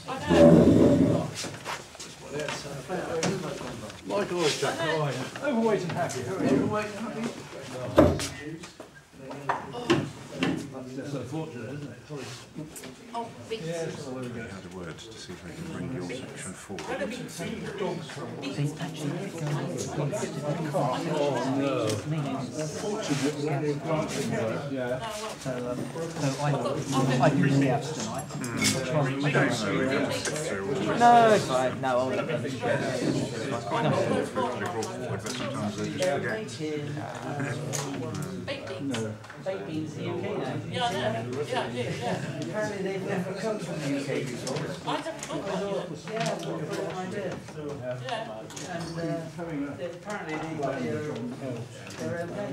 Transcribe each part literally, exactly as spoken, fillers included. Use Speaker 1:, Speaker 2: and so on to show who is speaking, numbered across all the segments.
Speaker 1: Michael or Jack, how are you? Overweight and happy. How are you? Overweight and happy? That's unfortunate, isn't it?
Speaker 2: Oh, big.
Speaker 3: Yeah, had a word to see if I can bring your section forward.
Speaker 1: Oh no. Yeah.
Speaker 4: So, um, so I, I do the outs tonight. No, it's fine. No, I'll leave it.
Speaker 1: No.
Speaker 4: Baked beans in the U K now.
Speaker 2: Yeah, I know. Yeah, I do, yeah.
Speaker 4: Apparently they've never come from the U K before.
Speaker 2: I don't know.
Speaker 4: Yeah, I've got an idea.
Speaker 2: Yeah.
Speaker 4: And uh, they- apparently they, they're, they're okay.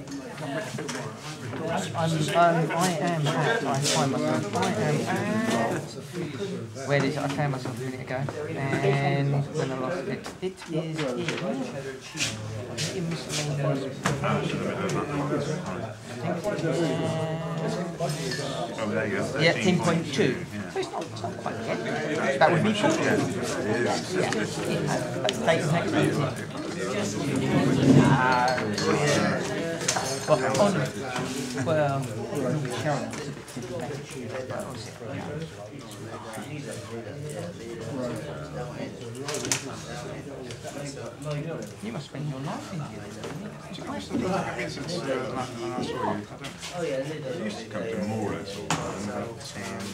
Speaker 4: I'm, um, I am at, I find myself, I am at, where did I found myself a minute ago, and when I lost it, it is in, in miscellaneous.
Speaker 3: Oh, there you go.
Speaker 4: Yeah, ten point two. So it's not, it's not quite yet. That would be fourteen. Yeah. Take next week. Uh, well, on, well, Sharon was a bit different. You must spend your life in here.
Speaker 3: I used to think, I mean, since uh, when I saw you, I don't, I used to come to more or less all the time, but um,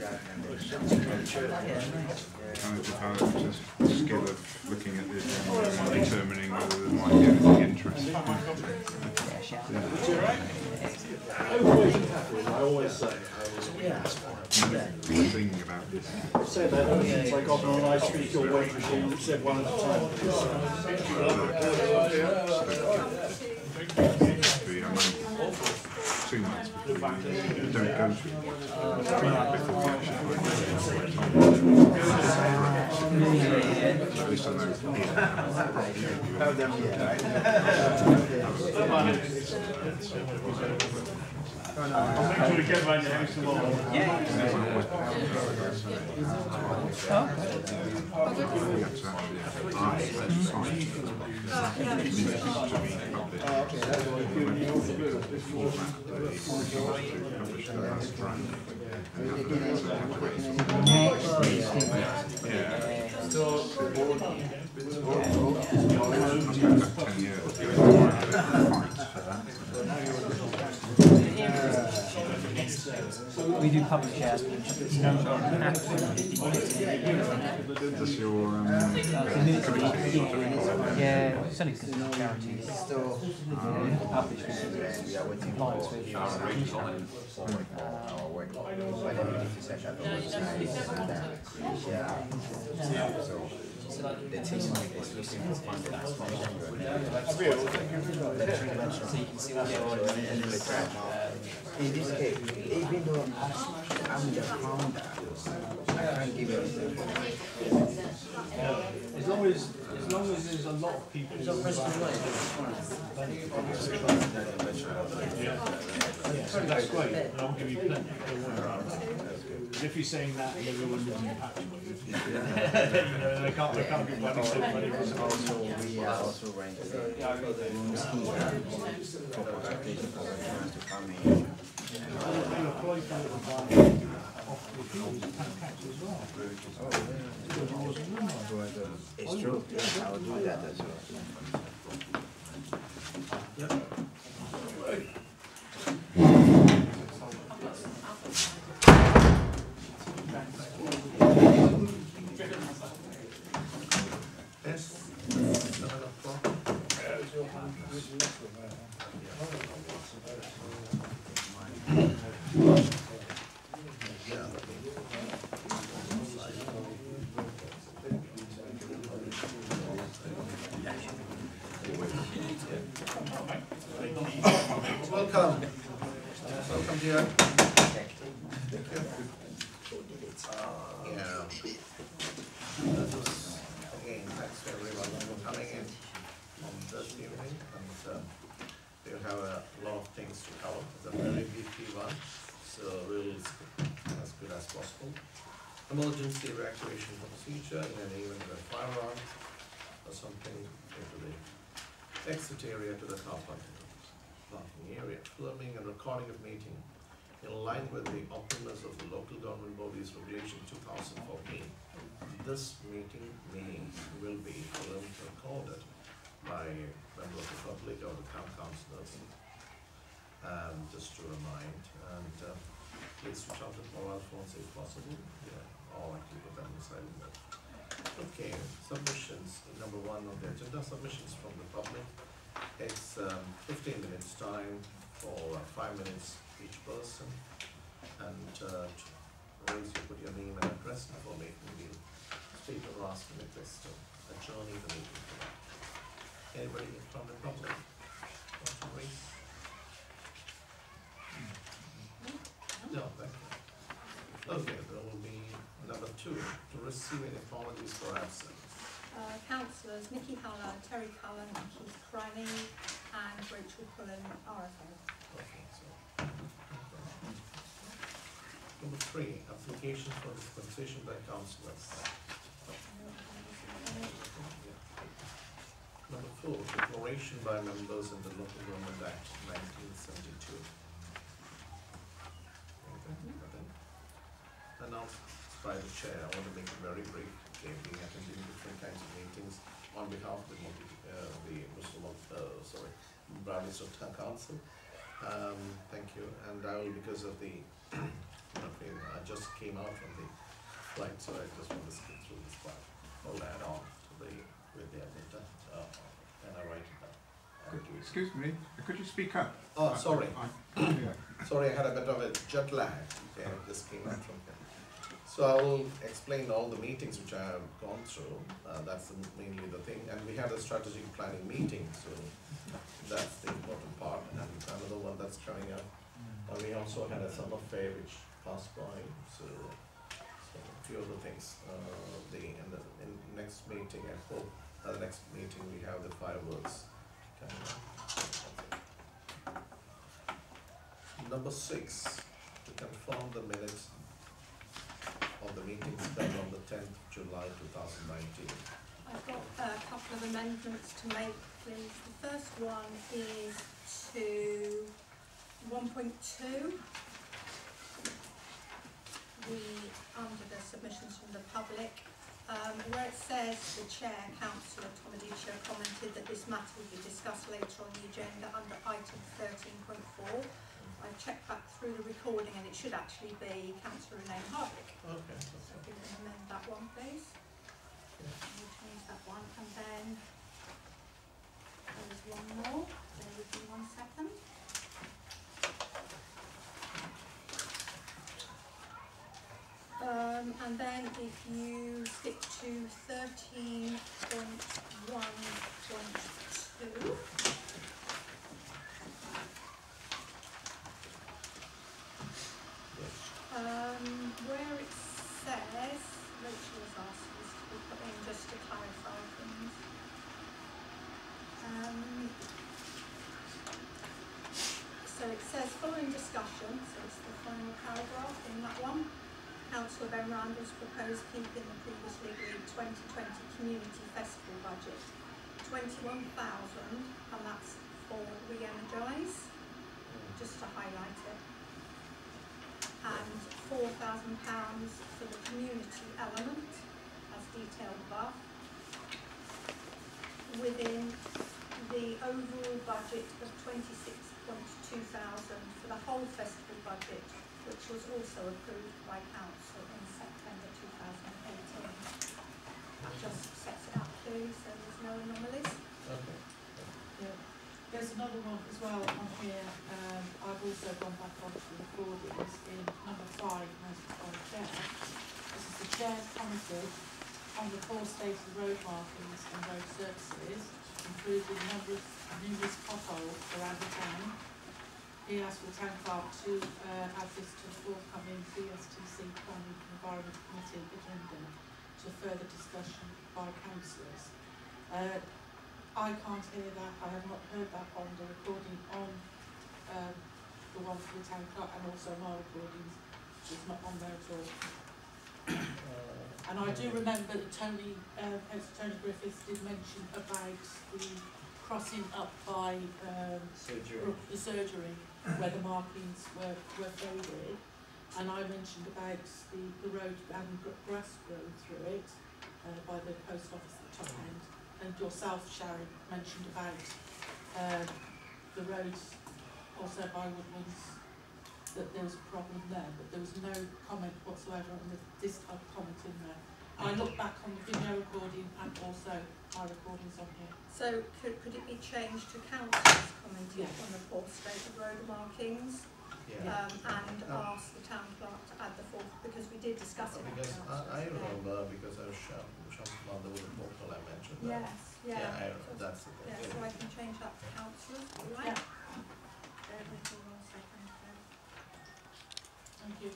Speaker 3: kind of developed a skill of looking at this and determining whether there might be anything interesting.
Speaker 1: Overweight and happy, I always say.
Speaker 3: Thinking about this.
Speaker 1: I've said that ever since I got on an ice speak or weight machine that said one at a time.
Speaker 3: Two months before you don't go through before you actually at least I know
Speaker 1: I'll make sure to get around your house tomorrow.
Speaker 4: We do publish ads, which no one absolutely.
Speaker 3: Does your um,
Speaker 4: yeah, it's only because of charities. Um, publish compliance with
Speaker 5: the team is looking to find the last one. In this case, even though I'm the founder, I can't give you anything.
Speaker 1: As long as, as long as there's a lot of people. Yeah. Yeah, so that's great. And I'll give you plenty. But if you're saying that and everyone lives in a patch, you know, they can't, they can't get money.
Speaker 5: Also, we are also renting rooms here for consultation for customers to come in. It's true. I will do that as well.
Speaker 6: Welcome. Welcome, dear. Yeah. Again, thanks to everyone for coming in on Thursday evening. And uh, we'll have a lot of things to cover. It's a very busy one, so really as good as possible. emergency evacuation procedure in an event of a fire alarm or something into the exit area to the car parking parking area. Filming and recording of meeting in line with the openness of the local government body's regulation two thousand fourteen. This meeting may will be filmed and recorded by members of the public or the town councillors. Um, just to remind, and uh, please switch off the mobile phones if possible. Yeah, or actually put them in silent mode. Okay, submissions. Number one on the agenda, submissions from the public. It's um, fifteen minutes time for uh, five minutes each person, and uh, raise you put your name and address before making the speaker or asking a question. Adjourning the meeting. Anybody from the public want to raise? No, thank you. Okay, there will be number two, to receive any apologies for absence.
Speaker 7: Uh, councillors Nikki Howler, Terry Cullen, Keith Cranny and Rachel Cullen, R F O.
Speaker 6: Okay, so. Number three, application for dispensation by councillors. Number four, declaration by members in the Local Government Act nineteen seventy-two. Announced by the chair. I want to make it very brief. Okay, being attending different kinds of meetings on behalf of the, uh, the Muslim, uh, sorry, Bradley Town Council. Um, thank you. And I will, because of the, okay, I just came out from the flight, so I just want to skip through this part. I'll add on to the with the agenda, uh, and I write it down.
Speaker 3: Excuse me, could you speak up?
Speaker 6: Oh, sorry.
Speaker 3: I, I, yeah.
Speaker 6: Sorry, I had a bit of a jet lag. Okay, I just came out from here. So I will explain all the meetings which I have gone through. Uh, that's mainly the thing. And we had a strategic planning meeting, so that's the important part. And another one that's coming up. Uh, we also had a summer fair which passed by. So, so a few other things. Uh, the in the in next meeting, I hope uh, the next meeting we have the fireworks. Number six, to confirm the minutes of the meetings held on the tenth of July two thousand nineteen.
Speaker 7: I've got a couple of amendments to make, please. The first one is to one point two. The, under the submissions from the public, um, where it says the chair, Councillor Tomadicia, commented that this matter will be discussed later on the agenda under item thirteen point four. I've checked back through the recording and it should actually be Councillor Renee Hardwick.
Speaker 6: Okay.
Speaker 7: So if you can amend that one, please.
Speaker 6: Yeah.
Speaker 7: We'll change that one, and then there's one more. Bear with me one second. Um, and then if you stick to thirteen point one point two. Um, where it says, Rachel has asked this to be put in just to clarify things. Um, so it says, following discussion, so it's the final paragraph in that one, Councillor Ben Randall's proposed keeping the previously agreed twenty twenty community festival budget twenty-one thousand, and that's for re-energise, just to highlight it, and four thousand pounds for the community element, as detailed above, within the overall budget of twenty-six point two thousand for the whole festival budget, which was also approved by council in September two thousand eighteen. That just sets it out clearly, so there's no anomalies.
Speaker 6: Okay.
Speaker 2: Yeah. There's another one as well on here. Um, I've also gone back onto the recordings in number five, noted by the chair. This is the chair commented on the four stated road markings and road services, including numerous, numerous potholes around the town. He asked the town clerk to uh, add this to the forthcoming B S T C Planning and Environment Committee agenda to further discussion by councillors. Uh, I can't hear that. I have not heard that on the recording on um, the one for the town clerk, and also my recordings, which is not on there at all. And I do remember that Tony, uh, Councillor Tony Griffiths did mention about the crossing up by um,
Speaker 5: Surgery.
Speaker 2: the surgery where the markings were, were faded. And I mentioned about the, the road and gr grass growing through it uh, by the post office at the top end. And yourself, Sharon, mentioned about uh, the road also by Woodlands, that there was a problem there, but there was no comment whatsoever on the, this type of comment in there. I look back on the video recording and also my recordings on here.
Speaker 7: So could, could it be changed to councillors commenting
Speaker 2: Yes.
Speaker 7: on the poor state of road markings?
Speaker 6: Yeah.
Speaker 7: Um, and
Speaker 6: Um,
Speaker 7: ask the town clerk to add the fourth, because we did discuss it. at
Speaker 6: Because I,
Speaker 7: council.
Speaker 6: I remember, because I was shown, shown mother with a portal, I mentioned that.
Speaker 7: Yes, yeah.
Speaker 6: Yeah, I,
Speaker 7: So-
Speaker 6: that's the thing.
Speaker 7: Yeah, so I can change that to councillors, all right?
Speaker 2: Yeah.
Speaker 7: Bear with me one second, then.
Speaker 2: Thank you.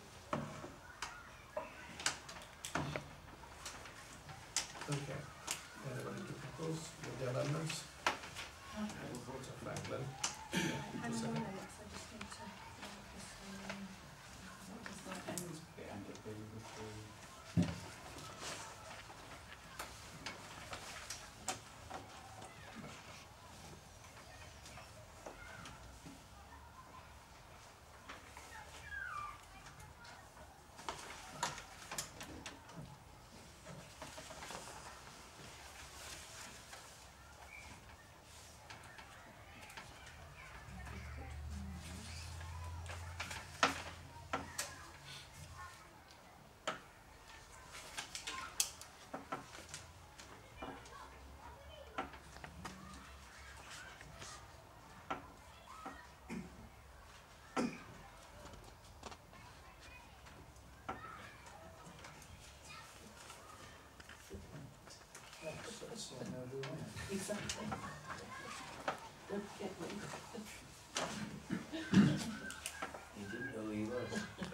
Speaker 6: Okay. Anybody to propose with the amendments?
Speaker 2: Okay.
Speaker 6: So Franklin.
Speaker 7: Hang on a
Speaker 6: Second.
Speaker 7: minute, I just need to mark this one. What was that?
Speaker 2: Exactly. Don't get me.
Speaker 5: You didn't know he was.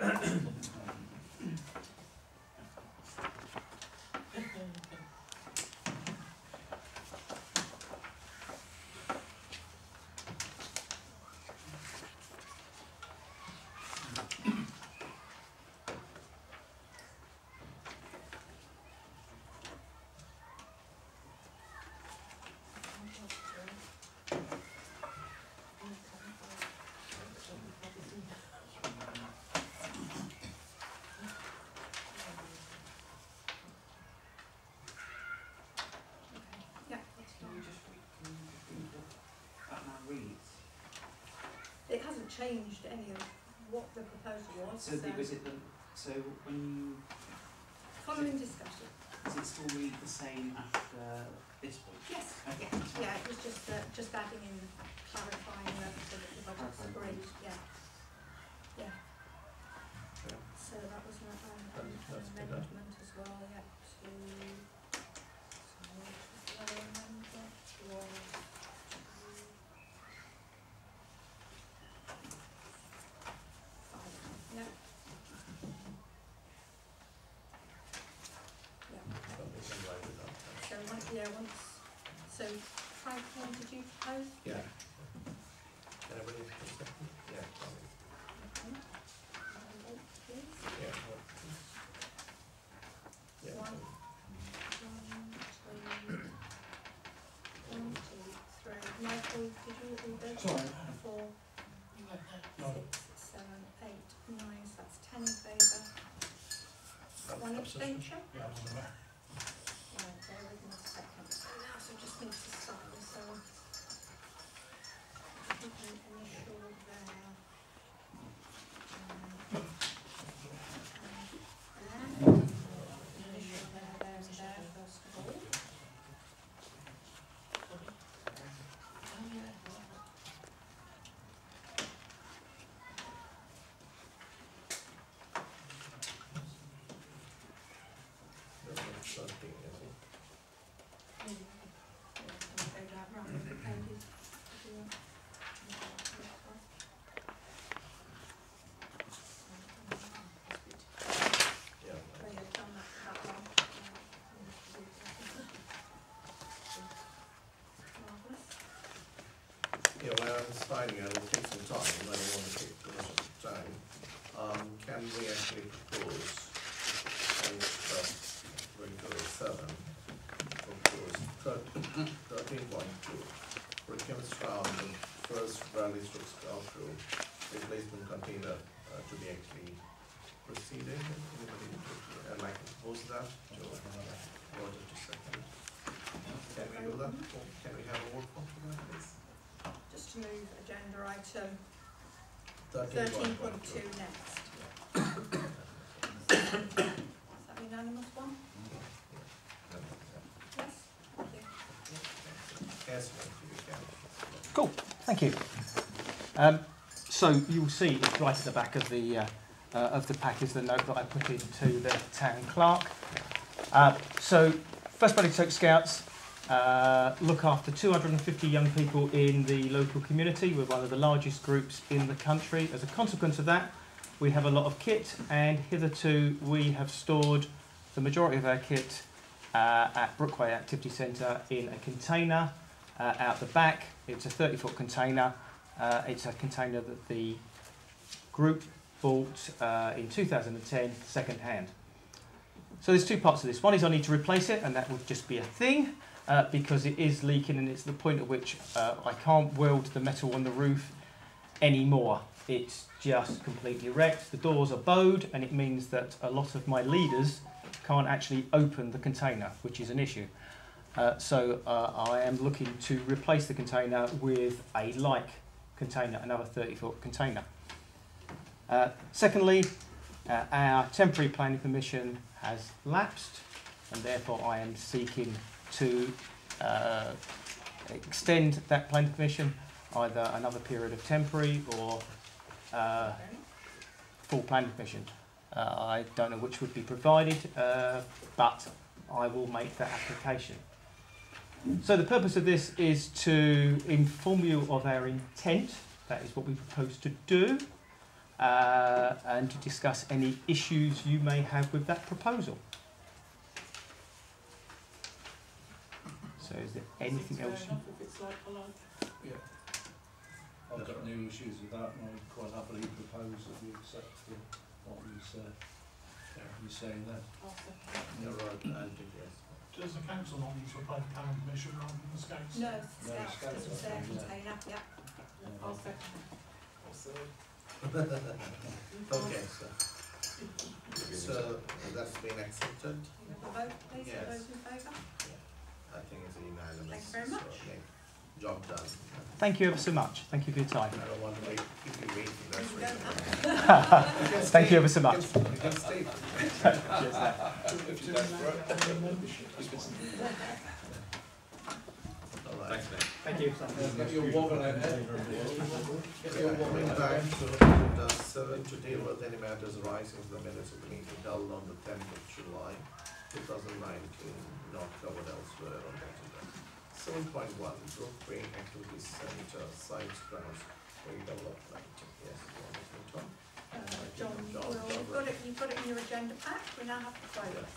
Speaker 7: Yeah, that's
Speaker 4: Can
Speaker 7: fine.
Speaker 4: you just read, can you just read what that now reads?
Speaker 7: It hasn't changed any of what the proposal was,
Speaker 4: So the, was it the, so when you,
Speaker 7: following discussion.
Speaker 4: does it still read the same after this point?
Speaker 7: Yes,
Speaker 4: Okay.
Speaker 7: yeah, yeah, it was just, uh, just adding in, clarifying that so that the budget's
Speaker 4: Clarifying.
Speaker 7: agreed, yeah. Yeah,
Speaker 6: Okay.
Speaker 7: so that was an, um,
Speaker 6: That's-
Speaker 7: an
Speaker 6: that's good, huh?
Speaker 7: amendment as well, yeah, to, so, the amendment was five, yeah. Yeah.
Speaker 6: So we can write it down.
Speaker 7: So, once, yeah, once, so Frank, what did you propose?
Speaker 6: Yeah. Anybody have a second? Yeah, Tommy.
Speaker 7: Okay. Um, vote, please.
Speaker 6: Yeah. what- Yeah.
Speaker 7: One.
Speaker 6: Tommy.
Speaker 7: One, two, one, two, three. Michael, did you read those?
Speaker 1: Sorry.
Speaker 7: Four,
Speaker 2: You went there.
Speaker 7: six, seven, eight, nine, so that's ten in favour. One abstention?
Speaker 1: Yeah, I was on the back.
Speaker 7: Right, bear with me a second. So now, so just need to start this, so. Put an initial there. Um, and initial there, there, and there, first of all.
Speaker 2: Oh, yeah.
Speaker 6: That's what it's something, isn't it?
Speaker 7: Yeah, yeah, go down, right, the pages. Do you want-
Speaker 6: Yeah.
Speaker 7: Oh, yeah, done that, that one. Marvellous.
Speaker 6: Yeah, when I'm signing, it will take some time, I don't want to take too much of the time. Um, can we actually propose and two. For a chemist round, the first Bradley Stoke Scout replacement container uh, to be actually proceeded. Anybody uh, like to propose that? To Roger to second. Can we do that? Or can we have a vote for that, please?
Speaker 7: Just to move agenda item
Speaker 6: Thirteen
Speaker 7: thirteen
Speaker 6: point
Speaker 7: point
Speaker 6: two.
Speaker 7: two next. Is that unanimous one? Yes, thank you.
Speaker 6: Yes, thank you, we can.
Speaker 4: Cool, thank you. Um, so you'll see it's right at the back of the uh, uh, of the pack is the note that I put into the town clerk. Uh, so First Bradley Stoke Scouts uh, look after two hundred and fifty young people in the local community. We're one of the largest groups in the country. As a consequence of that, we have a lot of kit, and hitherto we have stored the majority of our kit uh, at Brookway Activity Centre in a container uh, out the back. It's a thirty foot container. Uh, it's a container that the group bought uh, in two thousand ten, second hand. So there's two parts to this. One is I need to replace it, and that would just be a thing uh, because it is leaking, and it's the point at which uh, I can't weld the metal on the roof anymore. It's just completely wrecked. The doors are bowed, and it means that a lot of my leaders can't actually open the container, which is an issue. Uh, so uh, I am looking to replace the container with a like container, another thirty foot container. Uh, secondly, uh, our temporary planning permission has lapsed, and therefore I am seeking to uh, extend that planning permission, either another period of temporary or uh, full planning permission. Uh, I don't know which would be provided, uh, but I will make that application. So the purpose of this is to inform you of our intent. That is what we propose to do, uh, and to discuss any issues you may have with that proposal. So is there anything
Speaker 2: Fair
Speaker 4: else?
Speaker 2: enough if it's like for like.
Speaker 1: Yeah. I've got no issues with that, and I would quite happily propose that we accept the, what he's, uh, he's saying there.
Speaker 2: I'll second.
Speaker 6: You're right, Andy, yes.
Speaker 8: Does the council not need to apply for planning permission rather than the scouts?
Speaker 7: No,
Speaker 1: No,
Speaker 7: Scouts,
Speaker 1: Scouts
Speaker 7: because it's their
Speaker 1: are fine, yeah.
Speaker 7: container, yeah.
Speaker 2: I'll second.
Speaker 6: Okay, so, so that's been accepted.
Speaker 7: You have a vote, please,
Speaker 6: Yes.
Speaker 7: all those in favour?
Speaker 6: I think it's a unanimous.
Speaker 7: Thank you very much.
Speaker 6: So, okay, job done.
Speaker 4: Thank you ever so much. Thank you for your time.
Speaker 6: I don't want to wait, keep you waiting, that's
Speaker 7: You
Speaker 6: right.
Speaker 7: don't have to.
Speaker 4: Thank you ever so much.
Speaker 6: You can, you can stay. All right.
Speaker 4: Thank you.
Speaker 6: If you're walking out there, if you're walking back to the seven to deal with any matters arising from the minutes of the meeting held on the tenth of July, two thousand nineteen, not covered elsewhere on that agenda. Seven point one, Brookway Activity Centre, site grounds, redevelopment. Yes, you want to talk?
Speaker 7: Uh, John, well, you've got it, you've got it in your agenda pack, we now have to vote.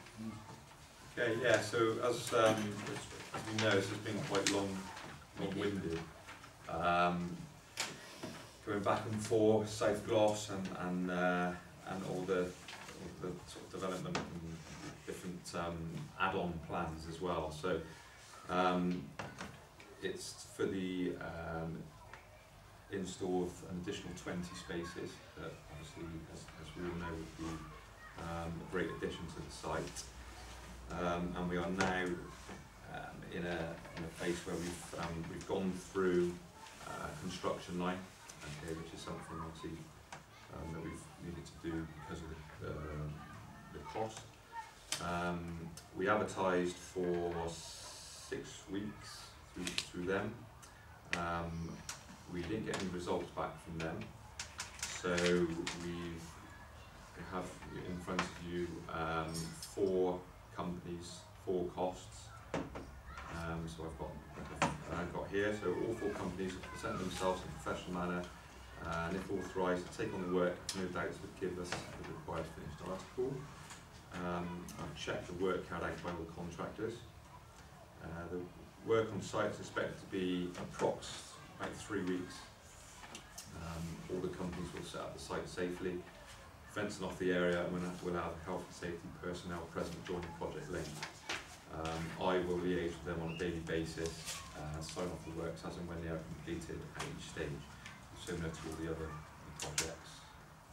Speaker 9: Okay, yeah, so as, um, as we know, this has been quite long, long-winded. Um, going back and forth, South Gloss and, and, uh, and all the, all the sort of development and different um, add-on plans as well. So um, it's for the um, install of an additional twenty spaces that obviously, as, as we all know, would be um, a great addition to the site. Um, and we are now um, in, a, in a phase where we've, um, we've gone through uh, construction line, okay, which is something obviously um, that we've needed to do because of the, uh, the cost. Um, we advertised for six weeks through, through them. Um, we didn't get any results back from them, so we've, we have in front of you um, four companies, four costs. Um, so I've got I've got here. So all four companies have presented themselves in a professional manner, uh, and if authorised to take on the work, no doubts would give us the required finished article. Um, I've checked the work carried out by all the contractors. Uh, the work on site is expected to be approx about three weeks. Um, all the companies will set up the site safely, fencing off the area, and we'll have, we'll have health and safety personnel present during the project length. Um, I will liaise with them on a daily basis, uh, sign off the works as and when they are completed at each stage, similar to all the other projects.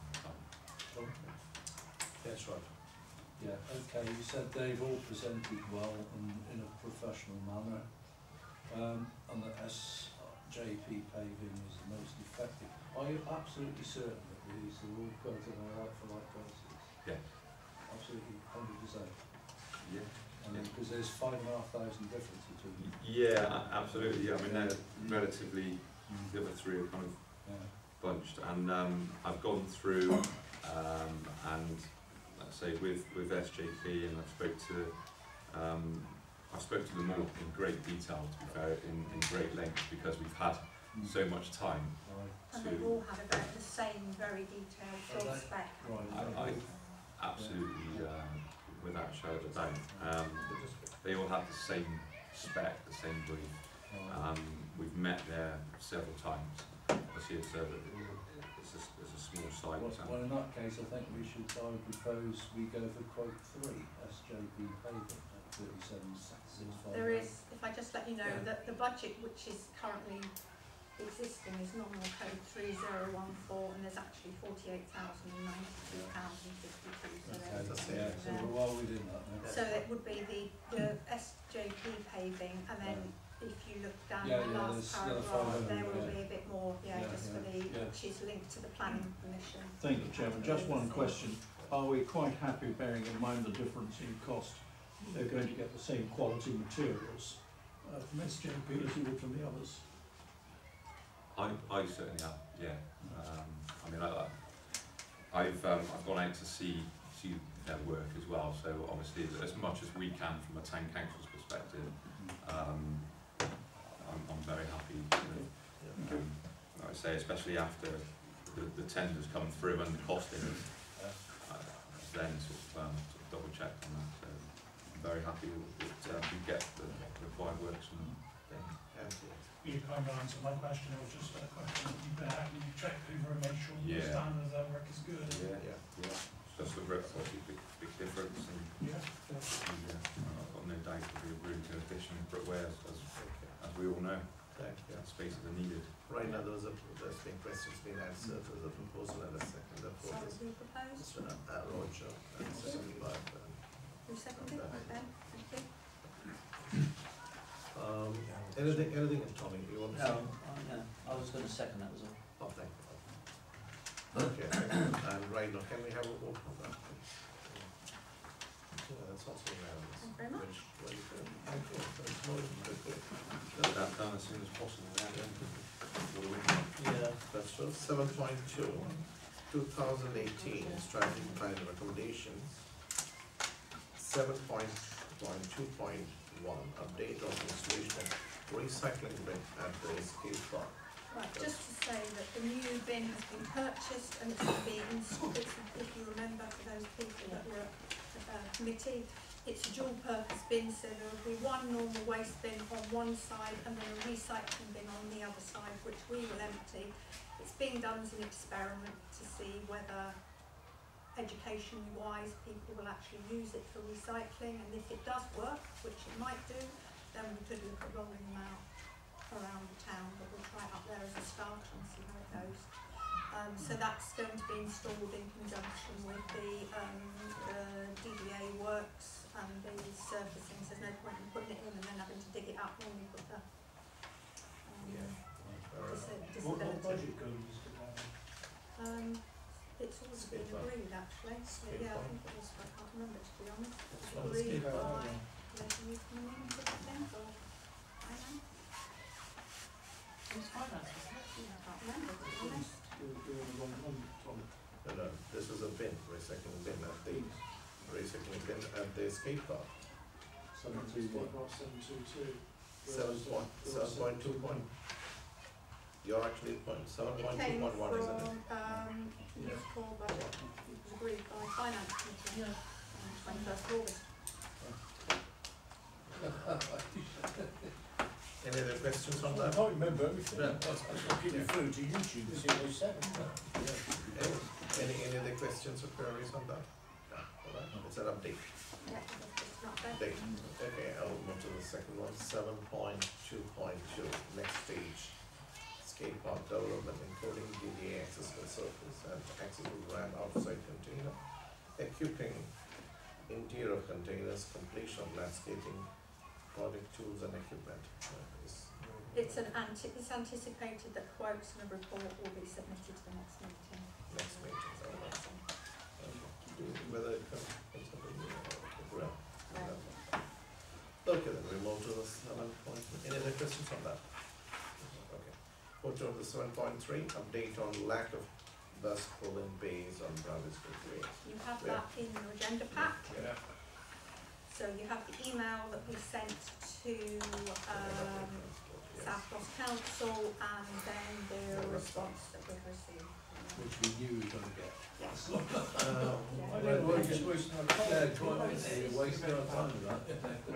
Speaker 9: Um,
Speaker 6: Yes, right.
Speaker 10: Yeah, okay, you said they've all presented well and in a professional manner, um, and that S J P paving is the most effective. Are you absolutely certain that these are all quoted on a like-for-like basis?
Speaker 9: Yeah.
Speaker 10: Absolutely, one hundred percent?
Speaker 9: Yeah.
Speaker 10: I mean, because there's five and a half thousand difference between them.
Speaker 9: Yeah, a- absolutely. I mean, they're relatively, the other three are kind of
Speaker 10: Yeah.
Speaker 9: bunched, and um, I've gone through um, and let's say with with S J P, and I've spoke to um, I spoke to them all in great detail, to be fair, in, in great length, because we've had so much time.
Speaker 10: Right.
Speaker 7: And
Speaker 9: to
Speaker 7: they've all had about the same very detailed job spec.
Speaker 10: Right.
Speaker 9: I, I absolutely, um, without a shadow of a doubt, um, they all have the same spec, the same brief. Um, we've met there several times. Obviously, it's a it's a, it's a small site.
Speaker 10: Well,
Speaker 9: so
Speaker 10: well, in that case, I think we should, I would propose we go for quote three, S J P paving at thirty-seven six five.
Speaker 7: There is, if I just let you know,
Speaker 10: Yeah.
Speaker 7: that the budget which is currently existing is nominal code three zero one four, and there's actually forty-eight thousand ninety-two pounds and fifty-two. So
Speaker 10: Okay,
Speaker 7: there's a
Speaker 10: yeah, so we're well within that now.
Speaker 7: So it would be the, the S J P paving, and then if you look down
Speaker 10: Yeah,
Speaker 7: the
Speaker 10: yeah,
Speaker 7: last
Speaker 10: there's another
Speaker 7: paragraph,
Speaker 10: five
Speaker 7: there
Speaker 10: hundred,
Speaker 7: will
Speaker 10: yeah.
Speaker 7: be a bit more, yeah,
Speaker 10: Yeah,
Speaker 7: just for
Speaker 10: yeah,
Speaker 7: the,
Speaker 10: yeah.
Speaker 7: which is linked to the planning permission.
Speaker 11: Thank you, Chairman. Just one question. Are we quite happy, bearing in mind the difference in cost, they're going to get the same quality materials uh, from S J P as you would from the others?
Speaker 9: I, I certainly have, yeah. Um, I mean, I, I've um, I've gone out to see see their work as well. So obviously, as much as we can from a town council's perspective, um, I'm, I'm very happy. You know, um, like I say, especially after the, the tenders come through and the costing, uh, then sort of, um, sort of double checked on that. So I'm very happy that uh, we get the required works from them.
Speaker 8: You kind of answered my question. It was just a question that you bear, you check over and make sure the
Speaker 9: Yeah.
Speaker 8: standard of their work is good.
Speaker 9: Yeah, yeah, yeah. Just a real obviously big, big difference, and,
Speaker 8: Yeah.
Speaker 9: and yeah, I've got no doubt it'll be a really good addition in bricklayers, as, as we all know.
Speaker 6: Thank you.
Speaker 9: Spaces are needed.
Speaker 6: Right now, those are, there's been questions being answered, there's a proposal and a second, the
Speaker 7: So
Speaker 6: proposal.
Speaker 7: who proposed?
Speaker 6: Mister Uh, Roger, and seconded by, um,
Speaker 7: Who seconded? Ben, thank you.
Speaker 6: um, anything, anything, Tommy, you want to say?
Speaker 5: No, I- no, I was going to second that, was all.
Speaker 6: Oh, thank you. Okay, thank you. And right now, can we have a vote on that, please? Yeah, that's also unanimous.
Speaker 7: Thank you very much.
Speaker 6: Which, well, you can, thank you, that's more than good.
Speaker 9: Get that done as soon as possible. Yeah. For the winter.
Speaker 6: Yeah, that's true. Seven point two, two thousand eighteen, strategic plan recommendations. Seven point one, two point one, update of installation of recycling bin at the skate park.
Speaker 7: Right, just to say that the new bin has been purchased and it's going to be installed, if you remember, for those people that were at the committee, it's a dual purpose bin, so there will be one normal waste bin on one side and then a recycling bin on the other side, which we will empty. It's being done as an experiment to see whether education wise people will actually use it for recycling, and if it does work, which it might do, then we could look at rolling them out around the town, but we'll try it up there as a start and see how it goes. Um, so that's going to be installed in conjunction with the, um, the D D A works and the surfacing, so there's no point in putting it in and then having to dig it up when we put the um,
Speaker 6: Yeah.
Speaker 7: dis
Speaker 8: What, what
Speaker 7: disability.
Speaker 8: budget code is it now?
Speaker 7: Um, it's always been
Speaker 6: Skate park.
Speaker 7: agreed actually, so
Speaker 6: Skate
Speaker 7: yeah, I
Speaker 6: park.
Speaker 7: think it was, I can't remember to be honest, it was
Speaker 8: Well,
Speaker 7: agreed
Speaker 8: skate park,
Speaker 7: by
Speaker 8: yeah.
Speaker 7: revenue coming in, I think, or finance.
Speaker 2: It was finance, wasn't it?
Speaker 7: I can't remember, to be honest.
Speaker 11: You're doing the wrong one, Tom.
Speaker 6: No, no, this was a bin, recycling bin at the, recycling bin at the skate park.
Speaker 11: Seven two one. Seven two two.
Speaker 6: Seven point, seven point two point. You're actually point, seven
Speaker 7: It
Speaker 6: point two
Speaker 7: came
Speaker 6: point one, isn't it?
Speaker 7: from, um, youth core budget, it was agreed by finance committee
Speaker 2: Yeah.
Speaker 7: on twenty-first of August.
Speaker 6: Any other questions on
Speaker 8: I
Speaker 6: that?
Speaker 8: can't remember everything.
Speaker 6: Yeah.
Speaker 8: I'll give you through to YouTube to see what they said.
Speaker 6: Any, any other questions or queries on that? No, all right, it's an update.
Speaker 7: Yeah, it's not bad.
Speaker 6: Update. Okay, I'll move to the second one, seven point two point two, next stage. Skate park development including D D A accessible surface and accessible ramp outside container, equipping interior of containers, completion of landscaping, project tools and equipment. Uh, is-
Speaker 7: It's an anti, it's anticipated that quotes and a report will be submitted to the next meeting.
Speaker 6: Next meeting, so that's, um, whether it comes, comes up in the, uh, the graph. Okay, then we move to the seven point, any other questions on that? Okay, go to the seven point three, update on lack of bus pulling bays on Bradley Street Way.
Speaker 7: You have
Speaker 6: Yeah.
Speaker 7: that in your agenda pack.
Speaker 6: Yeah.
Speaker 7: So you have the email that we sent to um, South Gloss Council and then the response that we've received.
Speaker 10: Which we knew we were going to get.
Speaker 7: Yes.
Speaker 6: Um,
Speaker 10: I don't know, just wasting our time, we're wasting our time with that.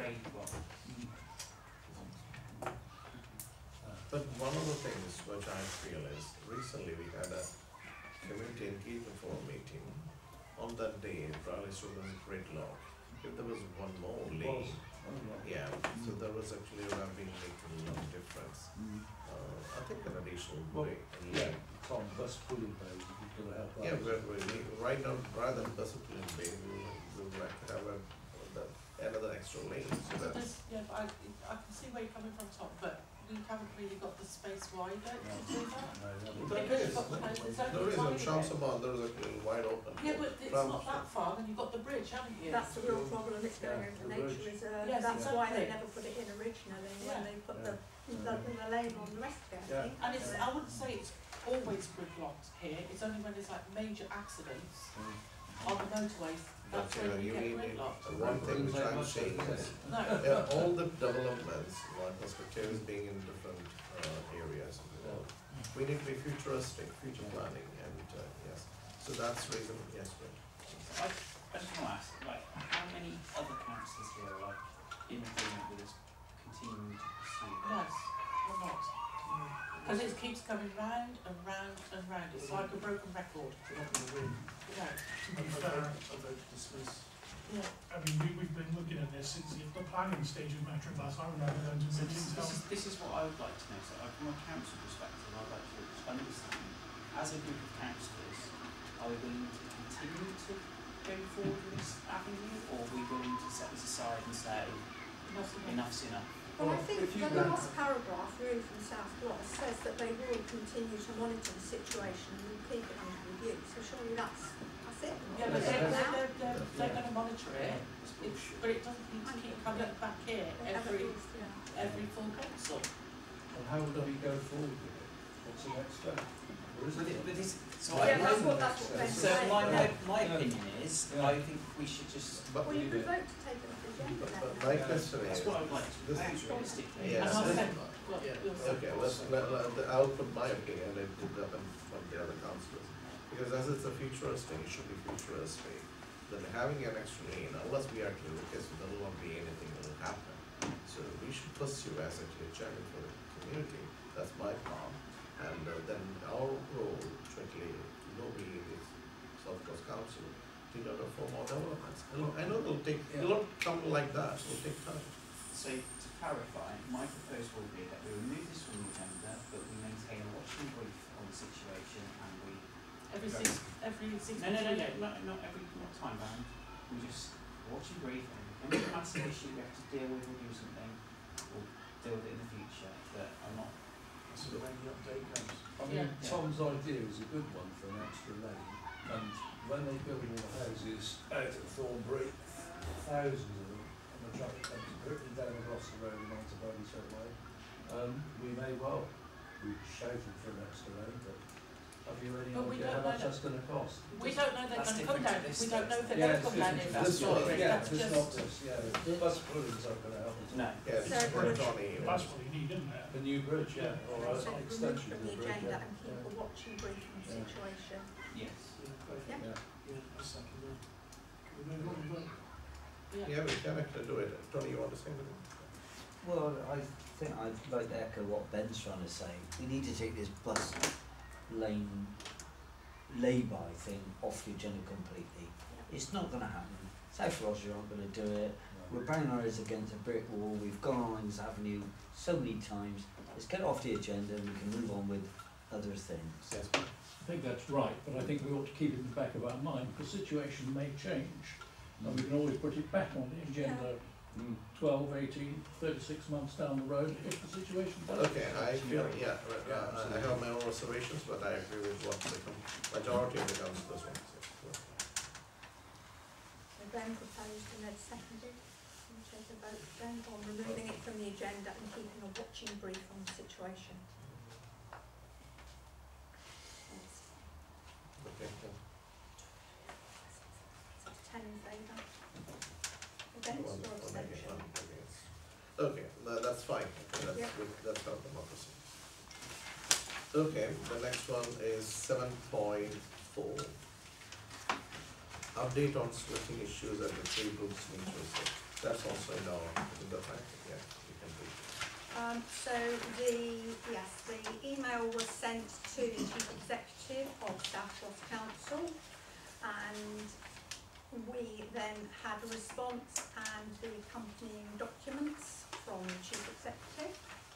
Speaker 6: But one of the things which I feel is, recently we had a community engagement forum meeting. On that day, Bradley Street was gridlock. If there was one more lane, yeah, so there was actually would have been making a lot of difference. Uh, I think an additional
Speaker 10: Well,
Speaker 6: break.
Speaker 10: Yeah, Tom, bus pulling bays, you've got to help that.
Speaker 6: Yeah, we're, we, right now, rather than discipline bay, we we would like to have a, the, another extra lane, so that.
Speaker 2: There's- Yeah, but I, I can see where you're coming from, Tom, but we haven't really got the space wider to do that.
Speaker 10: No, that
Speaker 6: There
Speaker 2: Because
Speaker 6: is,
Speaker 2: you've got the most, it's
Speaker 6: there
Speaker 2: only
Speaker 6: is, on
Speaker 2: tiny bit.
Speaker 6: Shamsaman, there is actually wide open.
Speaker 2: Yeah, but it's
Speaker 6: From-
Speaker 2: not that far, and you've got the bridge, haven't you?
Speaker 7: That's the real problem, it's going
Speaker 10: Yeah,
Speaker 7: over
Speaker 10: the
Speaker 7: nature
Speaker 10: bridge.
Speaker 7: reserve.
Speaker 2: Yes,
Speaker 7: That's why they
Speaker 2: exactly.
Speaker 7: never put it in originally,
Speaker 2: Yeah.
Speaker 7: when they put
Speaker 10: Yeah.
Speaker 7: the, the, the lane on the rest of it, I
Speaker 10: Yeah.
Speaker 7: think.
Speaker 2: And it's, I wouldn't say it's always gridlocked here, it's only when there's like major accidents on the motorways,
Speaker 6: But,
Speaker 2: that's
Speaker 6: you know,
Speaker 2: when you
Speaker 6: you
Speaker 2: get
Speaker 6: need,
Speaker 2: gridlocked.
Speaker 6: uh, one thing which I'm saying is,
Speaker 2: No,
Speaker 6: yeah, all the developments, my perspective is being in different, uh, areas of the world. We need to be futuristic, future planning, and, uh, yes, so that's the reason, yes, right.
Speaker 12: I, I just want to ask, like, how many other councillors here are like in agreement with us continuing to pursue
Speaker 2: no,
Speaker 12: this?
Speaker 2: we're not. Because it keeps coming round and round and round, it's like a broken record.
Speaker 8: We're not going to win.
Speaker 2: No,
Speaker 8: To be fair, I vote to dismiss.
Speaker 2: yeah.
Speaker 8: I mean, we, we've been looking at this since the the planning stage of Metro Bus. I remember going to
Speaker 12: So this,
Speaker 8: meetings.
Speaker 12: this is this is what I would like to know. So, like, from a council perspective, I'd like to understand, as a group of councillors, are we willing to continue to go forward with this avenue, or are we willing to set this aside and say enough's enough?
Speaker 7: Well, I think
Speaker 10: if you
Speaker 7: the
Speaker 10: go-
Speaker 7: last paragraph, really from South Gloss, says that they will continue to monitor the situation and will keep it under review, so surely that's, that's it.
Speaker 2: Yeah, but they're,
Speaker 7: Now,
Speaker 2: they're, they're, they're gonna monitor it, it's, but it doesn't need to keep coming back here
Speaker 7: they have at
Speaker 2: every,
Speaker 7: least, yeah.
Speaker 2: every full council.
Speaker 10: And how do we go forward with it? What's the next step? There
Speaker 12: But, it,
Speaker 10: isn't
Speaker 12: but this, so
Speaker 7: Yeah,
Speaker 12: I,
Speaker 7: that's what, that's what they're
Speaker 12: so
Speaker 7: saying.
Speaker 12: my, my,
Speaker 7: yeah.
Speaker 12: my
Speaker 10: Yeah.
Speaker 12: opinion is,
Speaker 10: Yeah.
Speaker 12: I think we should just.
Speaker 6: But,
Speaker 7: Well, you could vote to take it off the agenda
Speaker 6: but, but
Speaker 7: then.
Speaker 6: my question
Speaker 12: That's
Speaker 6: is,
Speaker 12: what I would like to
Speaker 6: this-
Speaker 12: propose realistically.
Speaker 6: Yeah.
Speaker 2: And
Speaker 6: Yes.
Speaker 2: I'll send, well, we'll send.
Speaker 6: okay, let's, let, let, I'll put my opinion and it did up in from the other councillors. Because as it's a futuristic, it should be futuristic, then having an extra lane, unless we actually look as there will not be anything that will happen. So we should pursue as actually a champion for the community, that's my part. And uh, then our role, to actually lobby this South Coast Council, to in order for more developments. It'll- I know it'll take, it'll not come like that, it'll take time.
Speaker 12: So to clarify, my proposal will be that we remove this from the agenda, but we maintain a watching brief on the situation and we.
Speaker 2: Every six, every six.
Speaker 12: No, no, no, no, not, not every, not time bound. We just watch and brief and if there's a massive issue we have to deal with or do something, we'll deal with it in the future, but I'm not.
Speaker 8: That's the way the update goes.
Speaker 10: I mean,
Speaker 2: Yeah.
Speaker 10: Tom's idea is a good one for an extra lane, and when they build all the houses out at Thornbury, thousands of them, and the traffic comes dripping down across the road and onto Bradley Way, um, we may well be shouting for an extra lane, but have you any
Speaker 2: But we
Speaker 10: idea
Speaker 2: don't
Speaker 10: how much
Speaker 2: know
Speaker 10: that's gonna cost?
Speaker 2: We don't know they're
Speaker 12: That's
Speaker 2: gonna come
Speaker 12: different to
Speaker 2: down,
Speaker 12: this,
Speaker 2: we don't know if they're
Speaker 10: Yeah,
Speaker 2: gonna
Speaker 10: it's
Speaker 2: come down
Speaker 10: different
Speaker 2: in
Speaker 10: to
Speaker 2: that
Speaker 6: this one.
Speaker 2: story,
Speaker 10: Yeah,
Speaker 2: that's
Speaker 10: it's
Speaker 2: just.
Speaker 10: not this, yeah, bus pullings aren't gonna help us.
Speaker 12: No.
Speaker 6: Yes,
Speaker 7: So
Speaker 6: it's
Speaker 7: we're-
Speaker 6: Tony.
Speaker 8: That's what you need, isn't it?
Speaker 10: A new bridge, yeah, or
Speaker 7: So
Speaker 10: an
Speaker 7: remove
Speaker 10: extension
Speaker 7: from
Speaker 10: of
Speaker 7: the
Speaker 10: the bridge,
Speaker 7: agenda
Speaker 10: yeah.
Speaker 7: and keep a watching brief on the
Speaker 10: Yeah.
Speaker 7: situation.
Speaker 12: Yes.
Speaker 7: Yeah.
Speaker 10: Yeah.
Speaker 8: Yeah, a second then. Can we move on and vote?
Speaker 2: Yeah.
Speaker 6: Yeah, we can actually do it. Tony, you want to say anything?
Speaker 5: Well, I think I'd like to echo what Ben's trying to say. We need to take this bus lane lay-by thing off the agenda completely. It's not going to happen. South Roger aren't going to do it. we're banging our heads against a brick wall, we've gone on this avenue so many times, let's get off the agenda and we can move on with other things.
Speaker 6: Yes.
Speaker 11: I think that's right, but I think we ought to keep it in the back of our mind. The situation may change, and we can always put it back on the agenda
Speaker 10: Mm.
Speaker 11: twelve, eighteen, thirty-six months down the road if the situation does.
Speaker 6: Okay, I feel, yeah, right, uh, I have my own reservations, but I agree with what the com- majority of the councillors want to say. So,
Speaker 7: So Ben proposed and Ed seconded. Can we take a vote then on removing it from the agenda and keeping a watching brief on the situation? Yes.
Speaker 6: Okay, yeah.
Speaker 7: So ten in favour.
Speaker 6: One-
Speaker 7: Against or
Speaker 6: one against,
Speaker 7: abstention?
Speaker 6: one against. Okay, tha- that's fine, okay, that's
Speaker 7: Yeah.
Speaker 6: good, that's our democracy. Okay, the next one is seven point four. Update on splitting issues at the three groups meetings, so that's also in our, in the packet, yeah, you can do.
Speaker 7: Um, so the, yes, the email was sent to the Chief Executive of South Gloss Council, and we then had a response and the accompanying documents from the Chief Executive.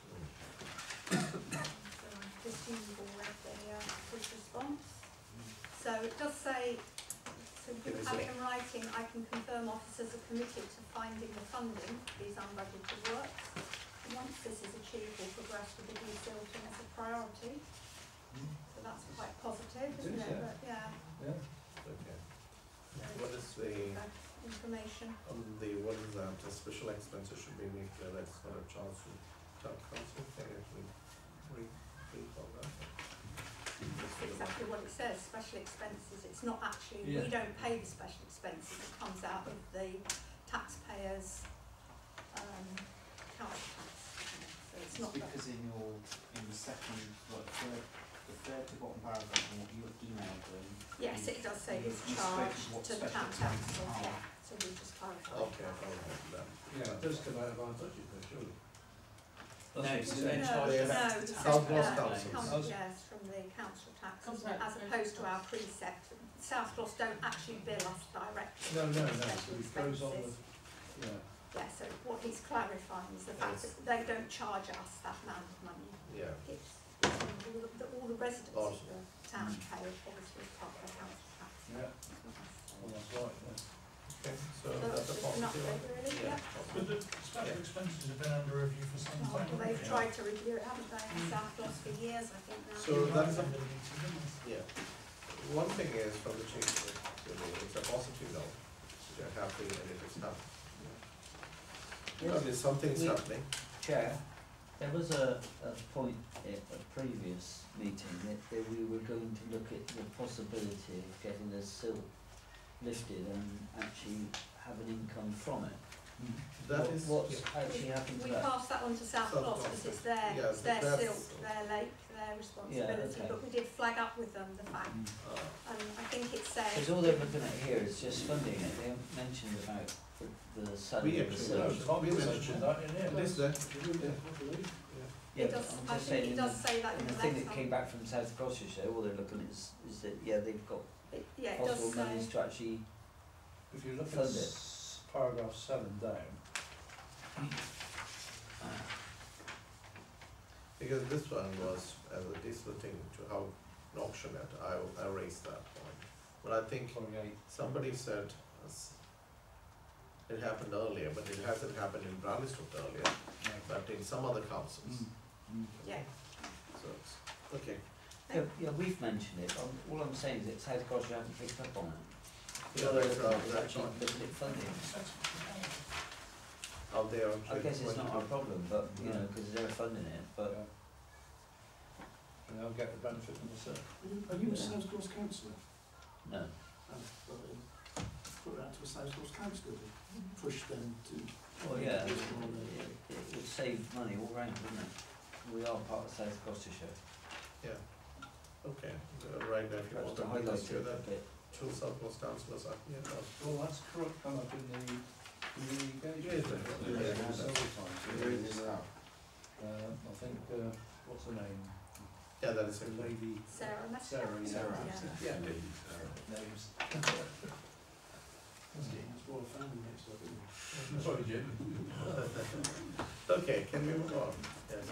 Speaker 7: So I presume you've all read the, uh, his response. So it does say, so you have it in writing, I can confirm officers are committed to finding the funding for these unbudgeted works. Once this is achieved, we'll progress with the rebuilding as a priority. So that's quite positive, isn't it?
Speaker 10: It is, yeah.
Speaker 7: But, yeah.
Speaker 10: Yeah.
Speaker 6: Okay,
Speaker 7: So
Speaker 6: what is the,
Speaker 7: uh, information.
Speaker 6: on the, what is that, the special expenses should be made clear, that's not a charge to town council, can you read, read, read all that?
Speaker 7: That's exactly what it says, special expenses. It's not actually, we
Speaker 10: Yeah.
Speaker 7: don't pay the special expenses, it comes out of the taxpayers' um, council tax. So it's
Speaker 12: It's
Speaker 7: not that.
Speaker 12: because in your, in the second, like, third, the third to bottom paragraph on what you emailed them.
Speaker 7: Yes, it does say
Speaker 12: you-
Speaker 7: it's
Speaker 12: you
Speaker 7: charged
Speaker 12: spoke of what
Speaker 7: to the town
Speaker 12: special
Speaker 7: council,
Speaker 12: expenses
Speaker 7: yeah,
Speaker 12: are.
Speaker 7: so we just clarified.
Speaker 6: Okay, all right, that.
Speaker 11: Yeah, it does come out of our budget though, surely.
Speaker 12: No,
Speaker 10: That's
Speaker 12: so
Speaker 10: what
Speaker 12: they
Speaker 10: it
Speaker 7: No,
Speaker 10: says.
Speaker 12: charge
Speaker 7: no,
Speaker 12: direct
Speaker 7: it
Speaker 12: to
Speaker 7: says,
Speaker 6: South Gloss
Speaker 7: uh,
Speaker 6: Council.
Speaker 7: comes- yes, from the council tax,
Speaker 2: Comes
Speaker 7: isn't it,
Speaker 2: out
Speaker 7: as
Speaker 2: of the
Speaker 7: opposed to our
Speaker 2: council.
Speaker 7: precept. South Gloss don't actually bill us directly.
Speaker 11: No, no, no,
Speaker 7: Special
Speaker 11: it goes on
Speaker 7: expenses.
Speaker 11: the, yeah.
Speaker 7: Yeah, so what he's clarifying is the fact that they don't charge us that amount of money.
Speaker 6: Yeah,
Speaker 7: It's, it's all the, the- all the residents of
Speaker 6: Awesome.
Speaker 7: the town pay, obviously, as part of their council tax.
Speaker 10: Yeah. Well, that's right, yeah.
Speaker 6: okay, so
Speaker 7: So
Speaker 6: that's
Speaker 7: that's
Speaker 6: a
Speaker 7: just an
Speaker 6: positive.
Speaker 7: update, really, yeah.
Speaker 8: But the special expenses have been under review for some
Speaker 7: Well,
Speaker 8: time.
Speaker 7: they've
Speaker 8: haven't
Speaker 7: tried to review it, haven't they, in South Gloss for years, I think now.
Speaker 6: So
Speaker 8: they?
Speaker 6: that's a,
Speaker 8: Under the meeting, didn't they?
Speaker 6: yeah, one thing is from the chief, it's a positive note, you're happy and it is happening. Well, there's something's
Speaker 5: We-
Speaker 6: happening.
Speaker 5: Chair, there was a, a point at a previous meeting that, that we were going to look at the possibility of getting the silt lifted and actually have an income from it.
Speaker 6: That
Speaker 5: What-
Speaker 6: is,
Speaker 5: What's
Speaker 6: yeah.
Speaker 5: actually happened to
Speaker 7: We
Speaker 5: that?
Speaker 7: passed that on to South
Speaker 6: South
Speaker 7: Gloss
Speaker 6: Gloss,
Speaker 7: because it's their,
Speaker 6: yeah,
Speaker 7: it's their
Speaker 6: that's-
Speaker 7: silt, their lake, their responsibility,
Speaker 5: okay.
Speaker 7: but we did flag up with them the fact,
Speaker 5: Mm.
Speaker 6: Uh,
Speaker 7: and I think it says.
Speaker 5: Because all they're looking at here is just funding it, they haven't mentioned about the, the
Speaker 6: We
Speaker 5: selling of the
Speaker 6: actually
Speaker 5: silt.
Speaker 6: mentioned- we mentioned
Speaker 11: mentioned that in here.
Speaker 6: It is there.
Speaker 5: Yeah,
Speaker 7: It
Speaker 5: but
Speaker 7: does,
Speaker 5: I'm
Speaker 7: I
Speaker 5: just
Speaker 7: think
Speaker 5: saying,
Speaker 7: it does say that in
Speaker 5: and
Speaker 7: the
Speaker 5: the thing that
Speaker 7: letter.
Speaker 5: came back from South Gloucestershire, all they're looking at is, is that, yeah, they've got
Speaker 7: It- Yeah, it
Speaker 5: possible
Speaker 7: does
Speaker 5: monies
Speaker 7: say,
Speaker 5: to actually,
Speaker 10: If you look at
Speaker 5: Fund it.
Speaker 10: s- paragraph seven down,
Speaker 6: Because this one was, as a disputing to how an auction it, I, I raised that point. But I think
Speaker 10: twenty-eight,
Speaker 6: somebody said, uh, it happened earlier, but it hasn't happened in Brownswood earlier, but in some other councils.
Speaker 7: yeah,
Speaker 6: So it's, okay.
Speaker 5: yeah, yeah, we've mentioned it, um, all I'm saying is that South Gloucestershire haven't picked up on it.
Speaker 6: Yeah,
Speaker 5: All they're
Speaker 6: that's,
Speaker 5: looking
Speaker 6: uh,
Speaker 5: at is
Speaker 6: that's
Speaker 5: actually
Speaker 6: fine.
Speaker 5: looking at funding.
Speaker 6: Out there.
Speaker 5: I guess it's not our problem, but, you know, because they're funding it, but,
Speaker 10: yeah. And they'll get the benefit from the silt.
Speaker 13: Are you a South Gloss councillor?
Speaker 5: no.
Speaker 13: Oh, well, then put it out to a South Gloss councillor to push them to.
Speaker 5: Well, yeah, it,
Speaker 13: on the-
Speaker 5: it would save money all round, wouldn't it? We are part of South Gloucestershire,
Speaker 6: Yeah, okay, Uh, right now, if you
Speaker 5: perhaps
Speaker 6: want
Speaker 5: to
Speaker 6: to
Speaker 5: highlight
Speaker 6: discuss
Speaker 5: it
Speaker 6: that,
Speaker 5: a bit.
Speaker 6: two surplus councillors are, yeah, that's.
Speaker 10: Well, that's correct, come up in the community engagement.
Speaker 6: Yeah, yeah,
Speaker 10: Yeah,
Speaker 6: yeah.
Speaker 10: several times. Uh, I think, uh, what's her name?
Speaker 6: Yeah, that is
Speaker 10: The
Speaker 6: it.
Speaker 10: lady,
Speaker 7: Sarah, that's.
Speaker 10: Sarah, yeah.
Speaker 7: Yeah.
Speaker 6: Yeah.
Speaker 10: Names.
Speaker 11: That's getting us
Speaker 13: royal family next up, isn't it?
Speaker 11: Sorry, Jim.
Speaker 6: Okay, can we move on? Yes.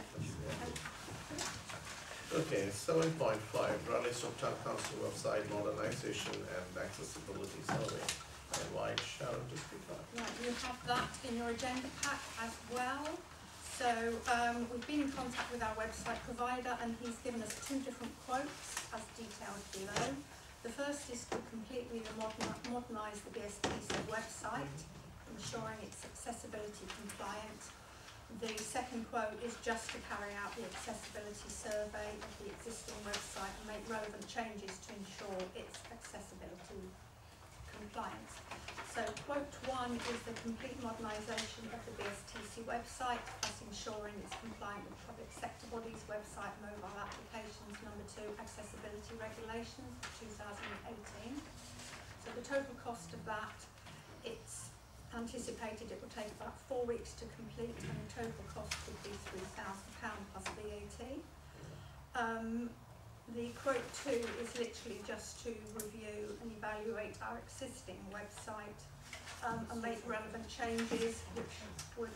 Speaker 6: Okay, seven point five, Raleigh Stoke Town Council website modernisation and accessibility survey. I invite Sharon to speak up.
Speaker 7: Right, you have that in your agenda pack as well. So um, we've been in contact with our website provider and he's given us two different quotes as detailed below. The first is to completely modernise the B S T C website, ensuring it's accessibility compliant. The second quote is just to carry out the accessibility survey of the existing website and make relevant changes to ensure its accessibility compliant. So quote one is the complete modernisation of the B S T C website, thus ensuring it's compliant with public sector bodies, website, mobile applications. Number two, accessibility regulations for two thousand eighteen. So the total cost of that, it's anticipated it will take about four weeks to complete and the total cost would be three thousand pounds plus V A T. Um, the quote two is literally just to review and evaluate our existing website um, and make relevant changes which would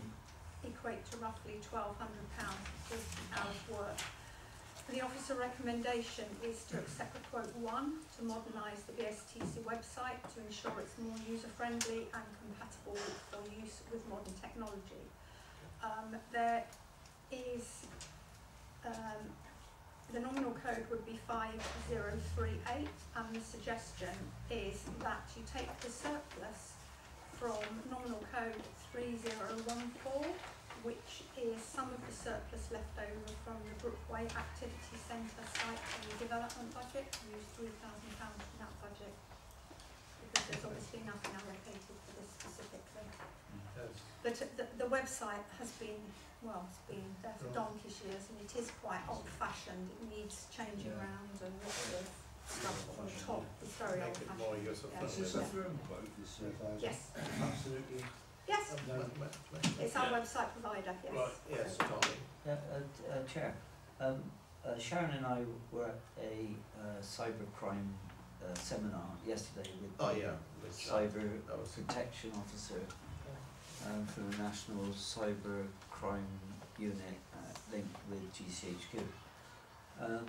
Speaker 7: equate to roughly twelve hundred pounds for fifty hours work. The officer recommendation is to accept the quote one to modernise the B S T C website to ensure it's more user-friendly and compatible for use with modern technology. Um, there is, um, the nominal code would be five zero three eight and the suggestion is that you take the surplus from nominal code three zero one four, which is some of the surplus left over from the Brookway Activity Centre site redevelopment budget. We use three thousand pounds from that budget because there's obviously nothing allocated for this specifically.
Speaker 6: Yes.
Speaker 7: But the, the website has been, well, it's been there for donkey's years and it is quite old-fashioned. It needs changing
Speaker 10: Yeah.
Speaker 7: around and lots of stuff on the top. It's very
Speaker 6: Make it more
Speaker 7: old-fashioned.
Speaker 6: user-friendly.
Speaker 11: Is this a firm quote, this uh, thousand?
Speaker 7: Yes.
Speaker 11: Absolutely.
Speaker 7: Yes,
Speaker 11: No.
Speaker 7: it's our website provider, yes.
Speaker 6: Right, yes, Tommy.
Speaker 5: Uh, uh, uh, Chair, um, uh, Sharon and I were at a uh, cybercrime uh, seminar yesterday with
Speaker 6: Oh,
Speaker 5: the
Speaker 6: yeah. Which, uh,
Speaker 5: cyber
Speaker 6: that was-
Speaker 5: protection officer um, from the National Cyber Crime Unit uh, linked with G C H Q. Um,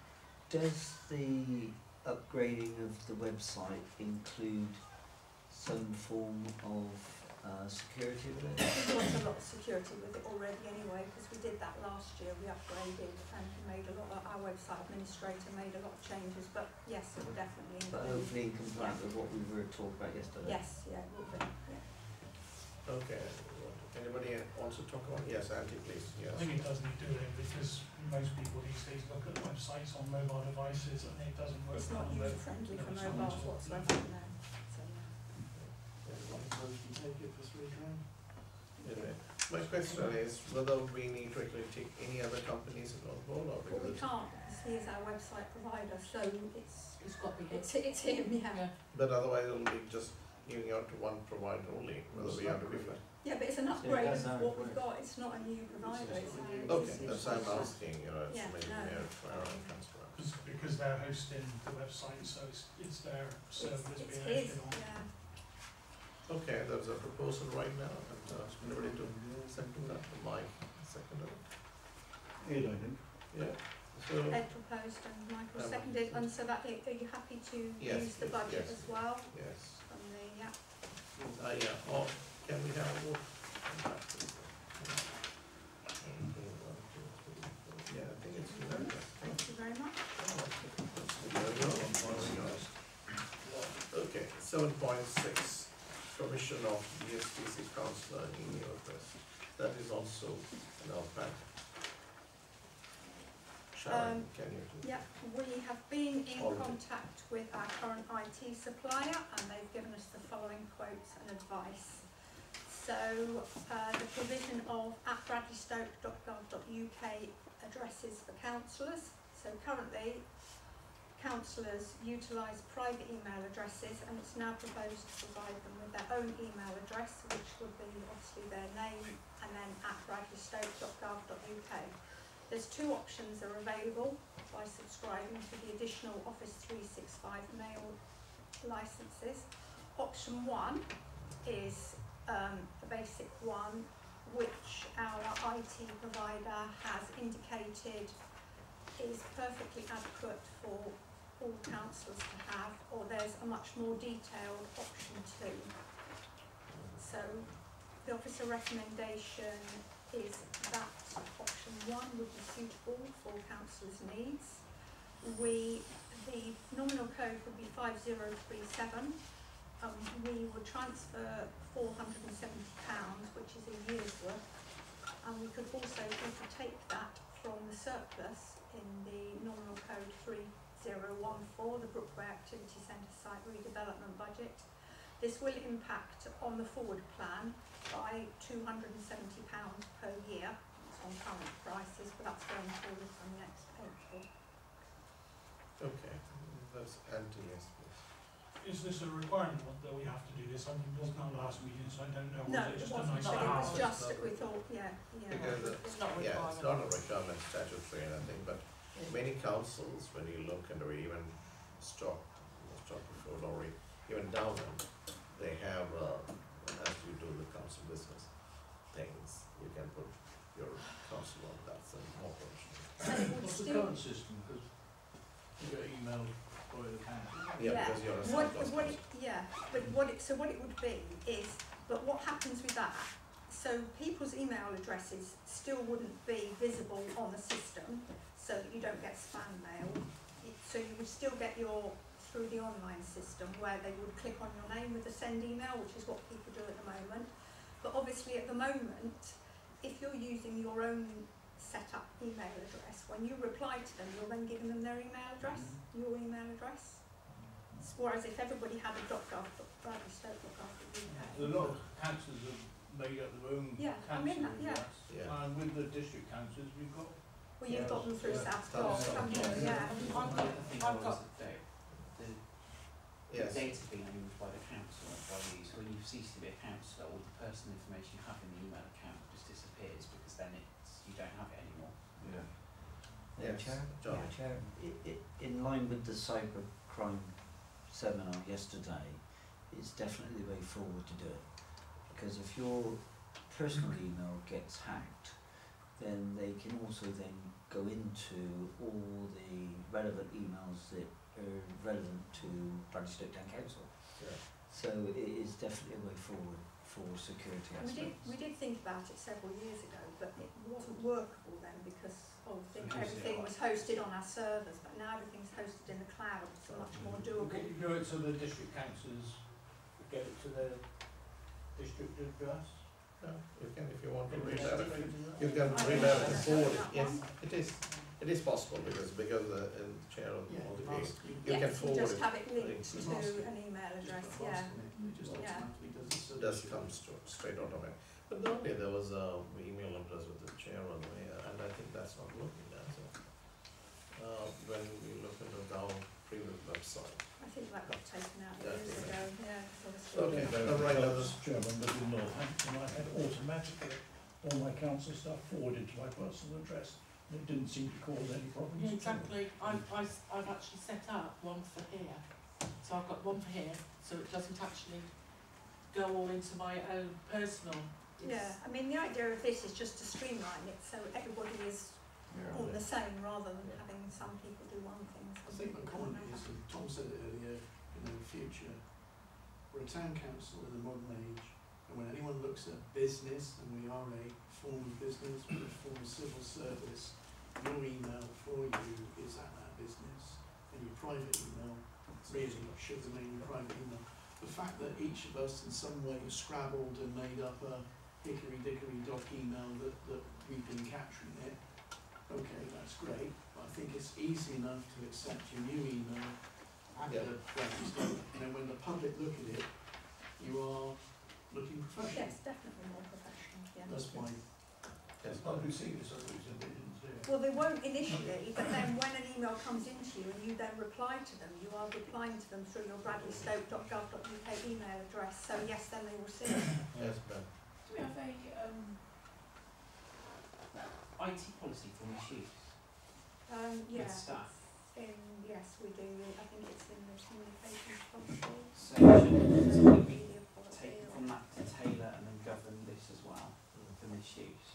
Speaker 5: does the upgrading of the website include some form of uh, security with it?
Speaker 7: There's a lot of security with it already anyway, because we did that last year. We upgraded and made a lot of, our website administrator made a lot of changes, but yes, it will definitely
Speaker 5: But
Speaker 7: include.
Speaker 5: hopefully in compliance with what we were talking about yesterday.
Speaker 7: Yes, yeah, it will be, yeah.
Speaker 6: Okay, anybody wants to talk about, yes, Andy, please, yes.
Speaker 8: I think it does need doing because most people these days look at websites on mobile devices and it doesn't work.
Speaker 7: It's not
Speaker 8: on the-
Speaker 7: user friendly for
Speaker 8: it's not
Speaker 7: mobiles
Speaker 8: user-
Speaker 7: whatsoever, no. So, yeah.
Speaker 13: So you can take it for three grand.
Speaker 6: Anyway, my question is whether we need to actually take any other companies on board or
Speaker 7: But we
Speaker 6: because,
Speaker 7: can't, because he is our website provider, so it's,
Speaker 2: It's got to be
Speaker 7: it's, it's him, yeah.
Speaker 6: but otherwise it'll be just giving out to one provider only, whether we have to be flat.
Speaker 7: Yeah, but it's an upgrade
Speaker 5: that's
Speaker 7: of
Speaker 5: our
Speaker 7: what we've
Speaker 5: request.
Speaker 7: got, it's not a new provider, it's our
Speaker 6: Okay,
Speaker 7: existing
Speaker 6: that's why I'm
Speaker 7: provider.
Speaker 6: asking, you know, it's
Speaker 7: Yeah,
Speaker 6: maybe
Speaker 7: no.
Speaker 6: merit for our own transfer.
Speaker 8: Because, because they're hosting the website, so it's, it's their server
Speaker 7: It's,
Speaker 8: that's
Speaker 7: it's
Speaker 8: being
Speaker 7: his,
Speaker 8: hosted on.
Speaker 7: yeah.
Speaker 6: Okay, there's a proposal right now, and uh, anybody to second that, Mike, seconded it?
Speaker 11: Ed, I think.
Speaker 6: Yeah, so,
Speaker 7: Ed proposed and Michael
Speaker 6: Um,
Speaker 7: seconded, and so that, are you happy to
Speaker 6: Yes,
Speaker 7: use the
Speaker 6: yes,
Speaker 7: budget
Speaker 6: yes.
Speaker 7: as well
Speaker 6: yes,
Speaker 7: from the, yeah?
Speaker 6: uh, yeah, or can we have a vote? on that, please? Okay, one, two, three, four. Yeah, I think it's unanimous.
Speaker 7: Thank you very much.
Speaker 6: There we go. Okay, seven point six, commission of B S T C councillor email address, that is also in our pack. Sharon,
Speaker 7: Um,
Speaker 6: can you do?
Speaker 7: Yeah, we have been in
Speaker 6: Already.
Speaker 7: contact with our current I T supplier and they've given us the following quotes and advice. So, uh, the provision of at bradleystoke dot gov dot U K addresses for councillors. So currently, councillors utilise private email addresses and it's now proposed to provide them with their own email address, which would be obviously their name and then at bradleystoke dot gov dot U K. There's two options that are available by subscribing to the additional Office three sixty-five mail licences. Option one is um, a basic one, which our I T provider has indicated is perfectly adequate for all councillors to have, or there's a much more detailed option two. So the officer recommendation is that option one would be suitable for councillors' needs. We, the nominal code would be five zero three seven. Um, we would transfer four hundred and seventy pounds, which is a year's worth, and we could also take that from the surplus in the nominal code three zero one four, the Brookway Activity Centre Site Redevelopment Budget. This will impact on the forward plan by two hundred and seventy pounds per year. It's on current prices, but that's going forward from next April.
Speaker 6: Okay, that's anti-yes, please.
Speaker 8: Is this a requirement that we have to do this? I mean, it wasn't our last meeting, so I don't know.
Speaker 7: No,
Speaker 8: Was it
Speaker 7: it
Speaker 8: just a
Speaker 7: wasn't,
Speaker 8: nice
Speaker 7: but
Speaker 8: to
Speaker 7: it
Speaker 8: have?
Speaker 7: was just that we thought, yeah, yeah.
Speaker 6: Because uh,
Speaker 2: It's not a
Speaker 6: yeah,
Speaker 2: requirement.
Speaker 6: it's not a requirement statutory or anything, but many councils, when you look into even Stoke, Stoke before Lorry, even Downham, they have, uh, as you do the council business things, you can put your council on that, so more option.
Speaker 7: So it would
Speaker 11: What's the
Speaker 7: still,
Speaker 11: current system? Because you get emailed by the council.
Speaker 6: Yeah,
Speaker 7: yeah,
Speaker 6: because you're a
Speaker 7: what,
Speaker 6: surplus
Speaker 7: what it,
Speaker 6: council.
Speaker 7: yeah, but what it, so what it would be is, but what happens with that, so people's email addresses still wouldn't be visible on the system, so that you don't get spam mail. It, so you would still get your, through the online system, where they would click on your name with the send email, which is what people do at the moment. But obviously at the moment, if you're using your own set up email address, when you reply to them, you're then giving them their email address, your email address. Whereas if everybody had a .gov, bradley stoke dot gov dot U K.
Speaker 11: A lot of councils have made up their own
Speaker 7: Yeah, I
Speaker 11: council
Speaker 7: mean that, yeah.
Speaker 11: address.
Speaker 6: Yeah.
Speaker 11: And with the district councils, we've got.
Speaker 7: Well, you've got them through
Speaker 11: Yeah.
Speaker 7: South
Speaker 6: South
Speaker 7: Gloss,
Speaker 6: Gloss,
Speaker 7: haven't you? Yeah.
Speaker 2: I've got, I've got the
Speaker 6: Yes.
Speaker 12: data being owned by the council, by you, so when you cease to be a councillor, all the personal information you have in the email account just disappears, because then it's, you don't have it anymore.
Speaker 6: Yeah.
Speaker 5: Yeah,
Speaker 6: Yes,
Speaker 5: Chair,
Speaker 6: John.
Speaker 5: yeah, Chair, i i in line with the cyber crime seminar yesterday, it's definitely the way forward to do it. Because if your personal email gets hacked, then they can also then go into all the relevant emails that are relevant to Bradley Stoke Town Council.
Speaker 6: Yeah.
Speaker 5: So it is definitely a way forward for security
Speaker 7: And we did,
Speaker 5: aspects.
Speaker 7: we did think about it several years ago, but it wasn't workable then because of thing, everything was hosted on our servers, but now everything's hosted in the cloud, so much more doable.
Speaker 11: Can you do it so the district councils get it to their district address?
Speaker 6: No, you can if you want to
Speaker 11: Can we
Speaker 6: redirect
Speaker 11: just
Speaker 6: it.
Speaker 11: do that?
Speaker 6: You can
Speaker 7: I
Speaker 6: redirect
Speaker 7: think
Speaker 6: it
Speaker 7: so.
Speaker 6: forward,
Speaker 7: That
Speaker 6: yes,
Speaker 7: one.
Speaker 6: it is, it is possible because, because the, in the chair of
Speaker 13: Yeah,
Speaker 6: all the
Speaker 13: you've
Speaker 6: case,
Speaker 13: asked me.
Speaker 6: you can
Speaker 7: Yes, you
Speaker 6: forward
Speaker 7: just
Speaker 6: it.
Speaker 7: have it linked
Speaker 6: Just
Speaker 7: to
Speaker 13: ask
Speaker 7: an email address,
Speaker 13: Just by
Speaker 7: yeah.
Speaker 13: asking it, it just
Speaker 7: Yeah.
Speaker 13: automatically does it. So
Speaker 6: It does come st- straight automatic. But normally there was a email address with the chair or the mayor, and I think that's not working now, so. Uh, when we look into our previous website.
Speaker 7: I think that got taken out
Speaker 6: Yeah,
Speaker 7: years
Speaker 6: yeah.
Speaker 7: ago, yeah, because
Speaker 6: Okay,
Speaker 7: obviously.
Speaker 6: all right, others.
Speaker 11: Chairman, but in Northampton, I had automatically all my council stuff forwarded to my personal address. And it didn't seem to cause any problems.
Speaker 2: Yeah,
Speaker 11: at all.
Speaker 2: exactly. I've, I've, I've actually set up one for here. So I've got one for here, so it doesn't actually go all into my own personal.
Speaker 7: Yeah, I mean, the idea of this is just to streamline it, so everybody is all the same, rather than having some people do one thing.
Speaker 13: I
Speaker 7: some
Speaker 13: think my
Speaker 7: people do
Speaker 13: comment
Speaker 7: another.
Speaker 13: is, and Tom said it earlier, you know, in the future, we're a town council in the modern age, and when anyone looks at business, and we are a form of business, we're a form of civil service, your email for you is at that business, and your private email really should remain your private email. The fact that each of us in some way scrabbled and made up a hickory dickory dock email that, that we've been capturing it, okay, that's great, but I think it's easy enough to accept your new email at
Speaker 6: Yeah.
Speaker 13: the Bradley Stoke, and then when the public look at it, you are looking professional.
Speaker 7: Yes, definitely more professional, yeah.
Speaker 13: That's my,
Speaker 6: Yes,
Speaker 11: I've seen this, I've seen they didn't see it.
Speaker 7: Well, they won't initially, but then when an email comes into you and you then reply to them, you are replying to them through your bradley stoke dot gov dot U K email address, so yes, then they will see it.
Speaker 6: yes, Ben.
Speaker 12: Do we have a um, I T policy for misuse
Speaker 7: Um, yeah.
Speaker 12: with staff?
Speaker 7: In, yes, we do, I think it's in the communications policy.
Speaker 12: So should we
Speaker 7: Media policy.
Speaker 12: take from that to tailor and then govern this as well for misuse.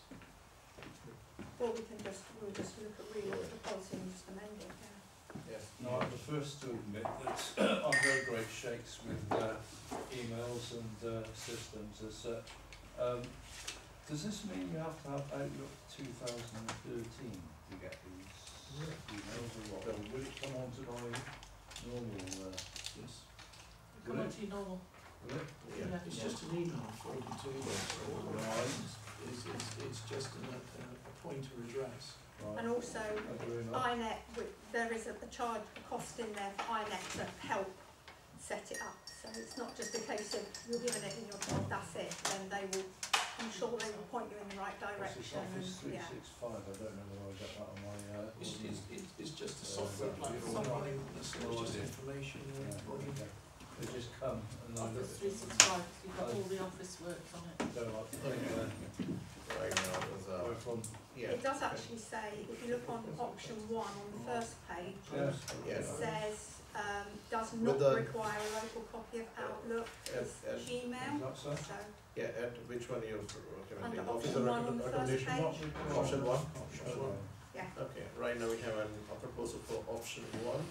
Speaker 7: Or we can just, we'll just look at real the policy and just amend it, yeah.
Speaker 6: Yes.
Speaker 10: No, I'm the first to admit that I'm no great shakes with uh, emails and uh, systems as such. Um, does this mean you have to have Outlook two thousand thirteen to get these emails or what? Or will it come onto my normal? Uh,
Speaker 13: Yes.
Speaker 2: Come on to your normal.
Speaker 10: will it?
Speaker 6: Yeah.
Speaker 13: It's just an email forwarded to you.
Speaker 10: Right.
Speaker 13: It's, it's, it's just an, a, a pointer address.
Speaker 10: Right.
Speaker 7: And also,
Speaker 10: Thank you very much.
Speaker 7: I net, wi- there is a, a charge, a cost in there for I net to help set it up. So it's not just a case of you're given it and you're told that's it, then they will, I'm sure they will point you in the right
Speaker 10: What's this
Speaker 7: direction. And,
Speaker 10: Office three
Speaker 7: yeah.
Speaker 10: sixty-five? I don't know whether I got that on my. Uh,
Speaker 13: It's, it's, it's, it's just a
Speaker 10: Uh,
Speaker 13: software platform
Speaker 7: software.
Speaker 13: running, it's
Speaker 10: Oh,
Speaker 13: just
Speaker 10: is it?
Speaker 13: information.
Speaker 10: yeah,
Speaker 13: uh, running.
Speaker 10: okay. They just come and I look
Speaker 2: Office
Speaker 10: at
Speaker 2: three
Speaker 10: them.
Speaker 2: sixty-five, you've got all the office works on it.
Speaker 10: Go like, uh,
Speaker 6: Right now, there's a,
Speaker 10: we're from
Speaker 6: yeah.
Speaker 7: It does actually say, if you look on option one on the first page,
Speaker 10: yeah.
Speaker 6: Yes.
Speaker 7: it says, um, does not
Speaker 6: With the-
Speaker 7: require a local copy of Outlook,
Speaker 6: Yes,
Speaker 7: it's
Speaker 6: yes.
Speaker 7: Gmail,
Speaker 10: Is that so?
Speaker 7: so
Speaker 6: Yeah, and which one you recommending?
Speaker 7: Under
Speaker 6: Officer
Speaker 7: option one on the first
Speaker 6: recommendation?
Speaker 7: page.
Speaker 6: Option one?
Speaker 10: Option one.
Speaker 7: yeah,
Speaker 6: Okay, right now we have an, a proposal for option one,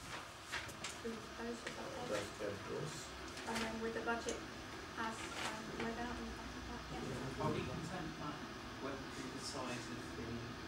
Speaker 7: who proposed it, that one?
Speaker 6: that's that goes.
Speaker 7: And then with the budget as um, read out and stuff like that, yeah.
Speaker 12: Are we content that when we decide if the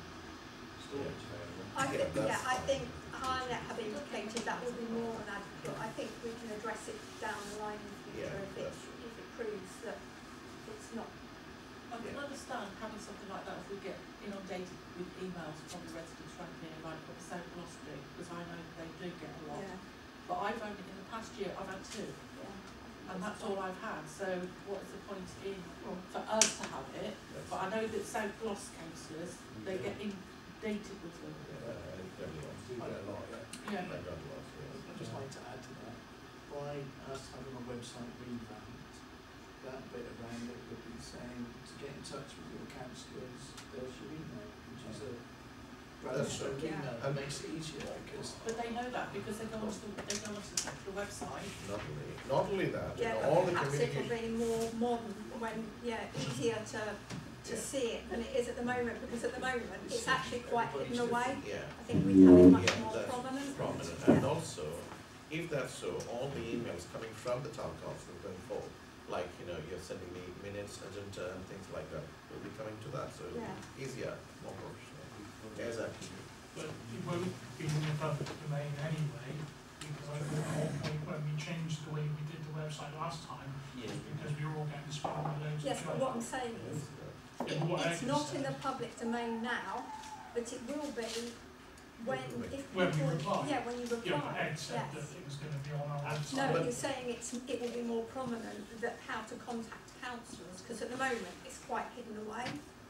Speaker 12: storage available?
Speaker 7: I think,
Speaker 6: Yeah,
Speaker 7: yeah, I
Speaker 6: that's
Speaker 7: think Harnet have indicated that would be more than adequate. I think we can address it down the line in the future
Speaker 6: Yeah,
Speaker 7: if it,
Speaker 6: that's true.
Speaker 7: if it proves that it's not.
Speaker 2: I can understand having something like that if we get inundated with emails from the residents around here, like what the South Gloss do, because I know they do get a lot.
Speaker 7: Yeah,
Speaker 2: But I've only, in the past year, I've had two,
Speaker 7: yeah.
Speaker 2: and that's all I've had, so what is the point in, well, for us to have it? But I know that South Gloss councillors, they get inundated with them.
Speaker 6: Yeah, I definitely
Speaker 10: Do get a lot, yeah.
Speaker 2: Yeah.
Speaker 6: I got lots, yeah.
Speaker 13: I'd just like to add to that, by us having a website revamped, that bit around it would be saying to get in touch with your councillors, there's your email, which is a brand
Speaker 6: That's
Speaker 13: stroke
Speaker 7: true.
Speaker 13: email.
Speaker 6: Yeah.
Speaker 13: It makes it easier because
Speaker 2: But they know that because they go onto the, they go onto the central website.
Speaker 6: Not only, not only that, you
Speaker 7: Yeah,
Speaker 6: know, all
Speaker 7: but
Speaker 6: the
Speaker 7: perhaps it'll
Speaker 6: communication.
Speaker 7: be more modern when, yeah, easier to, to
Speaker 6: Yeah.
Speaker 7: see it than it is at the moment, because at the moment it's actually quite hidden away.
Speaker 6: Yeah,
Speaker 7: I think we'd have it much
Speaker 6: Yeah,
Speaker 7: more
Speaker 6: that's
Speaker 7: prominent.
Speaker 6: prominent,
Speaker 7: Yeah.
Speaker 6: and also, if that's so, all the emails coming from the town council going forward, like, you know, you're sending me minutes, agenda, and things like that, will be coming to that, so
Speaker 7: Yeah.
Speaker 6: easier, more professional. Exactly.
Speaker 8: But it won't be in the public domain anyway, because I thought when, when we changed the way we did the website last time,
Speaker 12: Yeah.
Speaker 8: because we were all getting spammed with loads of
Speaker 7: Yes, but
Speaker 8: junk.
Speaker 7: what I'm saying is,
Speaker 8: Yeah, but what
Speaker 7: it's
Speaker 8: Ed
Speaker 7: not
Speaker 8: said-
Speaker 7: in the public domain now, but it will be when, if
Speaker 8: When we
Speaker 7: people,
Speaker 8: reply.
Speaker 7: yeah, when you
Speaker 8: Yeah, but
Speaker 7: reply,
Speaker 8: Ed said that
Speaker 7: yes.
Speaker 8: it was gonna be on our website.
Speaker 7: No,
Speaker 6: But-
Speaker 7: you're saying it's, it will be more prominent that how to contact councillors, because at the moment it's quite hidden away.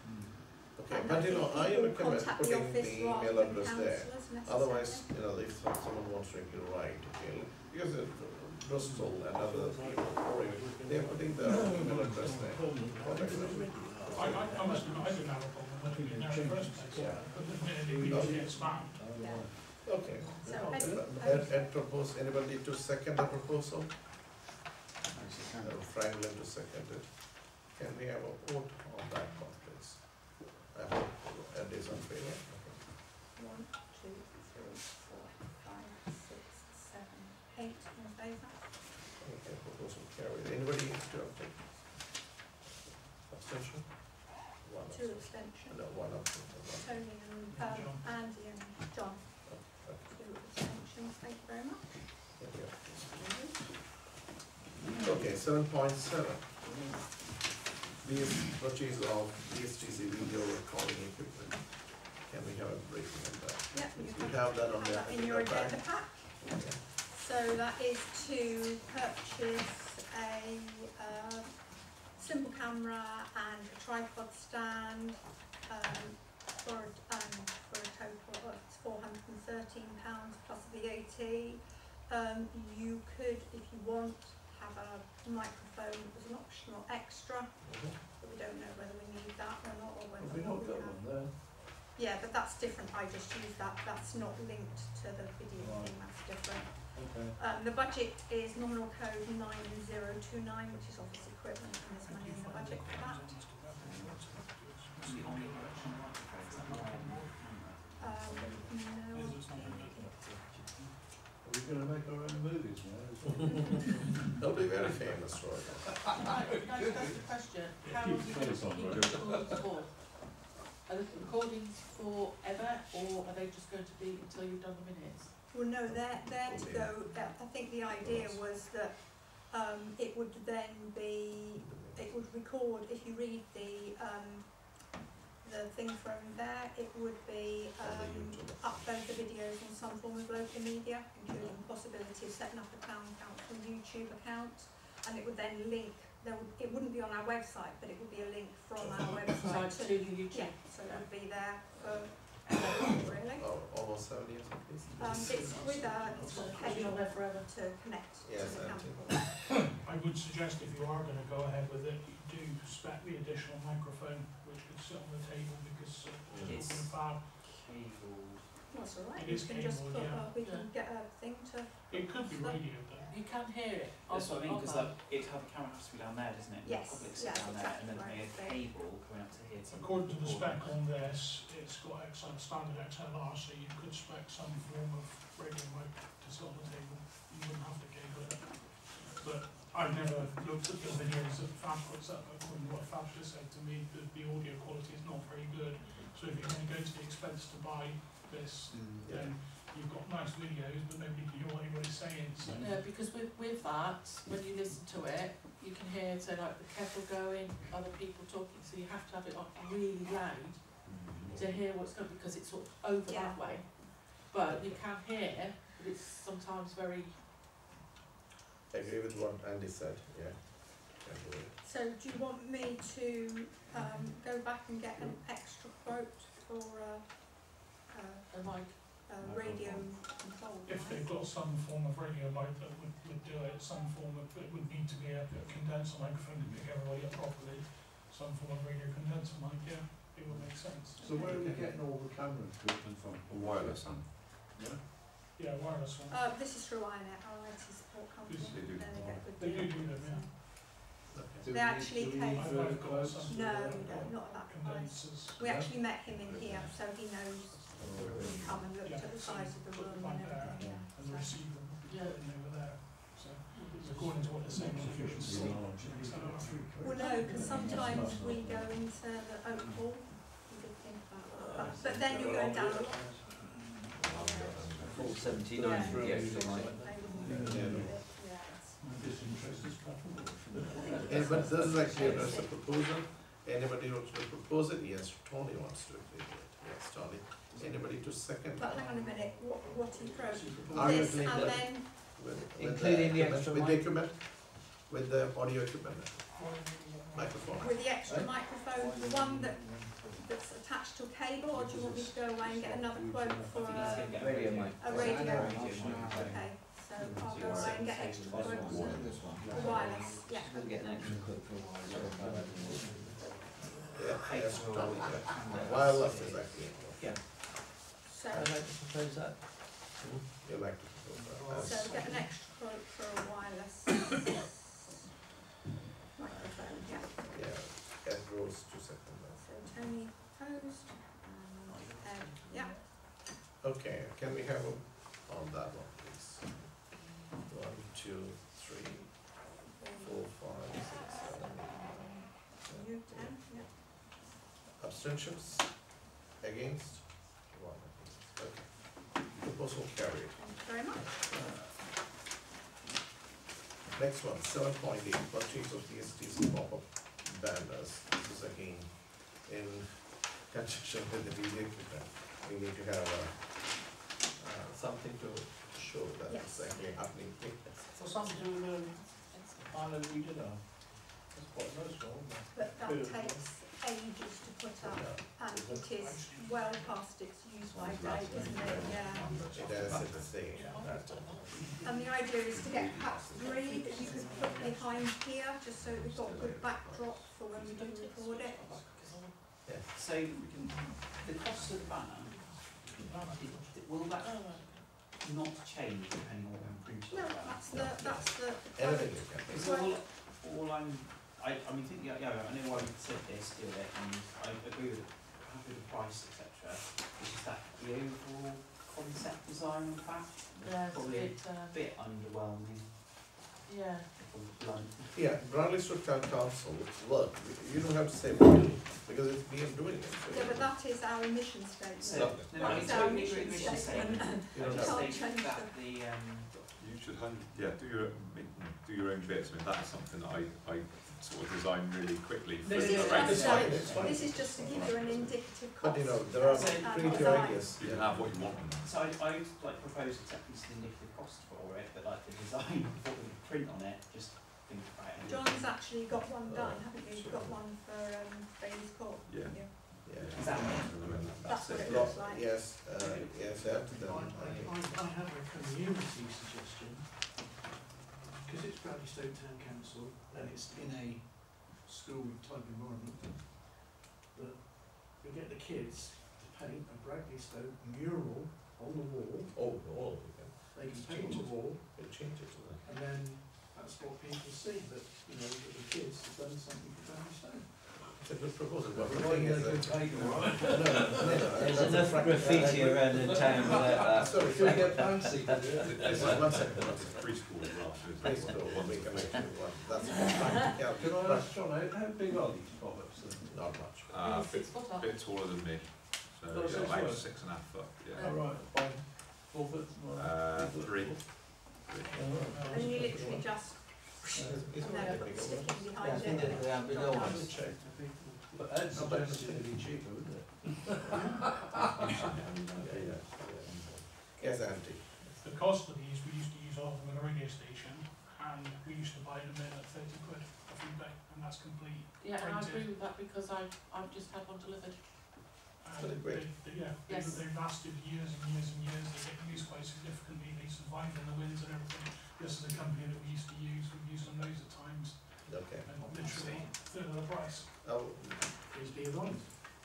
Speaker 6: Okay,
Speaker 7: And
Speaker 6: but you know,
Speaker 7: think
Speaker 6: I
Speaker 7: people
Speaker 6: recommend
Speaker 7: contact the
Speaker 6: putting
Speaker 7: office
Speaker 6: the
Speaker 7: rather
Speaker 6: email
Speaker 7: than
Speaker 6: address there.
Speaker 7: councillors necessarily.
Speaker 6: Otherwise, you know, if some- someone wants to write, okay, because uh, Bristol and other people, they're putting the email address there.
Speaker 8: I, I, I must admit, I didn't have a problem with it in the first place,
Speaker 6: Yeah.
Speaker 8: but admittedly we did get spammed.
Speaker 7: Yeah.
Speaker 6: Okay.
Speaker 7: So,
Speaker 6: Ed,
Speaker 7: Ed-
Speaker 6: Ed, Ed propose, anybody to second the proposal? Uh, Franklin to second it. Can we have a vote on that one, please? I hope Ed is in favor.
Speaker 7: One, two, three, four, five, six, seven, eight in favour.
Speaker 6: Okay, proposal carried. Anybody to object? Abstention? One
Speaker 7: Two
Speaker 6: abstention.
Speaker 7: abstentions.
Speaker 6: No, one abstention. one.
Speaker 7: Tony and, um, Andy and John.
Speaker 6: Okay,
Speaker 7: Two abstentions, thank you very much.
Speaker 6: thank you. Okay, seven point seven. These purchase of V S T C video recording equipment. Can we have a briefing on that?
Speaker 7: Yep, you
Speaker 6: You
Speaker 7: have,
Speaker 6: have that on
Speaker 7: have
Speaker 6: the
Speaker 7: that in your
Speaker 6: agenda
Speaker 7: agenda
Speaker 6: pack?
Speaker 7: pack.
Speaker 6: Okay.
Speaker 7: So that is to purchase a uh, simple camera and a tripod stand um, for, a- um, for a total of four hundred and thirteen pounds plus V A T. Um, you could, if you want, have a microphone as an optional extra,
Speaker 6: Mhm.
Speaker 7: but we don't know whether we need that or not, or whether
Speaker 10: Have we not
Speaker 7: we
Speaker 10: got
Speaker 7: have.
Speaker 10: one there?
Speaker 7: Yeah, but that's different, I just use that, that's not linked to the video
Speaker 10: Right.
Speaker 7: thing, that's different.
Speaker 10: Okay.
Speaker 7: Um, the budget is nominal code nine zero two nine, which is office equipment, and there's money in the budget for that. Um, no,
Speaker 10: Are we going to make our own movies now?
Speaker 6: They'll be very famous, Roy.
Speaker 2: Can I can I just ask a question? How long are you going to keep the recordings for? Are the recordings forever, or are they just going to be until you've done the minutes?
Speaker 7: well, no, they're there to go. uh, I think the idea was that um, it would then be, it would record, if you read the um, the thing from there, it would be um, upload the videos on some form of local media, including the possibility of setting up a town council YouTube account, and it would then link. There would, it wouldn't be on our website, but it would be a link from our website
Speaker 2: So to the YouTube?
Speaker 7: Yeah, so it would be there for everyone, really.
Speaker 6: Oh, almost seven years at least.
Speaker 7: Um, it's with a, it's got a cable
Speaker 2: there forever.
Speaker 7: to connect to
Speaker 6: Yes,
Speaker 7: the
Speaker 6: I
Speaker 7: camera.
Speaker 8: I would suggest if you are going to go ahead with it, you do spec the additional microphone which could sit on the table, because uh,
Speaker 12: It's
Speaker 8: it's fab.
Speaker 12: cabled.
Speaker 7: That's all right.
Speaker 8: It
Speaker 7: You
Speaker 8: is
Speaker 7: can just
Speaker 8: cabled,
Speaker 7: put,
Speaker 8: yeah.
Speaker 7: uh, we can get a thing to.
Speaker 8: It could be radio though.
Speaker 2: You can hear it.
Speaker 12: That's what I mean, because
Speaker 2: on
Speaker 12: it'd have the camera has to be down there, doesn't it?
Speaker 7: Yes,
Speaker 12: The public sit
Speaker 7: yeah,
Speaker 12: down there, and then
Speaker 7: exactly
Speaker 12: there'd be a
Speaker 7: right.
Speaker 12: cable coming up to here. To
Speaker 8: According to the spec
Speaker 12: record.
Speaker 8: on this, it's got X, uh, standard X L R, so you could spec some form of radio mic to sit on the table. You wouldn't have to cable it. But I've never looked at the videos that Fab puts up. According to what Fab just said to me, the, the audio quality is not very good. So if you're going to go to the expense to buy this,
Speaker 6: Yeah.
Speaker 8: then you've got nice videos, but nobody can hear what anybody's saying. So.
Speaker 2: Yeah, because with, with that, when you listen to it, you can hear, say, like the kettle going, other people talking, so you have to have it on really loud to hear what's going, because it's sort of over
Speaker 7: Yeah.
Speaker 2: that way. But you can hear, but it's sometimes very.
Speaker 6: I agree with what Andy said, yeah. I agree.
Speaker 7: So do you want me to um, go back and get an extra quote for uh, uh,
Speaker 2: A mic.
Speaker 7: uh, radio control?
Speaker 8: If they've got some form of radio mic that would, would do it, some form of, it would need to be a, a condenser microphone to pick everybody up properly. Some form of radio condenser mic, yeah, it would make sense.
Speaker 10: So where are we getting all the camera equipment from?
Speaker 9: Wireless, huh?
Speaker 10: Yeah.
Speaker 8: Yeah, wireless one.
Speaker 7: Uh, this is through I N E T, our I T support company.
Speaker 8: Yes,
Speaker 9: they do.
Speaker 7: And they get good
Speaker 8: They do
Speaker 7: deal.
Speaker 8: do them, yeah.
Speaker 6: Okay.
Speaker 10: Do
Speaker 7: They
Speaker 10: we-
Speaker 7: actually
Speaker 10: do we
Speaker 7: came-
Speaker 10: need
Speaker 8: I've
Speaker 10: further
Speaker 8: got
Speaker 10: quotes?
Speaker 8: some
Speaker 7: No,
Speaker 8: sort of,
Speaker 7: no,
Speaker 8: uh,
Speaker 7: not at that price.
Speaker 8: condensers.
Speaker 7: We actually met him in here, so he knows, he come and looked
Speaker 8: Yeah.
Speaker 7: at the size of the room
Speaker 8: Like
Speaker 7: and
Speaker 8: there,
Speaker 7: everything, yeah.
Speaker 8: and the
Speaker 7: So-
Speaker 8: receiver would be putting over there. So according to what they're saying, if you can see.
Speaker 7: Well, no, because sometimes we go into the oak hall, we did think about that, but, but then you're going down a lot.
Speaker 5: Four seventy nine for the extra mic.
Speaker 6: Yeah, but this is actually just a proposal. Anybody wants to propose it? Yes, Tony wants to agree with it. Yes, Tony. Anybody to second?
Speaker 7: But hang on a minute, what, what he wrote,
Speaker 6: Are you
Speaker 7: this and
Speaker 6: including that?
Speaker 7: then,
Speaker 6: With, with
Speaker 5: Including the
Speaker 6: equipment,
Speaker 5: extra
Speaker 6: with the
Speaker 5: mic?
Speaker 6: equipment, with the audio equipment, microphone.
Speaker 7: with the extra microphone, the one that, that's attached to a cable, or do you want me to go away and get another quote for a,
Speaker 5: Radio mic.
Speaker 7: a radio?
Speaker 5: Radio mic.
Speaker 7: Okay, so I'll go away and get extra quotes for wireless, yeah.
Speaker 5: We'll get an extra quote for wireless.
Speaker 6: Yeah, yes, Tony, yeah. Wireless is actually,
Speaker 5: Yeah.
Speaker 7: So,
Speaker 5: I'd like to propose that.
Speaker 6: you like to propose that.
Speaker 7: so get an extra quote for a wireless microphone, yeah.
Speaker 6: Yeah, Ed Rose to second that.
Speaker 7: So Tony opposed, and Ed, yeah.
Speaker 6: Okay, can we have a, on that one, please? One, two, three, four, five, six, seven, eight,
Speaker 7: You ten, yeah.
Speaker 6: nine. Abstentions? Against? One against, okay. Proposal carried.
Speaker 7: Thank you very much.
Speaker 6: Next one, seven point eight, purchase of the S T's pop-up banners. This is again in conjunction with the media equipment. We need to have a, uh, something to show that it's
Speaker 7: Yes.
Speaker 6: actually happening.
Speaker 11: For something to, um, Ireland we did our, that's quite nice one, wasn't it?
Speaker 7: But that
Speaker 11: Bit of-
Speaker 7: takes ages to put up, and it is well past its use by date, isn't it? Yeah.
Speaker 6: It has it is saying that.
Speaker 7: And the idea is to get perhaps three that you could put behind here, just so we've got a good backdrop for when we do record it.
Speaker 6: Yeah.
Speaker 12: So the cost of the banner, it- will that not change depending on what improvements
Speaker 7: No,
Speaker 12: are.
Speaker 7: that's the, that's the.
Speaker 6: Anything you can.
Speaker 12: It's all, all I'm, I, I mean, think, yeah, yeah, I know why we said this, do it, and I agree with, happy with the price, et cetera. It's just that the overall concept design of that,
Speaker 2: Yeah, it's a
Speaker 12: probably
Speaker 2: bit, um,
Speaker 12: a bit underwhelming,
Speaker 2: yeah.
Speaker 12: if I'm blunt.
Speaker 6: Yeah, Bradley Stoke Town Council, look, you don't have to say really, because it's B M doing it. so-
Speaker 7: Yeah, but that is our emission statement.
Speaker 12: So, no, no, I
Speaker 7: That's our
Speaker 12: totally agree
Speaker 7: mission
Speaker 12: with what you're saying.
Speaker 7: statement.
Speaker 6: You
Speaker 12: I
Speaker 6: don't
Speaker 12: just
Speaker 6: have-
Speaker 7: Can't
Speaker 12: think
Speaker 7: change
Speaker 12: that
Speaker 7: them.
Speaker 12: the, um,
Speaker 9: You should, hun- yeah, do your, do your own bits. I mean, that is something that I, I sort of designed really quickly for
Speaker 7: This
Speaker 9: the
Speaker 7: is
Speaker 9: rate.
Speaker 6: It's
Speaker 7: just,
Speaker 6: fine, it's fine.
Speaker 7: this is just to give you an indicative cost.
Speaker 6: But you know, there are
Speaker 12: So-
Speaker 6: pretty good
Speaker 7: Design.
Speaker 6: ideas.
Speaker 9: You can have what you want on them.
Speaker 12: so I, I would like propose accepting the indicative cost for it, but like the design, what we print on it, just think about it.
Speaker 7: John's actually got one done, haven't you? You've got one for um, Bailey's Court.
Speaker 9: Yeah.
Speaker 7: haven't you?
Speaker 6: Yeah.
Speaker 12: Is that it?
Speaker 7: That's what it
Speaker 6: Lot-
Speaker 7: looks like.
Speaker 6: Yes, uh, yes, I have to
Speaker 13: I,
Speaker 6: done.
Speaker 13: I, I I have a community suggestion, because it's Bradley Stoke Town Council and it's in a school type environment, that we get the kids to paint a Bradley Stoke mural on the wall.
Speaker 6: Oh, oh,
Speaker 13: They can paint on the wall,
Speaker 6: we change it to that.
Speaker 13: and then that's what people see, that, you know, that the kids have done something for Bradley Stoke.
Speaker 6: It's a good proposal, but the
Speaker 10: Providing
Speaker 6: thing is
Speaker 10: they
Speaker 6: that.
Speaker 10: can paint them, right?
Speaker 6: No, no, no, no,
Speaker 5: There's
Speaker 6: that's a
Speaker 5: enough
Speaker 6: prac-
Speaker 5: graffiti
Speaker 6: uh,
Speaker 5: around the town without that.
Speaker 6: Sorry,
Speaker 10: Can
Speaker 6: can
Speaker 10: we
Speaker 6: we
Speaker 10: get
Speaker 6: get,
Speaker 10: fancy to do it?
Speaker 6: this is one second,
Speaker 9: It's preschool as well. so it's
Speaker 6: please
Speaker 9: not
Speaker 6: go,
Speaker 9: one
Speaker 6: we can make
Speaker 9: school.
Speaker 6: it one, that's fine, yeah,
Speaker 10: Can I
Speaker 6: but
Speaker 10: ask John, how, how big are these bollocks then?
Speaker 6: not much.
Speaker 9: Uh, a
Speaker 2: It's
Speaker 9: bit,
Speaker 2: six foot up.
Speaker 9: bit taller than me. So
Speaker 10: Oh,
Speaker 9: yeah,
Speaker 10: six
Speaker 9: about
Speaker 10: foot.
Speaker 9: six and a half foot, yeah.
Speaker 10: All right, fine. Four foot?
Speaker 9: Uh, three.
Speaker 7: And you literally just,
Speaker 6: It's
Speaker 7: and
Speaker 6: not
Speaker 7: then
Speaker 6: that big,
Speaker 7: stick
Speaker 6: it's-
Speaker 7: it
Speaker 5: Yeah, I
Speaker 7: behind
Speaker 5: think
Speaker 7: it.
Speaker 5: that they have been always.
Speaker 10: But Ed's suggested it's going to be cheaper, wouldn't it?
Speaker 6: Yeah, yeah, yeah. Yes, Andy.
Speaker 8: The cost of these, we used to use all of them at a radio station, and we used to buy them in at thirty quid a free day, and that's complete.
Speaker 2: Yeah, and I
Speaker 8: Printed.
Speaker 2: agree with that because I've, I've just had one delivered.
Speaker 8: And
Speaker 6: Pretty great.
Speaker 8: they, they, yeah, they,
Speaker 2: Yes.
Speaker 8: they've lasted years and years and years, they get used quite significantly, they survive in the winds and everything. This is a company that we used to use, we've used them loads of times,
Speaker 6: Okay.
Speaker 8: and literally third of the price.
Speaker 6: Oh,
Speaker 13: Please be advised.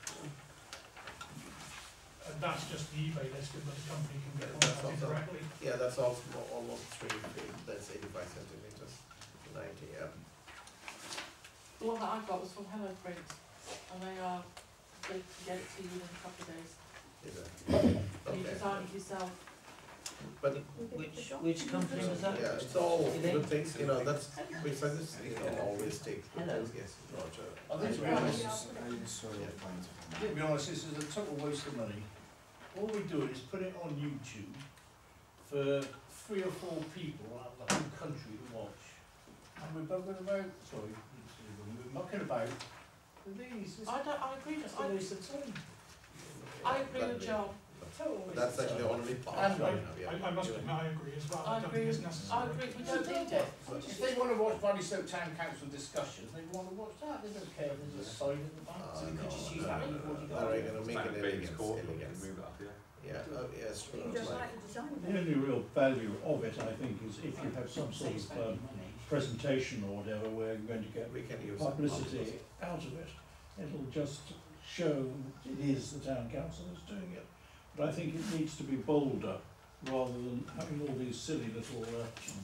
Speaker 8: And that's just the eBay listing, but the company can get
Speaker 6: That's
Speaker 8: contacted
Speaker 6: also-
Speaker 8: directly.
Speaker 6: yeah, that's also mo- almost three feet, that's eighty-five centimeters, ninety, yeah.
Speaker 2: The one that I got was from Hello Prints, and they are, they can get it to you in a couple of days.
Speaker 6: Is it?
Speaker 2: And you
Speaker 6: Okay.
Speaker 2: design it yourself.
Speaker 6: But,
Speaker 5: Which, which company was that?
Speaker 6: yeah, it's all
Speaker 5: Today?
Speaker 6: good things, you know, that's, besides this, you know, always take good
Speaker 5: Hello.
Speaker 6: things, yes, Roger.
Speaker 10: I think to be
Speaker 7: Yeah.
Speaker 10: honest,
Speaker 7: Yeah.
Speaker 10: I think to be honest, this is a total waste of money. All we do is put it on YouTube for three or four people out of the whole country to watch. And we're bugging about, sorry, we're mucking about with these. It's
Speaker 2: I don't, I agree,
Speaker 10: it's
Speaker 2: I,
Speaker 10: a waste of time.
Speaker 2: I agree with John.
Speaker 10: Total waste
Speaker 6: That's
Speaker 10: of
Speaker 6: actually
Speaker 10: time.
Speaker 6: only part.
Speaker 10: And
Speaker 6: of
Speaker 10: I-
Speaker 6: it, yeah.
Speaker 8: I, I must admit, I agree as well,
Speaker 2: I
Speaker 8: I don't
Speaker 2: agree
Speaker 8: think it's
Speaker 2: with-
Speaker 8: necessary.
Speaker 2: I agree, we don't need it.
Speaker 10: If they want to watch Bradley Stoke Town Council discussions, they want to watch that. They don't care if there's a sign in the back.
Speaker 6: Uh,
Speaker 10: So you
Speaker 6: no,
Speaker 10: could just use
Speaker 6: no,
Speaker 10: that
Speaker 6: no,
Speaker 10: when you've already
Speaker 6: no,
Speaker 10: got
Speaker 6: they're
Speaker 10: it.
Speaker 6: gonna
Speaker 9: It's
Speaker 6: make
Speaker 9: like
Speaker 6: it
Speaker 9: a baby's
Speaker 6: elegance,
Speaker 9: court, we can
Speaker 6: elegance.
Speaker 9: move it up here.
Speaker 6: Yeah, oh, yes,
Speaker 7: You
Speaker 6: sure,
Speaker 7: just
Speaker 6: like,
Speaker 7: like the design of
Speaker 11: The
Speaker 7: it.
Speaker 11: only real value of it, I think, is if you have some sort
Speaker 12: Saves
Speaker 11: of
Speaker 12: spending
Speaker 11: um,
Speaker 12: money.
Speaker 11: presentation or whatever where you're going to get
Speaker 6: we can use.
Speaker 11: publicity out of it. It'll just show it is the town council that's doing it. But I think it needs to be bolder rather than having all these silly little uh,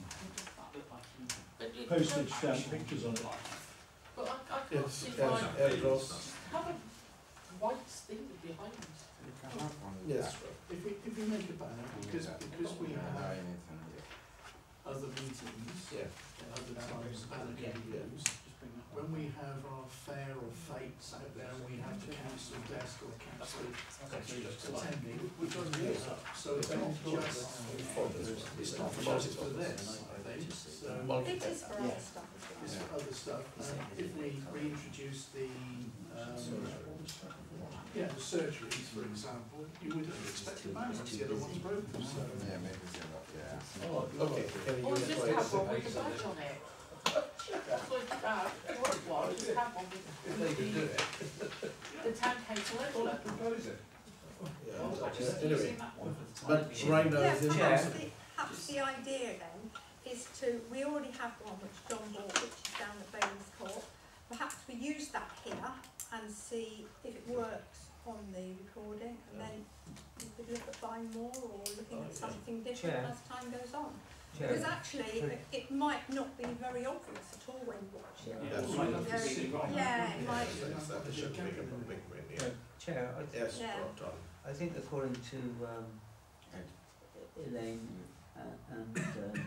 Speaker 2: But you-
Speaker 11: postage stamp pictures on it.
Speaker 2: But I, I can't
Speaker 6: It's,
Speaker 2: see
Speaker 6: yes,
Speaker 2: why,
Speaker 6: airdrops,
Speaker 2: have a white thing behind.
Speaker 6: yes,
Speaker 13: If we, if we make a banner, because, because we have other meetings,
Speaker 6: yeah.
Speaker 13: at other times, the banner can be used. When we have our fair or fates out there, and we have the council desk or council attending, which are really up, so it's not just, it's not just for this, I think, so.
Speaker 7: It is for other stuff as well.
Speaker 13: It's for other stuff, um, if we reintroduce the, um, yeah, the surgeries, for example, you would expect the banner, the other one's broken, so.
Speaker 6: Oh, okay, can you
Speaker 2: Or
Speaker 6: use
Speaker 2: just
Speaker 6: it
Speaker 2: have
Speaker 6: for
Speaker 2: one with a badge on it. That's what you have, if you want one, just have one with,
Speaker 10: If they could do
Speaker 2: with
Speaker 10: it.
Speaker 2: the, the town council envelope.
Speaker 10: Propose it.
Speaker 6: Yeah,
Speaker 2: Well,
Speaker 6: okay,
Speaker 2: just
Speaker 6: anyway,
Speaker 2: using that one for the
Speaker 6: but
Speaker 2: time.
Speaker 6: right now
Speaker 7: Yeah,
Speaker 6: it's in
Speaker 7: perhaps
Speaker 6: council.
Speaker 7: the, perhaps the idea then is to, we already have one which John bought, which is down at Bailey's Court. Perhaps we use that here and see if it works on the recording, and then you could look at buying more or looking at something different
Speaker 5: Chair.
Speaker 7: as time goes on.
Speaker 5: Chair.
Speaker 7: Because actually, it, it might not be very obvious at all when you watch it.
Speaker 6: Yeah,
Speaker 8: It might not be
Speaker 7: Very-
Speaker 8: seen right.
Speaker 7: yeah, it
Speaker 6: Yeah,
Speaker 7: might.
Speaker 6: so it's, uh, it should make a big win, yeah.
Speaker 5: Chair, I, th-
Speaker 6: Yes,
Speaker 7: Yeah.
Speaker 6: Tom.
Speaker 5: I think according to um, Elaine uh, and um,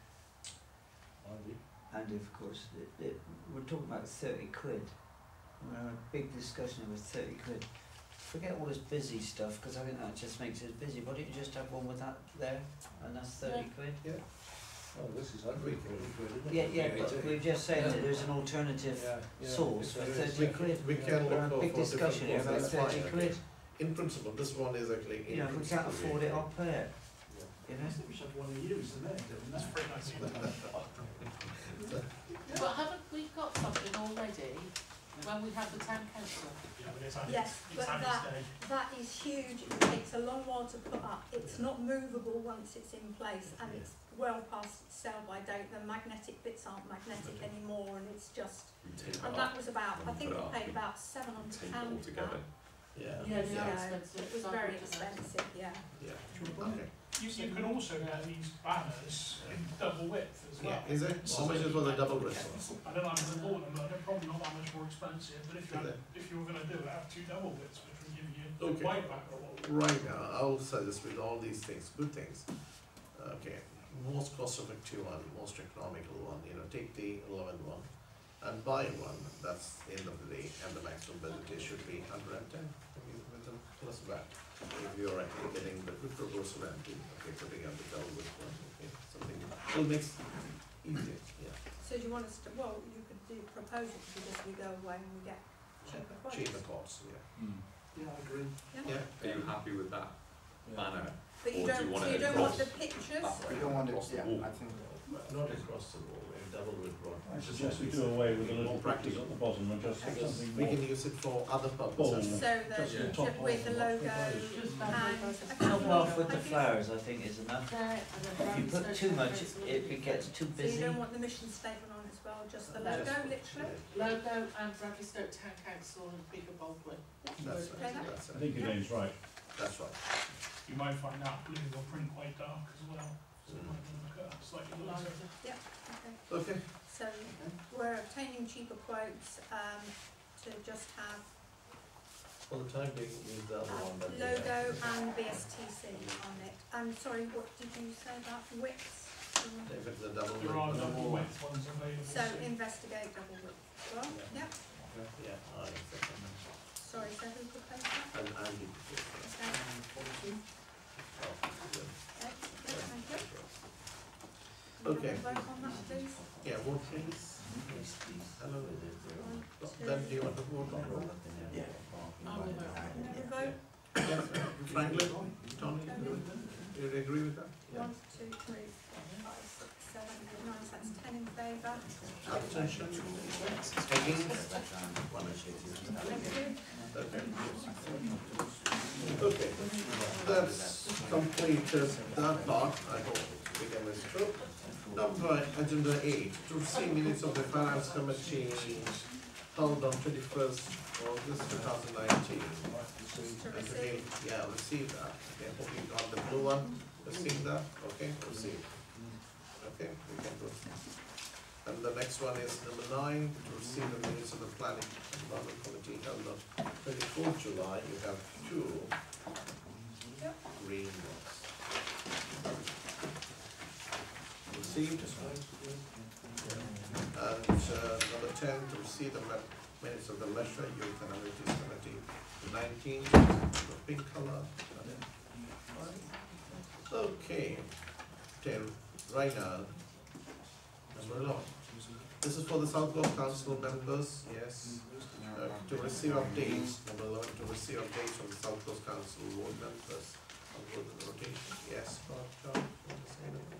Speaker 5: Andy, of course, it, it, we're talking about thirty quid. We're having a big discussion over thirty quid. Forget all this busy stuff, because I think that just makes it busy. Why don't you just have one with that there, and that's thirty quid?
Speaker 6: Yeah.
Speaker 10: Oh, this is hundred quid, isn't it?
Speaker 5: Yeah, yeah, but we've just said that there's an alternative
Speaker 10: Yeah, yeah,
Speaker 5: source for
Speaker 10: it's- it's-
Speaker 5: thirty quid.
Speaker 6: We can
Speaker 5: We're
Speaker 6: look
Speaker 5: having a
Speaker 6: for
Speaker 5: big
Speaker 6: for
Speaker 5: discussion here
Speaker 6: different
Speaker 5: about
Speaker 6: courses, that's
Speaker 5: thirty
Speaker 6: fine,
Speaker 5: quid.
Speaker 6: okay. In principle, this one is actually in
Speaker 5: You know, if we can't
Speaker 6: principle,
Speaker 5: afford
Speaker 6: yeah.
Speaker 5: it, I'll pay it.
Speaker 6: Yeah.
Speaker 5: You
Speaker 13: I
Speaker 5: know?
Speaker 13: think we should have one of you, isn't it, doing
Speaker 8: That's
Speaker 13: that?
Speaker 8: pretty nice.
Speaker 2: But haven't we got something already when we have the town council?
Speaker 8: Yeah, but it's Andy's,
Speaker 7: Yes,
Speaker 8: it's
Speaker 7: but
Speaker 8: Andy's
Speaker 7: that,
Speaker 8: day.
Speaker 7: that is huge. It takes a long while to put up. It's not movable once it's in place, and it's well past its sell by date. The magnetic bits aren't magnetic anymore, and it's just.
Speaker 9: You take
Speaker 7: And
Speaker 9: that
Speaker 7: that
Speaker 9: up,
Speaker 7: was about, I
Speaker 9: and
Speaker 7: think
Speaker 9: put
Speaker 7: we
Speaker 9: it up,
Speaker 7: paid
Speaker 9: and
Speaker 7: about seven hundred
Speaker 9: take it all
Speaker 7: pounds for
Speaker 9: together.
Speaker 7: that.
Speaker 6: Yeah.
Speaker 2: Yeah,
Speaker 7: Yeah,
Speaker 2: yeah,
Speaker 7: it
Speaker 2: expensive.
Speaker 7: was very expensive, yeah.
Speaker 6: Yeah, okay.
Speaker 8: You, you can also get these banners in double width as well.
Speaker 6: Yeah, is it? How much is for the double width one?
Speaker 8: I don't know, I'm bought them, but they're probably not that much more expensive, but if you
Speaker 6: Is
Speaker 8: had,
Speaker 6: it?
Speaker 8: if you were gonna do it, have two double widths, which would give you
Speaker 6: Okay.
Speaker 8: the white back or what.
Speaker 6: Right now, I'll suggest with all these things, good things. Okay, most cost effective one, most economical one, you know, take the eleven one and buy one, that's the end of the day, and the maximum budget should be hundred and ten, maybe with a plus that. If you're actually getting the good proposal and okay, putting up the double with one, okay, something, will make it easier, yeah.
Speaker 7: So do you want us to, well, you could do propose it to just we go away and we get cheaper quotes.
Speaker 6: Cheaper costs, yeah.
Speaker 13: Yeah, I agree.
Speaker 7: Yeah.
Speaker 6: Yeah.
Speaker 9: Are you happy with that banner?
Speaker 7: But you
Speaker 9: Or do
Speaker 7: don't,
Speaker 9: you want
Speaker 7: so
Speaker 9: it
Speaker 7: you don't want
Speaker 9: across?
Speaker 7: the pictures?
Speaker 9: Upright,
Speaker 3: We don't want it,
Speaker 9: across the
Speaker 3: yeah,
Speaker 9: wall?
Speaker 3: I think.
Speaker 6: Not across the wall, in double with one.
Speaker 11: I suggest we do away with the little
Speaker 6: More
Speaker 11: practice
Speaker 6: practical.
Speaker 11: at the bottom and just have
Speaker 6: Because
Speaker 11: something
Speaker 6: we
Speaker 11: more
Speaker 6: can use it for other
Speaker 11: bold.
Speaker 6: purposes.
Speaker 7: So the,
Speaker 11: Just the
Speaker 7: the-
Speaker 11: top
Speaker 7: with the
Speaker 11: half of
Speaker 7: logo
Speaker 11: the
Speaker 2: Just
Speaker 7: and
Speaker 2: banners.
Speaker 7: a
Speaker 5: Top
Speaker 7: couple
Speaker 5: off
Speaker 7: of
Speaker 5: with the
Speaker 7: ideas.
Speaker 5: flowers, I think, is enough.
Speaker 2: There, and then
Speaker 5: If you put
Speaker 2: Stoke
Speaker 5: too
Speaker 2: Town
Speaker 5: much,
Speaker 2: Council
Speaker 5: it,
Speaker 2: would
Speaker 5: it
Speaker 2: be-
Speaker 5: gets too
Speaker 7: So you
Speaker 5: busy.
Speaker 7: don't want the mission statement on as well, just the
Speaker 2: No.
Speaker 7: logo,
Speaker 6: Just-
Speaker 7: literally?
Speaker 2: Logo and Bradley Stoke Town Council and bigger bold print.
Speaker 6: That's
Speaker 7: Okay,
Speaker 6: right,
Speaker 7: then.
Speaker 6: that's
Speaker 11: I think
Speaker 6: right,
Speaker 11: Elaine's right.
Speaker 6: that's right.
Speaker 8: You might find that blue will print quite dark as well, so it
Speaker 6: Mm.
Speaker 8: might look uh, slightly
Speaker 2: Lighter.
Speaker 8: lighter.
Speaker 7: Okay.
Speaker 6: Okay,
Speaker 7: So we're obtaining cheaper quotes, um, to just have
Speaker 6: for the time being, use the other one that we have.
Speaker 7: logo and B S T C on it. I'm sorry, what did you say about widths? Um,
Speaker 6: If it's a double
Speaker 8: There are
Speaker 6: width,
Speaker 8: double width ones available.
Speaker 7: So investigate double width as well,
Speaker 6: Yeah.
Speaker 7: yeah,
Speaker 6: yeah, I second,
Speaker 7: sorry, so who proposed that?
Speaker 6: and Andy.
Speaker 7: Okay,
Speaker 6: Oh, good.
Speaker 7: excellent, thank you.
Speaker 6: Okay.
Speaker 7: Vote on that, please.
Speaker 6: Yeah, vote please. Hello.
Speaker 7: One, two.
Speaker 6: Then do you want to vote on roll?
Speaker 3: Yeah.
Speaker 2: I will vote.
Speaker 7: Another vote?
Speaker 6: Yes, Franklin, Tony, you agree with that?
Speaker 7: One, two, three, four, five, six, seven, eight, nine, so that's ten in favour.
Speaker 6: Abstention? Against? One
Speaker 7: Thank you.
Speaker 6: Okay. Okay, that's completed that part, I hope we can move through. Number, agenda eight, to see minutes of the finance committee held on twenty-first August two thousand nineteen.
Speaker 7: To
Speaker 6: And
Speaker 7: receive.
Speaker 6: again, yeah, receive that, okay, hope you got the blue one, receive that, okay, receive. Okay, we can go. And the next one is number nine, to receive the minutes of the planning and environment committee held on twenty-fourth July, you have two
Speaker 7: Yep.
Speaker 6: green ones. Received. And uh, number ten, to receive the ma- minutes of the leisure, youth and amenities committee, nineteen, the pink color. Okay, okay, right now, number eleven. This is for the South Globe Council members, yes, uh, to receive updates, number eleven, to receive updates from the South Globe Council board members. I'll go to the rotation, yes, Scott, John, you want to say anything?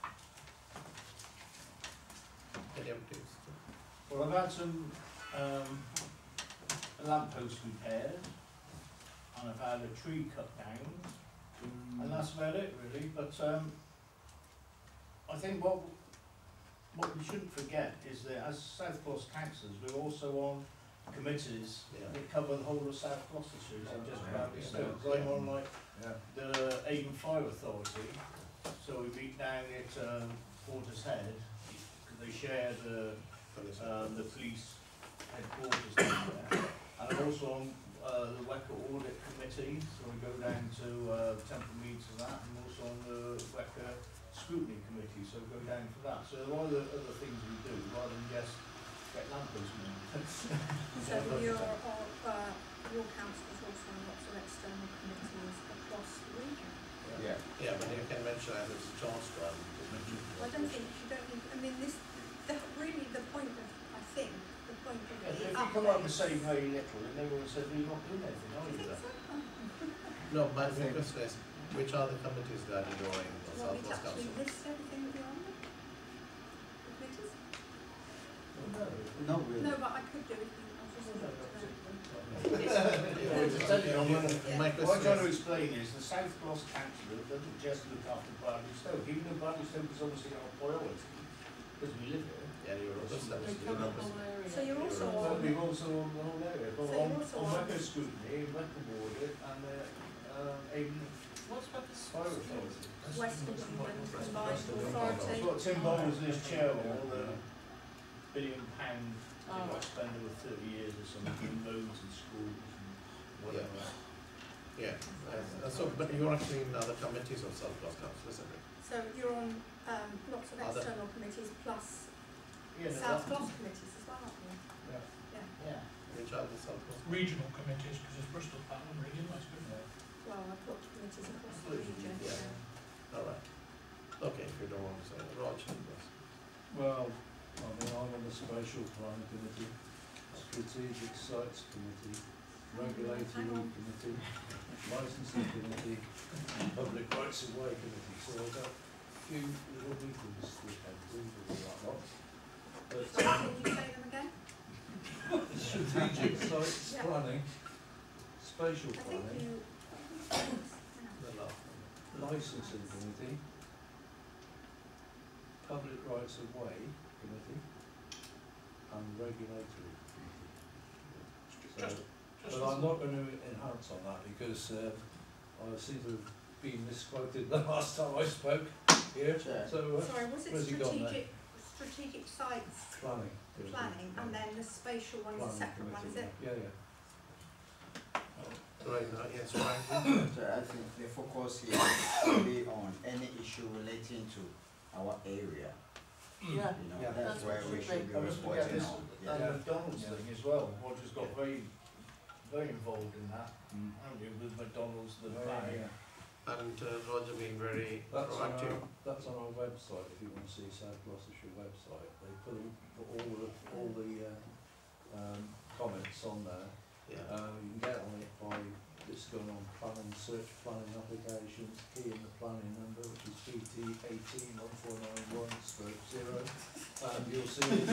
Speaker 6: Any updates?
Speaker 11: Well, I've had some um, lampposts repaired, and I've had a tree cut down, and that's about it really. But um, I think what what we shouldn't forget is that as South Gloss councillors, we're also on committees
Speaker 6: Yeah.
Speaker 11: that cover the whole of South Gloucestershire, so just
Speaker 6: Yeah.
Speaker 11: about
Speaker 6: Yeah.
Speaker 11: Stoke. So I'm on like
Speaker 6: Yeah.
Speaker 11: the Avon Fire Authority, so we meet down at um, Portishead, because they share the um, the police headquarters down there. And I'm also on uh, the WECA Audit Committee, so we go down to uh, Temple Meads and that, and also on the WECA Scrutiny Committee, so we go down for that. So there are other, other things we do, rather than just get lamppost money.
Speaker 7: So your, uh, your council is also on lots of external committees across the region?
Speaker 6: Yeah. Yeah, but you can mention as it's a chance to mention.
Speaker 7: I don't think, you don't need, I mean, this, the, really the point of, I think, the point of
Speaker 11: Yeah,
Speaker 7: the
Speaker 11: if you come up and
Speaker 7: update-
Speaker 11: say very little, and everyone says, well, you're not doing anything, are you? Then?
Speaker 6: No, my focus is, which are the committees that are doing
Speaker 7: Do
Speaker 6: the
Speaker 7: you want me to
Speaker 6: South West
Speaker 7: actually
Speaker 6: Council?
Speaker 7: list everything that you're on? The committees?
Speaker 11: No.
Speaker 5: No, really.
Speaker 7: No, but I could do it. I was just
Speaker 11: What I'm trying to explain is the South Gloss Council doesn't just look after Bradley Stoke, even though Bradley Stoke is obviously our priority, because we live here.
Speaker 6: Yeah, you're also
Speaker 2: They cover the whole area.
Speaker 7: So you're also
Speaker 11: But
Speaker 7: on,
Speaker 11: we've also on the whole area, but
Speaker 7: So
Speaker 11: on,
Speaker 7: you're also
Speaker 11: on
Speaker 7: on-
Speaker 11: Weather Scrutiny, Weather Audit, and uh, uh, Avon
Speaker 2: What's about the
Speaker 11: Fire Authority.
Speaker 7: West England Combined
Speaker 11: That's
Speaker 7: Authority.
Speaker 11: what Tim Bowles is chair of, all the billion pound
Speaker 2: Oh.
Speaker 11: they might spend over thirty years or something, in roads and schools and whatever.
Speaker 6: Yeah, uh, so, but you're actually in other committees of South West Council, isn't it?
Speaker 7: So you're on um, lots of
Speaker 6: Other-
Speaker 7: external committees plus
Speaker 11: Yeah, no,
Speaker 7: South
Speaker 11: that-
Speaker 7: Gloss committees as well, aren't you?
Speaker 6: Yeah.
Speaker 7: Yeah.
Speaker 11: Yeah.
Speaker 6: Which are the South West?
Speaker 8: Regional committees, because it's Bristol Platinum region, that's good.
Speaker 7: Well, I've got committees across the region.
Speaker 6: Yeah.
Speaker 7: Yeah.
Speaker 6: All right. Okay, if you don't want to say, Roger, yes.
Speaker 10: Well, I mean, I'm on the Spatial Plan Committee, Strategic Sites Committee, Regulatory Committee, Licensing Committee, and Public Rights of Way Committee. So I've got a few little meetings to attend to with that lot. But
Speaker 7: Sorry,
Speaker 10: um,
Speaker 7: can you say them again?
Speaker 10: Strategic Sites
Speaker 7: Yeah.
Speaker 10: Planning, Spatial
Speaker 7: I think
Speaker 10: Planning,
Speaker 7: you.
Speaker 6: The last one.
Speaker 10: Licensing Committee, Public Rights of Way Committee, and Regulatory Committee. So,
Speaker 8: Just, just
Speaker 10: but I'm not going to enhance on that because uh, I seem to have been misquoted the last time I spoke here.
Speaker 5: Chair.
Speaker 10: So, uh,
Speaker 7: Sorry, was it
Speaker 10: where's he gone
Speaker 7: strategic, strategic sites
Speaker 10: planning.
Speaker 7: planning, and then the spatial one is a
Speaker 10: Planning
Speaker 7: separate one, is it?
Speaker 10: committee, Yeah, yeah.
Speaker 6: Right now, yes, Frank.
Speaker 14: So I think the focus here will be on any issue relating to our area.
Speaker 2: Yeah.
Speaker 14: You know,
Speaker 11: Yeah.
Speaker 14: that's
Speaker 2: That's
Speaker 14: where
Speaker 2: what
Speaker 14: we
Speaker 2: it
Speaker 14: should
Speaker 2: should
Speaker 14: be
Speaker 11: I was looking at
Speaker 14: reporting
Speaker 11: this
Speaker 14: on.
Speaker 11: and
Speaker 14: Yeah.
Speaker 11: McDonald's
Speaker 10: Yeah.
Speaker 11: thing as well. Roger's got very, very involved in that,
Speaker 10: Mm.
Speaker 11: haven't you, with McDonald's, the
Speaker 10: Oh,
Speaker 11: planning.
Speaker 10: yeah.
Speaker 6: And uh, Roger being very
Speaker 10: That's on,
Speaker 6: proactive.
Speaker 10: our, that's on our website. If you want to see South Gloucestershire website, they put, all- put all the all the uh, um, comments on there.
Speaker 6: Yeah.
Speaker 10: Uh, you can get on it by just going on planning, search planning applications, key in the planning number, which is P T eighteen one four nine one stroke zero, and you'll see it.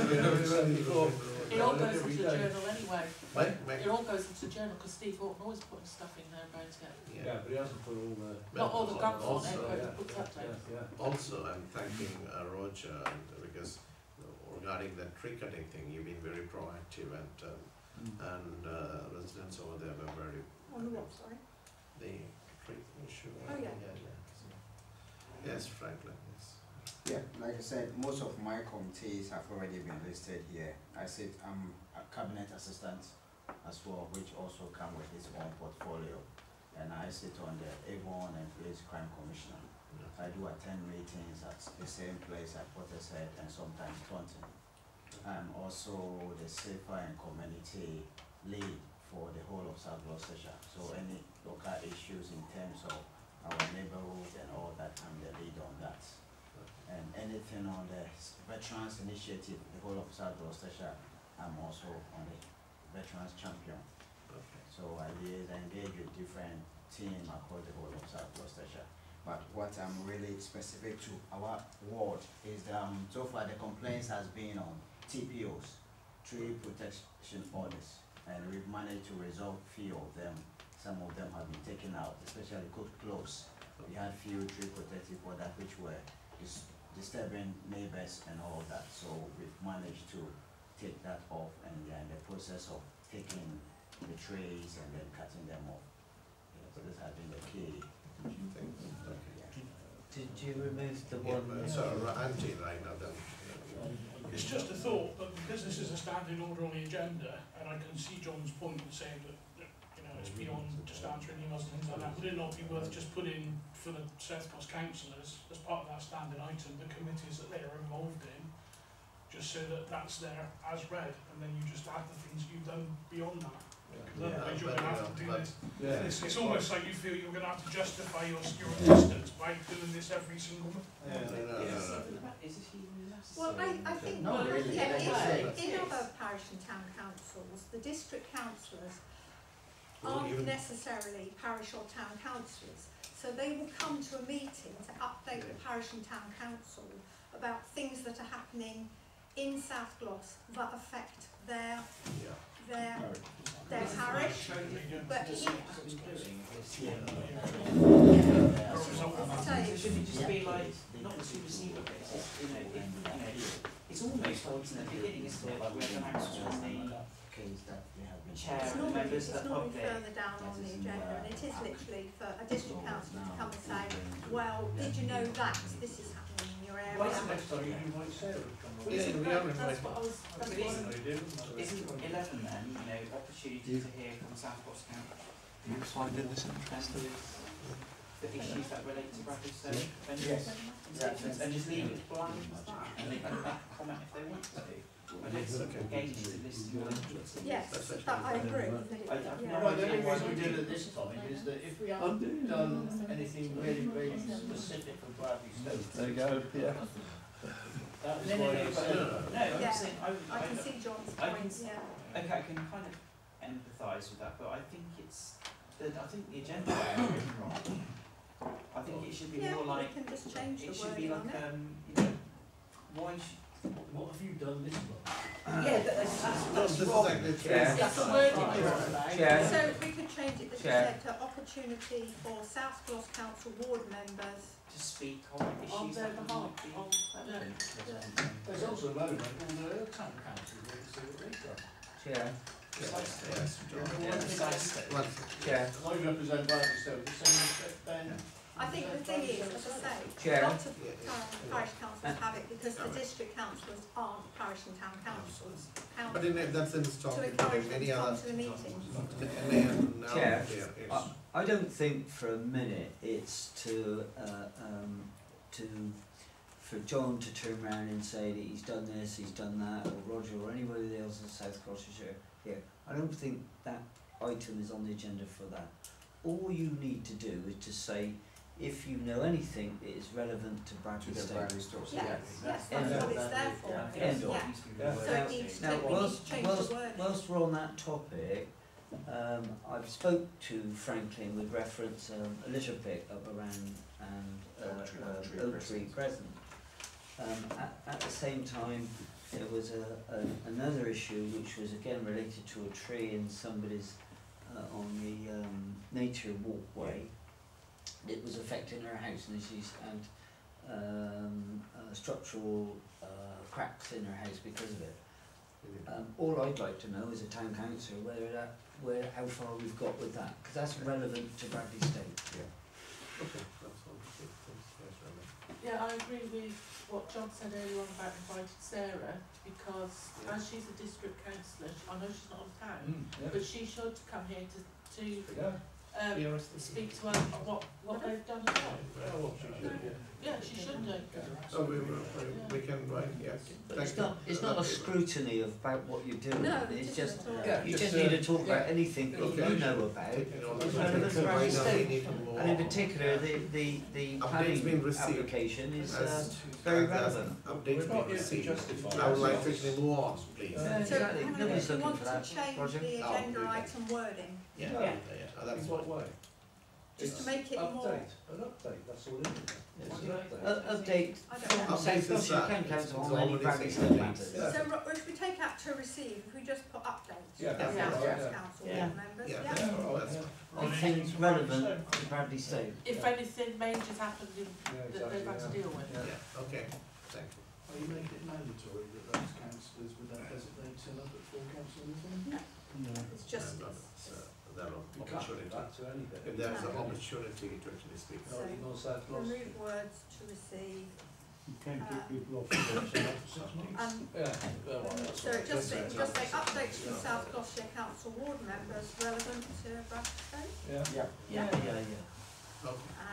Speaker 2: It all goes into the journal anyway.
Speaker 6: Mike, Mike,
Speaker 2: It all goes into the journal because Steve Horton always putting stuff in there about it.
Speaker 6: yeah.
Speaker 10: Yeah, but he hasn't put all the.
Speaker 2: Not all the
Speaker 6: Also-
Speaker 2: gaps on it,
Speaker 6: also,
Speaker 2: but
Speaker 10: yeah,
Speaker 2: he puts updates.
Speaker 10: Yeah, yeah.
Speaker 6: Also, I'm thanking uh, Roger and, uh, because regarding that tree cutting thing, you've been very proactive and um,
Speaker 10: Mm.
Speaker 6: and uh, residents over there were very
Speaker 7: On the what, sorry?
Speaker 6: the tree issue.
Speaker 7: Oh, yeah.
Speaker 6: yeah, yeah. So, yes, Franklin. Yes.
Speaker 14: Yeah, like I said, most of my committees have already been listed here. I sit, I'm a cabinet assistant as well, which also come with its own portfolio. And I sit on the Avon and Police Crime Commission.
Speaker 6: Yeah.
Speaker 14: I do attend meetings at the same place at Portishead and sometimes Taunton. I'm also the Safer and Community lead for the whole of South Gloucestershire. So any local issues in terms of our neighborhood and all that, I'm the lead on that. And anything on the Veterans Initiative, the whole of South Gloucestershire, I'm also on the Veterans Champion.
Speaker 6: Okay.
Speaker 14: So I liaise, I engage with different teams across the whole of South Gloucestershire. But what I'm really specific to our ward is um, so far the complaints has been on T P Os, tree protection orders, and we've managed to resolve few of them. Some of them have been taken out, especially cooked close. We had few tree protective orders which were dis disturbing neighbors and all that. So we've managed to take that off, and we are in the process of taking the trees and then cutting them off. You know, so this has been the key.
Speaker 5: Did you remove the
Speaker 6: Yeah,
Speaker 5: one?
Speaker 6: but so anti right now then.
Speaker 8: It's just a thought, but because this is a standing order on the agenda, and I can see John's point in saying that, that you know, it's beyond just answering emails and things like that, would it not be worth just putting for the South Coast councillors, as part of that standing item, the committees that they are involved in, just so that that's there as read, and then you just add the things you've done beyond that. Because otherwise you're going to have to do this.
Speaker 10: Yeah.
Speaker 8: It's, it's almost like you feel you're going to have to justify your, your existence by doing this every single month.
Speaker 10: Yeah.
Speaker 6: No, no, no, no.
Speaker 12: Is it even necessary?
Speaker 7: Well, I, I think,
Speaker 5: Not really,
Speaker 7: yeah,
Speaker 5: yeah,
Speaker 7: in,
Speaker 5: yeah.
Speaker 7: in other parish and town councils, the district councillors
Speaker 6: Well,
Speaker 7: aren't
Speaker 6: even-
Speaker 7: necessarily parish or town councillors. So they will come to a meeting to update the parish and town council about things that are happening in South Gloss that affect their
Speaker 6: Yeah.
Speaker 7: their their parish. But he,
Speaker 12: So should it just be like, not to receive a basis, you know, if, you know, it's almost like in the beginning, isn't it, like we have an action on the chair
Speaker 7: It's
Speaker 12: and the
Speaker 7: normally,
Speaker 12: members
Speaker 7: it's
Speaker 12: that
Speaker 7: normally
Speaker 12: update.
Speaker 7: further down on the agenda, and it is literally for a district councillor to come and say, well, did you know that this is happening in your area?
Speaker 10: Why is it next time you invite Sarah to come?
Speaker 6: Well, yeah, we are
Speaker 2: That's
Speaker 6: invited.
Speaker 2: what I was, that's
Speaker 12: But
Speaker 2: what I
Speaker 12: isn't,
Speaker 2: was.
Speaker 12: isn't eleven then, you know, opportunity to hear from South Gloss County? You finding this interesting? The issues that relate to Bradley Stoke? And
Speaker 10: Yes.
Speaker 12: And just leave it blank as that, and they can back comment if they want to. And it's again, it's a list of your interests.
Speaker 7: Yes, that I agree. that it-
Speaker 12: I have
Speaker 7: yeah.
Speaker 12: no
Speaker 11: Well, the
Speaker 12: idea
Speaker 11: only
Speaker 12: why
Speaker 11: reason we
Speaker 12: we
Speaker 11: did
Speaker 12: do
Speaker 11: it this time is that if we haven't done anything really, really specific for Bradley Stoke.
Speaker 10: There you go, yeah.
Speaker 11: That was
Speaker 12: No, no,
Speaker 11: why
Speaker 12: no,
Speaker 11: I
Speaker 12: but,
Speaker 11: said
Speaker 12: no,
Speaker 11: that.
Speaker 12: I'm
Speaker 7: Yeah.
Speaker 12: saying, I,
Speaker 7: I
Speaker 12: I,
Speaker 7: can see John's
Speaker 12: I can
Speaker 7: point,
Speaker 12: s-
Speaker 7: yeah.
Speaker 12: okay, I can kind of empathise with that, but I think it's, the, I think the agenda is written wrong. I think it should be
Speaker 7: Yeah,
Speaker 12: more
Speaker 7: we
Speaker 12: like,
Speaker 7: can just change the
Speaker 12: it should be
Speaker 7: wording
Speaker 12: like,
Speaker 7: on it.
Speaker 12: um, you know, why should,
Speaker 11: What have you done this month?
Speaker 12: yeah, that- that's, that's,
Speaker 6: No,
Speaker 12: that's
Speaker 6: this is
Speaker 12: wrong.
Speaker 6: like the
Speaker 5: Yeah.
Speaker 2: That's the wording you're on about.
Speaker 5: Chair.
Speaker 7: So we could change it that you
Speaker 5: Chair.
Speaker 7: said to opportunity for South Gloss Council ward members.
Speaker 12: To speak on
Speaker 2: On
Speaker 12: issues
Speaker 2: their
Speaker 12: that
Speaker 2: behalf,
Speaker 12: might be.
Speaker 2: on, yeah.
Speaker 11: There's also a moment all the other town councils want to see what they've done.
Speaker 5: Chair,
Speaker 6: Yes, yes, John.
Speaker 12: Precisely.
Speaker 6: Well,
Speaker 5: Chair,
Speaker 11: I represent Bradley Stoke, the same as Ben.
Speaker 7: I think the thing is, as I say,
Speaker 5: Chair.
Speaker 7: a lot of um, parish councils have it because the district councillors aren't parish and town councils.
Speaker 6: but
Speaker 7: Council,
Speaker 6: in that sense,
Speaker 7: to
Speaker 6: talking
Speaker 7: encourage
Speaker 6: about
Speaker 7: them
Speaker 6: any
Speaker 7: to come
Speaker 6: other,
Speaker 7: to the meeting.
Speaker 6: any now
Speaker 5: Chair.
Speaker 6: there is.
Speaker 5: I, I don't think for a minute it's to, uh, um, to, for John to turn around and say that he's done this, he's done that, or Roger, or anybody else in South Gloucestershire here. I don't think that item is on the agenda for that. All you need to do is to say, if you know anything that is relevant to Bradley Stoke.
Speaker 7: Yes, yes,
Speaker 5: End
Speaker 7: that's
Speaker 5: of.
Speaker 7: what it's there for.
Speaker 5: End of.
Speaker 7: Yeah. So it needs to,
Speaker 5: Now,
Speaker 7: we need
Speaker 5: whilst,
Speaker 7: to change
Speaker 5: whilst,
Speaker 7: the wording.
Speaker 5: whilst we're on that topic, um, I've spoke to Franklin with reference um, a litter pick up around and uh,
Speaker 3: Oak Tree-
Speaker 5: uh,
Speaker 3: Oak Tree
Speaker 5: Oak
Speaker 3: Crescent.
Speaker 5: Tree Crescent. Um, at, at the same time, there was a, a, another issue which was again related to a tree in somebody's uh, on the um, nature walkway. It was affecting her house, and she's had um, uh, structural uh, cracks in her house because of it. Um, all I'd like to know is a town councillor whether that, where, how far we've got with that, because that's relevant to Bradley Stoke.
Speaker 6: Yeah. Okay, that's all. Yes, Remy.
Speaker 2: Yeah, I agree with what John said earlier on about inviting Sarah, because
Speaker 6: Yeah.
Speaker 2: as she's a district councillor, I know she's not on town,
Speaker 10: Mm, yeah.
Speaker 2: but she should come here to, to
Speaker 10: Yeah.
Speaker 2: um,
Speaker 6: Yeah, rest of the-
Speaker 2: speak to us about what, what they've done as well.
Speaker 10: Oh, well, she should, yeah.
Speaker 2: Yeah, she should do.
Speaker 6: So we, will- we can write, yes.
Speaker 5: But
Speaker 6: Thank
Speaker 5: it's
Speaker 6: you.
Speaker 5: not, it's not a scrutiny of about what you're doing,
Speaker 7: No,
Speaker 5: it's
Speaker 7: it
Speaker 5: just,
Speaker 7: isn't at all.
Speaker 10: Yeah,
Speaker 5: you
Speaker 10: just,
Speaker 5: just
Speaker 10: uh,
Speaker 5: need to talk about
Speaker 10: yeah.
Speaker 5: anything that
Speaker 6: Okay.
Speaker 5: you know about.
Speaker 6: Taking all
Speaker 5: It's
Speaker 6: the-
Speaker 5: relevant to
Speaker 6: Right
Speaker 5: Bradley
Speaker 6: now we
Speaker 5: Stoke.
Speaker 6: need to move
Speaker 5: And in
Speaker 6: on.
Speaker 5: particular, the, the, the
Speaker 6: Updates been
Speaker 5: planning
Speaker 6: received.
Speaker 5: application is uh,
Speaker 6: As-
Speaker 5: very
Speaker 6: as- as
Speaker 5: relevant.
Speaker 6: Updates
Speaker 10: We're not
Speaker 6: been
Speaker 10: here to
Speaker 6: received.
Speaker 10: justify
Speaker 6: I would like to
Speaker 10: ourselves.
Speaker 6: actually move on, please.
Speaker 10: Uh,
Speaker 7: So,
Speaker 5: Exactly.
Speaker 7: hang on a
Speaker 5: Nobody's
Speaker 7: minute, you
Speaker 5: looking
Speaker 7: want
Speaker 5: for
Speaker 7: to
Speaker 5: that,
Speaker 7: change
Speaker 5: Roger.
Speaker 7: the
Speaker 6: Oh,
Speaker 7: agenda
Speaker 6: okay.
Speaker 7: item wording,
Speaker 6: Yeah,
Speaker 10: Yeah.
Speaker 6: yeah, yeah. Oh, that's
Speaker 10: In what way?
Speaker 7: just to
Speaker 10: It's
Speaker 7: make it more,
Speaker 10: Update, an update, that's all it is. It's an update.
Speaker 5: Uh, update
Speaker 7: I don't
Speaker 5: from
Speaker 7: know.
Speaker 5: South
Speaker 6: Updates is
Speaker 5: Gloucestershire
Speaker 6: that.
Speaker 5: County
Speaker 6: It's
Speaker 5: Council on
Speaker 6: already
Speaker 5: any Bradley
Speaker 6: said
Speaker 5: Stoke
Speaker 6: updates.
Speaker 5: matters.
Speaker 10: Yeah.
Speaker 7: so ro- if we take out to receive, if we just put updates.
Speaker 10: Yeah,
Speaker 7: South
Speaker 6: yeah,
Speaker 7: Gloss
Speaker 10: yeah.
Speaker 7: Council
Speaker 2: Yeah.
Speaker 7: board members,
Speaker 6: Yeah.
Speaker 7: yeah.
Speaker 10: Yeah, all right,
Speaker 6: That's
Speaker 10: yeah.
Speaker 5: On things relevant to Bradley Stoke.
Speaker 2: If anything major's happened in,
Speaker 10: Yeah,
Speaker 2: that
Speaker 10: exactly,
Speaker 2: they've had to
Speaker 10: yeah.
Speaker 2: deal with.
Speaker 10: Yeah.
Speaker 6: Yeah, okay, thank you.
Speaker 13: Are you making it mandatory that those councillors would then designate turn up at full council meeting?
Speaker 7: No.
Speaker 10: No.
Speaker 7: It's just,
Speaker 6: And, uh, so there are
Speaker 10: You can't go
Speaker 6: opportunity,
Speaker 10: back to anything.
Speaker 6: if there's an
Speaker 7: No.
Speaker 6: opportunity to actually speak.
Speaker 10: No, you know, South Gloucester.
Speaker 7: remove words to receive.
Speaker 11: You can't
Speaker 7: Uh,
Speaker 11: get people off the website after six months.
Speaker 7: And
Speaker 10: Yeah, well, that's
Speaker 7: so
Speaker 10: what
Speaker 7: it just say,
Speaker 10: it
Speaker 7: just say updates from South Gloucestershire Council ward members relevant to Bradford.
Speaker 10: Yeah.
Speaker 5: Yeah, yeah, yeah, yeah.
Speaker 6: Okay.
Speaker 7: Add.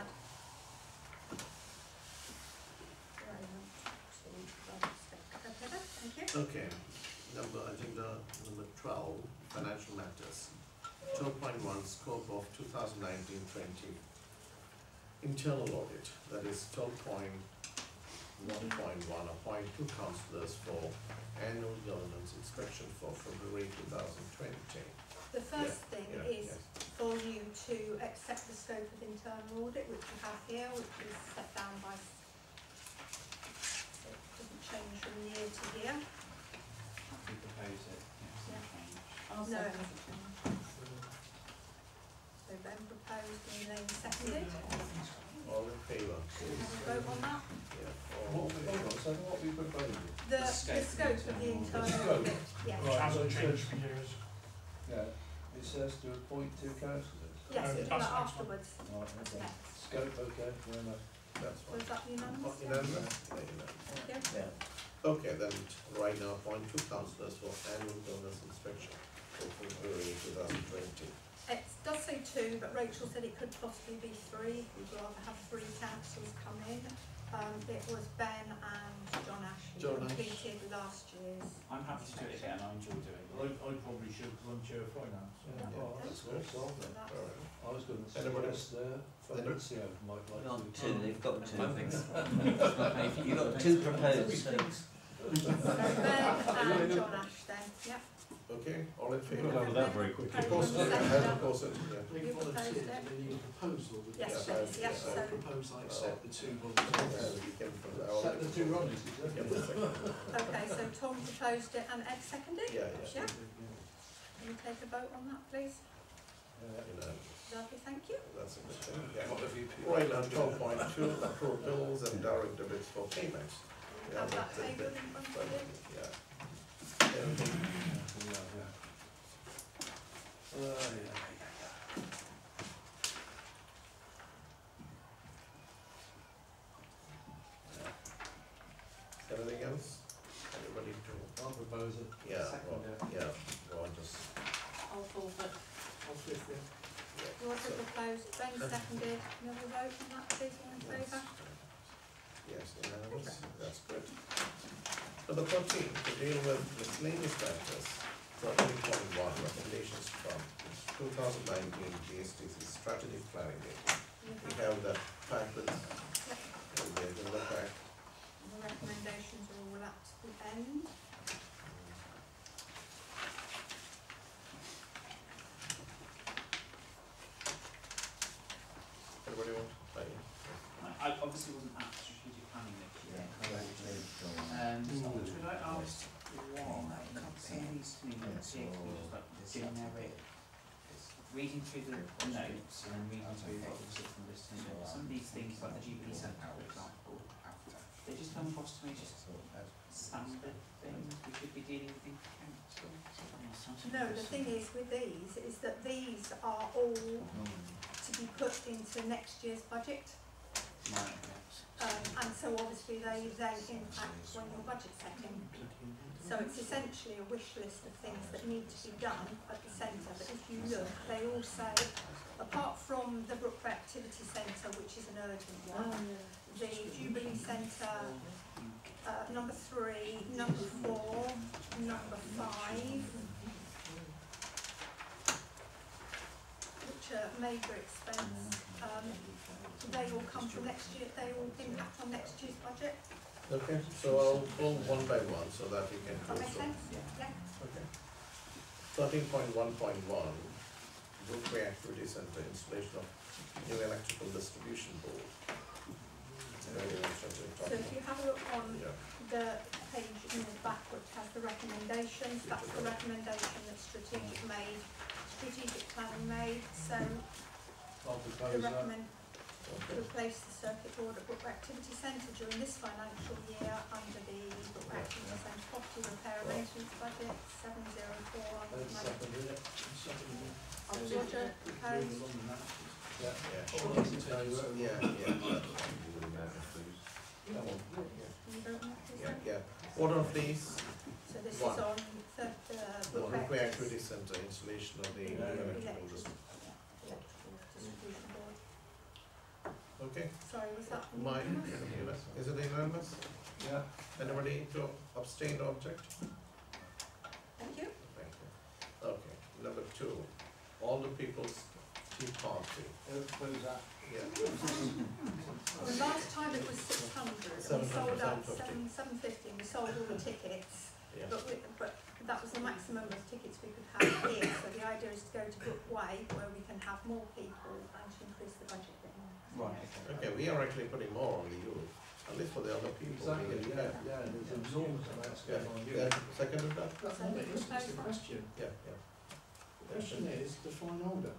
Speaker 7: Relevant to Bradford. Okay then, thank you.
Speaker 6: Okay, number, agenda number twelve, financial matters. twelve point one, scope of two thousand nineteen twenty. Internal audit, that is twelve point one point one, appoint two councillors for annual governance inspection for February two thousand twenty.
Speaker 7: The first
Speaker 6: Yeah,
Speaker 7: thing
Speaker 6: yeah,
Speaker 7: is
Speaker 6: yes.
Speaker 7: for you to accept the scope of internal audit, which you have here, which is set down by, s- it doesn't change from year to year.
Speaker 12: We propose it, yes,
Speaker 7: Yeah.
Speaker 12: change.
Speaker 2: I'll
Speaker 7: No, it
Speaker 2: second.
Speaker 7: hasn't changed. So Ben proposed and Elaine seconded.
Speaker 6: All in favour?
Speaker 7: Have a vote on that.
Speaker 6: Yeah.
Speaker 10: What,
Speaker 6: All in
Speaker 10: hold
Speaker 6: favour?
Speaker 10: on, so what we proposing?
Speaker 7: The,
Speaker 12: The
Speaker 7: the
Speaker 12: scope
Speaker 7: scope
Speaker 12: of
Speaker 7: of the
Speaker 12: the
Speaker 7: internal
Speaker 10: scope.
Speaker 7: audit, yes.
Speaker 8: Which
Speaker 10: Right, so
Speaker 8: hasn't
Speaker 10: it
Speaker 8: changed
Speaker 10: says-
Speaker 8: for years.
Speaker 10: Yeah, it says to appoint two councillors.
Speaker 7: Yes,
Speaker 8: Um,
Speaker 7: we'll do
Speaker 8: that's
Speaker 7: that
Speaker 8: next one.
Speaker 7: afterwards.
Speaker 10: Right,
Speaker 7: That's
Speaker 10: okay.
Speaker 7: next.
Speaker 10: Scope, okay, fair enough.
Speaker 6: That's
Speaker 7: Was
Speaker 6: fine.
Speaker 7: that unanimous?
Speaker 6: Oh, unanimous? Yeah, unanimous.
Speaker 7: Yeah.
Speaker 5: Yeah.
Speaker 6: Okay, then, right now, appoint two councillors for annual governance inspection for February two thousand twenty.
Speaker 7: It does say two, but Rachel said it could possibly be three. We'd rather have three councillors come in. Um, it was Ben and John Ash who
Speaker 6: John Ash.
Speaker 7: completed last year's.
Speaker 12: I'm happy to do it again, I enjoy doing
Speaker 11: I,
Speaker 12: it.
Speaker 11: I probably should, because I'm chair of finance.
Speaker 10: Yeah,
Speaker 7: Yeah.
Speaker 10: well, that's good, solve
Speaker 7: So
Speaker 10: it.
Speaker 7: that's-
Speaker 6: Alright.
Speaker 10: I was going to
Speaker 6: Anybody-
Speaker 10: suggest uh, Fabrizio might like
Speaker 5: Not
Speaker 10: to.
Speaker 5: two, they've got two. You've got two proposed, so
Speaker 7: So Ben and John Ash then, yep.
Speaker 6: Okay, all in
Speaker 11: We'll
Speaker 6: favour?
Speaker 11: go with that very quickly.
Speaker 6: Of course,
Speaker 7: Second.
Speaker 6: yeah, of course, yeah.
Speaker 13: They
Speaker 7: You
Speaker 13: volunteered,
Speaker 7: proposed
Speaker 13: do
Speaker 7: it?
Speaker 13: they need a proposal? Would
Speaker 7: Yes,
Speaker 6: Yeah,
Speaker 7: please,
Speaker 6: so-
Speaker 7: yes,
Speaker 6: so-
Speaker 7: so,
Speaker 13: I propose I accept the two
Speaker 6: Yeah,
Speaker 13: volunteers.
Speaker 6: we can from the-
Speaker 10: Set the two Ronnies, is
Speaker 6: Yeah,
Speaker 10: it?
Speaker 6: the second.
Speaker 7: okay, so Tom proposed it and Ed seconded?
Speaker 6: Yeah, yeah.
Speaker 7: Yeah. Can you take a vote on that, please?
Speaker 10: Yeah.
Speaker 6: Unanimous.
Speaker 7: Lovely, thank you.
Speaker 6: That's a good thing, yeah.
Speaker 10: What have you?
Speaker 6: Right, now twelve point two, approve bills and direct debits for payments. Yeah,
Speaker 7: Have that
Speaker 6: that's it,
Speaker 7: table in front of you.
Speaker 6: yeah. Everything.
Speaker 10: Yeah, yeah. Uh, yeah, yeah, yeah.
Speaker 6: Anything else? Everybody to,
Speaker 10: I'll propose it.
Speaker 6: yeah,
Speaker 12: Second,
Speaker 6: well, yeah, well, just,
Speaker 2: I'll forfeit.
Speaker 13: I'll fifth it.
Speaker 6: yeah.
Speaker 7: You also
Speaker 6: So-
Speaker 7: proposed, Ben seconded, another vote on that, please, all in favour?
Speaker 6: Yes, unanimous, that's good. Number thirteen, to deal with miscellaneous matters, thirteen point one, recommendations from two thousand nineteen G S T C strategic planning meeting. We have the packets, and the agenda pack.
Speaker 7: The recommendations are all at the end.
Speaker 6: Anybody want to say?
Speaker 12: I, I obviously wasn't at strategic planning next year.
Speaker 5: Yeah.
Speaker 12: Um, so could I ask why some of these things that seem to be just like generic, reading through the notes and then reading through what was it from this thing, some of these things like the Jubilee Centre, for example, they just come across to me just standard things we should be dealing with in council.
Speaker 7: No, the thing is with these, is that these are all to be put into next year's budget.
Speaker 12: Right, okay.
Speaker 7: Um, and so obviously they then impact when your budget setting. So it's essentially a wish list of things that need to be done at the centre, but if you look, they all say, apart from the Brookway Activity Centre, which is an urgent one, the Jubilee Centre, uh, number three, number four, number five, which are major expense, um, they all come from next year, they all impact on next year's budget.
Speaker 6: Okay, so I'll go one by one so that we can
Speaker 7: Does
Speaker 6: go
Speaker 7: that make
Speaker 6: through.
Speaker 7: sense? Yeah.
Speaker 6: Okay. Thirteen point one point one, Brookway Activity Centre, installation of new electrical distribution board. Very interesting
Speaker 7: So
Speaker 6: topic.
Speaker 7: if you have a look on
Speaker 6: Yeah,
Speaker 7: the page in the back which has the recommendations, that's the recommendation that strategic made, strategic planning made, so
Speaker 10: I'll
Speaker 7: the
Speaker 10: propose that.
Speaker 7: recommend, to replace the circuit board at Brook Activity Centre during this financial year under the Brook Activity Centre property repair and maintenance budget seven zero four.
Speaker 10: Then seconded it, seconded it.
Speaker 7: Roger, proposed.
Speaker 10: Moving on the matches.
Speaker 6: Yeah, yeah.
Speaker 10: Sure, I can tell you what-
Speaker 6: Yeah, yeah.
Speaker 7: You don't want to, is
Speaker 6: Yeah,
Speaker 7: it?
Speaker 6: yeah. Order of these,
Speaker 7: So this is
Speaker 6: One.
Speaker 7: on third, uh, Brook
Speaker 6: Brook
Speaker 7: Activity
Speaker 6: Activity Centre, installation of the
Speaker 10: Yeah, yeah.
Speaker 6: electrical
Speaker 7: Electric.
Speaker 6: system.
Speaker 7: Electrical distribution board.
Speaker 6: Okay,
Speaker 7: Sorry, was that?
Speaker 6: mine,
Speaker 7: unanimous?
Speaker 6: is it unanimous?
Speaker 10: Yeah.
Speaker 6: Anybody to abstain or object?
Speaker 7: Thank you.
Speaker 6: Thank you. Okay, number two, all the people's tea party.
Speaker 10: Who's that?
Speaker 6: Yeah.
Speaker 7: The last time it was six hundred, and we
Speaker 6: Seven
Speaker 7: sold
Speaker 6: hundred,
Speaker 7: out
Speaker 6: seven fifty.
Speaker 7: seven, seven fifty, and we sold all the tickets.
Speaker 6: Yeah.
Speaker 7: But we, but that was the maximum of tickets we could have here, so the idea is to go to Brook Way, where we can have more people and to increase the budget a bit more.
Speaker 12: Right, okay.
Speaker 6: Okay, we are actually putting more on the youth, at least for the other people.
Speaker 10: Exactly,
Speaker 6: We
Speaker 10: yeah,
Speaker 6: get-
Speaker 10: yeah, there's enormous amounts
Speaker 6: Yeah,
Speaker 10: going on.
Speaker 6: yeah, seconded that?
Speaker 13: That's not it, it's just a question.
Speaker 6: Yeah, yeah.
Speaker 13: The question is, define older.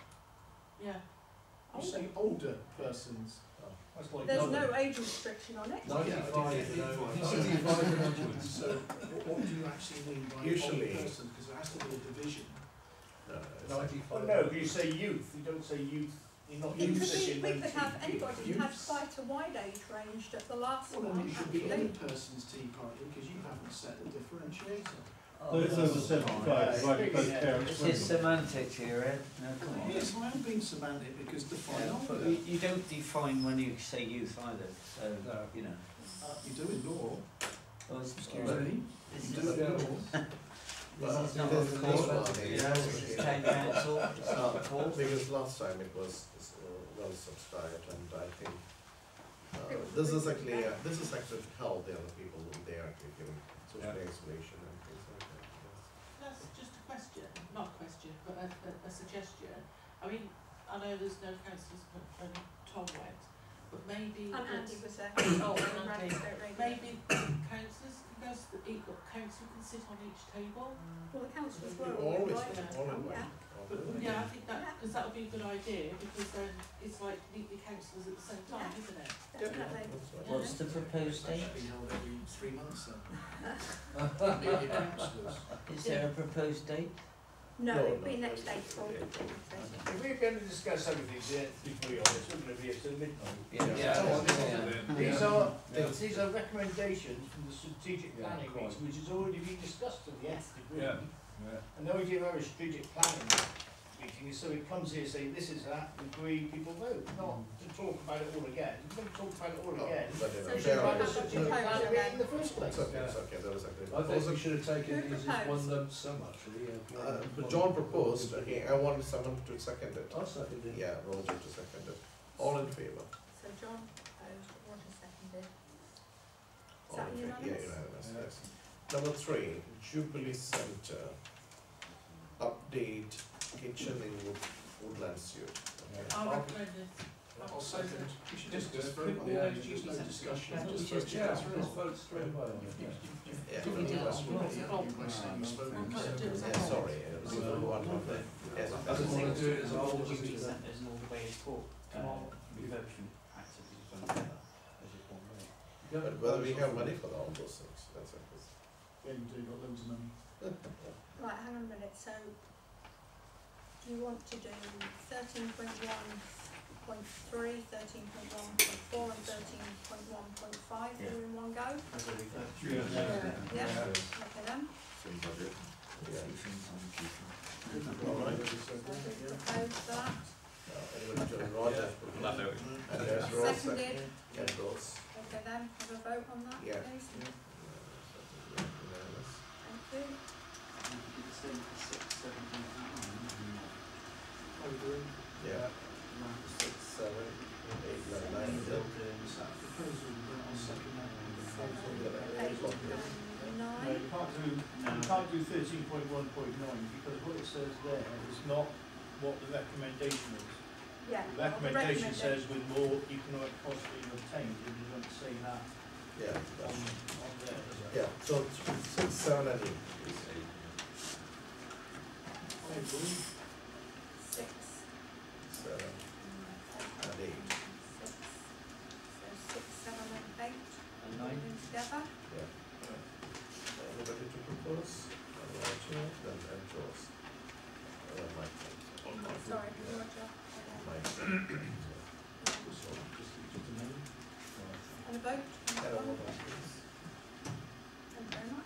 Speaker 2: Yeah.
Speaker 13: You say older persons.
Speaker 10: That's like
Speaker 7: There's
Speaker 10: another-
Speaker 7: no age restriction on it.
Speaker 10: Ninety-five and over.
Speaker 13: Ninety-five and onwards. So what, what do you actually mean by
Speaker 6: Usually-
Speaker 13: older person? Because there has to be a division.
Speaker 6: No, it's like-
Speaker 10: Ninety-five.
Speaker 11: Oh, no, you say youth, you don't say youth, you're not
Speaker 7: It
Speaker 11: youth
Speaker 7: could
Speaker 11: sitting
Speaker 7: be, we could have
Speaker 11: nineteen.
Speaker 7: anybody, we had
Speaker 13: Youths.
Speaker 7: quite a wide age range at the last
Speaker 13: Well,
Speaker 7: one,
Speaker 13: then it should be any
Speaker 7: actually.
Speaker 13: person's tea party, because you haven't set the differentiator.
Speaker 5: Oh,
Speaker 1: Those over seventy-five, right, both parents.
Speaker 5: This is semantics here, Ed. No, come on.
Speaker 13: Yes, I am being semantic, because define
Speaker 5: Yeah, but
Speaker 13: older.
Speaker 5: you, you don't define when you say youth either, so,
Speaker 10: No.
Speaker 5: you know.
Speaker 13: You do in law.
Speaker 5: Well, it's,
Speaker 13: Really?
Speaker 5: this
Speaker 13: You
Speaker 5: is,
Speaker 13: do it in law.
Speaker 6: Well,
Speaker 5: this is not
Speaker 6: it
Speaker 5: a
Speaker 6: is-
Speaker 5: court,
Speaker 6: this one
Speaker 5: you
Speaker 6: is-
Speaker 5: know, this is town council, it's not a court.
Speaker 6: Because last time it was uh, well subscribed, and I think uh, this is actually, uh, this is actually to help the other people who they are actually giving social
Speaker 10: Yeah.
Speaker 6: isolation and things like that. Yes.
Speaker 2: That's just a question, not a question, but a, a, a suggestion. I mean, I know there's no councillors and Tom went, but maybe.
Speaker 7: And
Speaker 2: that-
Speaker 7: Andy was there.
Speaker 2: Oh,
Speaker 7: and
Speaker 2: and
Speaker 7: Randy
Speaker 2: Andy.
Speaker 7: Stoke Radio.
Speaker 2: Maybe councillors can go, s- each council can sit on each table.
Speaker 7: Well, the councillors were
Speaker 6: You
Speaker 7: all
Speaker 6: always,
Speaker 7: invited.
Speaker 6: all in
Speaker 7: Yeah.
Speaker 6: one.
Speaker 2: But yeah, I think that, because that would be a good idea, because then it's like neatly councillors at the same time,
Speaker 7: Yeah.
Speaker 2: isn't it?
Speaker 7: Definitely.
Speaker 5: What's the proposed
Speaker 13: That
Speaker 5: date?
Speaker 13: should be held every three months then. Maybe councillors.
Speaker 5: Is there a proposed date?
Speaker 7: No,
Speaker 6: No,
Speaker 7: it'd
Speaker 6: no,
Speaker 7: be
Speaker 6: no,
Speaker 7: next
Speaker 6: it's-
Speaker 7: April.
Speaker 11: If we're going to discuss everything, yeah, to be fully honest, we're going to be here till midnight.
Speaker 5: Yeah.
Speaker 11: Come on,
Speaker 5: Yeah.
Speaker 11: These
Speaker 10: Yeah.
Speaker 11: are,
Speaker 10: Yeah.
Speaker 11: these are recommendations from the strategic
Speaker 10: Yeah,
Speaker 11: planning
Speaker 10: quite.
Speaker 11: meeting, which has already been discussed to the nth degree.
Speaker 10: Yeah. Yeah.
Speaker 11: And then we do have a strategic planning meeting, so it comes here saying this is that, agree, people vote, not to talk about it all again. We're going to talk about it all
Speaker 6: Oh,
Speaker 11: again.
Speaker 6: but, you know,
Speaker 7: So should
Speaker 6: there
Speaker 7: we
Speaker 6: are-
Speaker 7: have a
Speaker 11: Strategic
Speaker 7: proposal
Speaker 11: planning
Speaker 7: then?
Speaker 11: in the first place.
Speaker 6: It's okay, it's okay, there was actually a
Speaker 10: I think
Speaker 6: proposal.
Speaker 10: we should have taken
Speaker 7: Who
Speaker 10: these as one
Speaker 7: proposed?
Speaker 10: lump sum actually. yeah.
Speaker 6: Uh, but John proposed, okay, I want someone to second it.
Speaker 10: I'll second it.
Speaker 6: Yeah, Roger to second it. All in favour?
Speaker 7: So John proposed, Roger seconded. Is
Speaker 6: All
Speaker 7: that
Speaker 6: in favour? Yeah,
Speaker 7: unanimous?
Speaker 6: unanimous, yes. Number three, Jubilee Centre, update kitchen in Wood- Woodland Suite. Okay.
Speaker 2: I recommend it.
Speaker 13: I'll second. We should just,
Speaker 10: Just
Speaker 13: just vote on the
Speaker 10: yeah,
Speaker 13: items, there's no discussion.
Speaker 5: I thought we
Speaker 13: Just vote
Speaker 5: just-
Speaker 13: to
Speaker 10: Yeah,
Speaker 13: pass
Speaker 10: let's
Speaker 13: through.
Speaker 10: vote straight away on it.
Speaker 6: Yeah.
Speaker 13: Given the last one,
Speaker 2: Yeah.
Speaker 13: you by saying you spoke.
Speaker 2: I'm gonna do it as a
Speaker 6: Yeah,
Speaker 2: whole.
Speaker 6: sorry, it was the one of the, yes.
Speaker 10: I just want to do it as a whole,
Speaker 12: All the
Speaker 10: just
Speaker 12: duty
Speaker 10: to-
Speaker 12: centres and all the way it's taught, uh, refurbishment activities done together as just one way.
Speaker 6: But whether we have money for all those things, that's it.
Speaker 13: Yeah, you do, got loads of money.
Speaker 7: Right, hang on a minute, so do you want to do thirteen point one point three, thirteen point one point four and thirteen point one point five all in one go?
Speaker 12: As a refurbishment.
Speaker 7: Yeah,
Speaker 6: Yeah.
Speaker 7: okay then.
Speaker 9: Same budget.
Speaker 6: Yeah.
Speaker 7: So
Speaker 6: All right.
Speaker 7: we propose that,
Speaker 6: Uh, Anybody to Roger?
Speaker 9: Left out.
Speaker 6: And there's Rose,
Speaker 7: seconded,
Speaker 6: and Rose.
Speaker 7: okay then, have a vote on that,
Speaker 6: Yeah.
Speaker 7: please,
Speaker 6: Unanimous.
Speaker 7: thank you.
Speaker 12: You could do the same for six, seven, eight, nine.
Speaker 13: How are we doing?
Speaker 6: Yeah,
Speaker 12: Right.
Speaker 6: six, seven, eight, nine, nine,
Speaker 12: Still
Speaker 6: ten.
Speaker 12: doing
Speaker 13: Is that a proposal, then I'll second that one.
Speaker 7: Eight and
Speaker 11: No,
Speaker 7: nine,
Speaker 11: you can't do, you can't do thirteen point one point nine, because what it says there is not what the recommendation is.
Speaker 7: yeah.
Speaker 11: The
Speaker 7: well,
Speaker 11: recommendation
Speaker 7: recommenda-
Speaker 11: says with more economic cost being obtained, and you don't say that
Speaker 6: Yeah,
Speaker 11: on,
Speaker 6: that's,
Speaker 11: on there, does it?
Speaker 6: yeah, so th- six, seven, and eight.
Speaker 13: I agree.
Speaker 7: Six.
Speaker 6: Seven and eight.
Speaker 7: And a vote?
Speaker 6: And a vote, please.
Speaker 7: Thank you very much.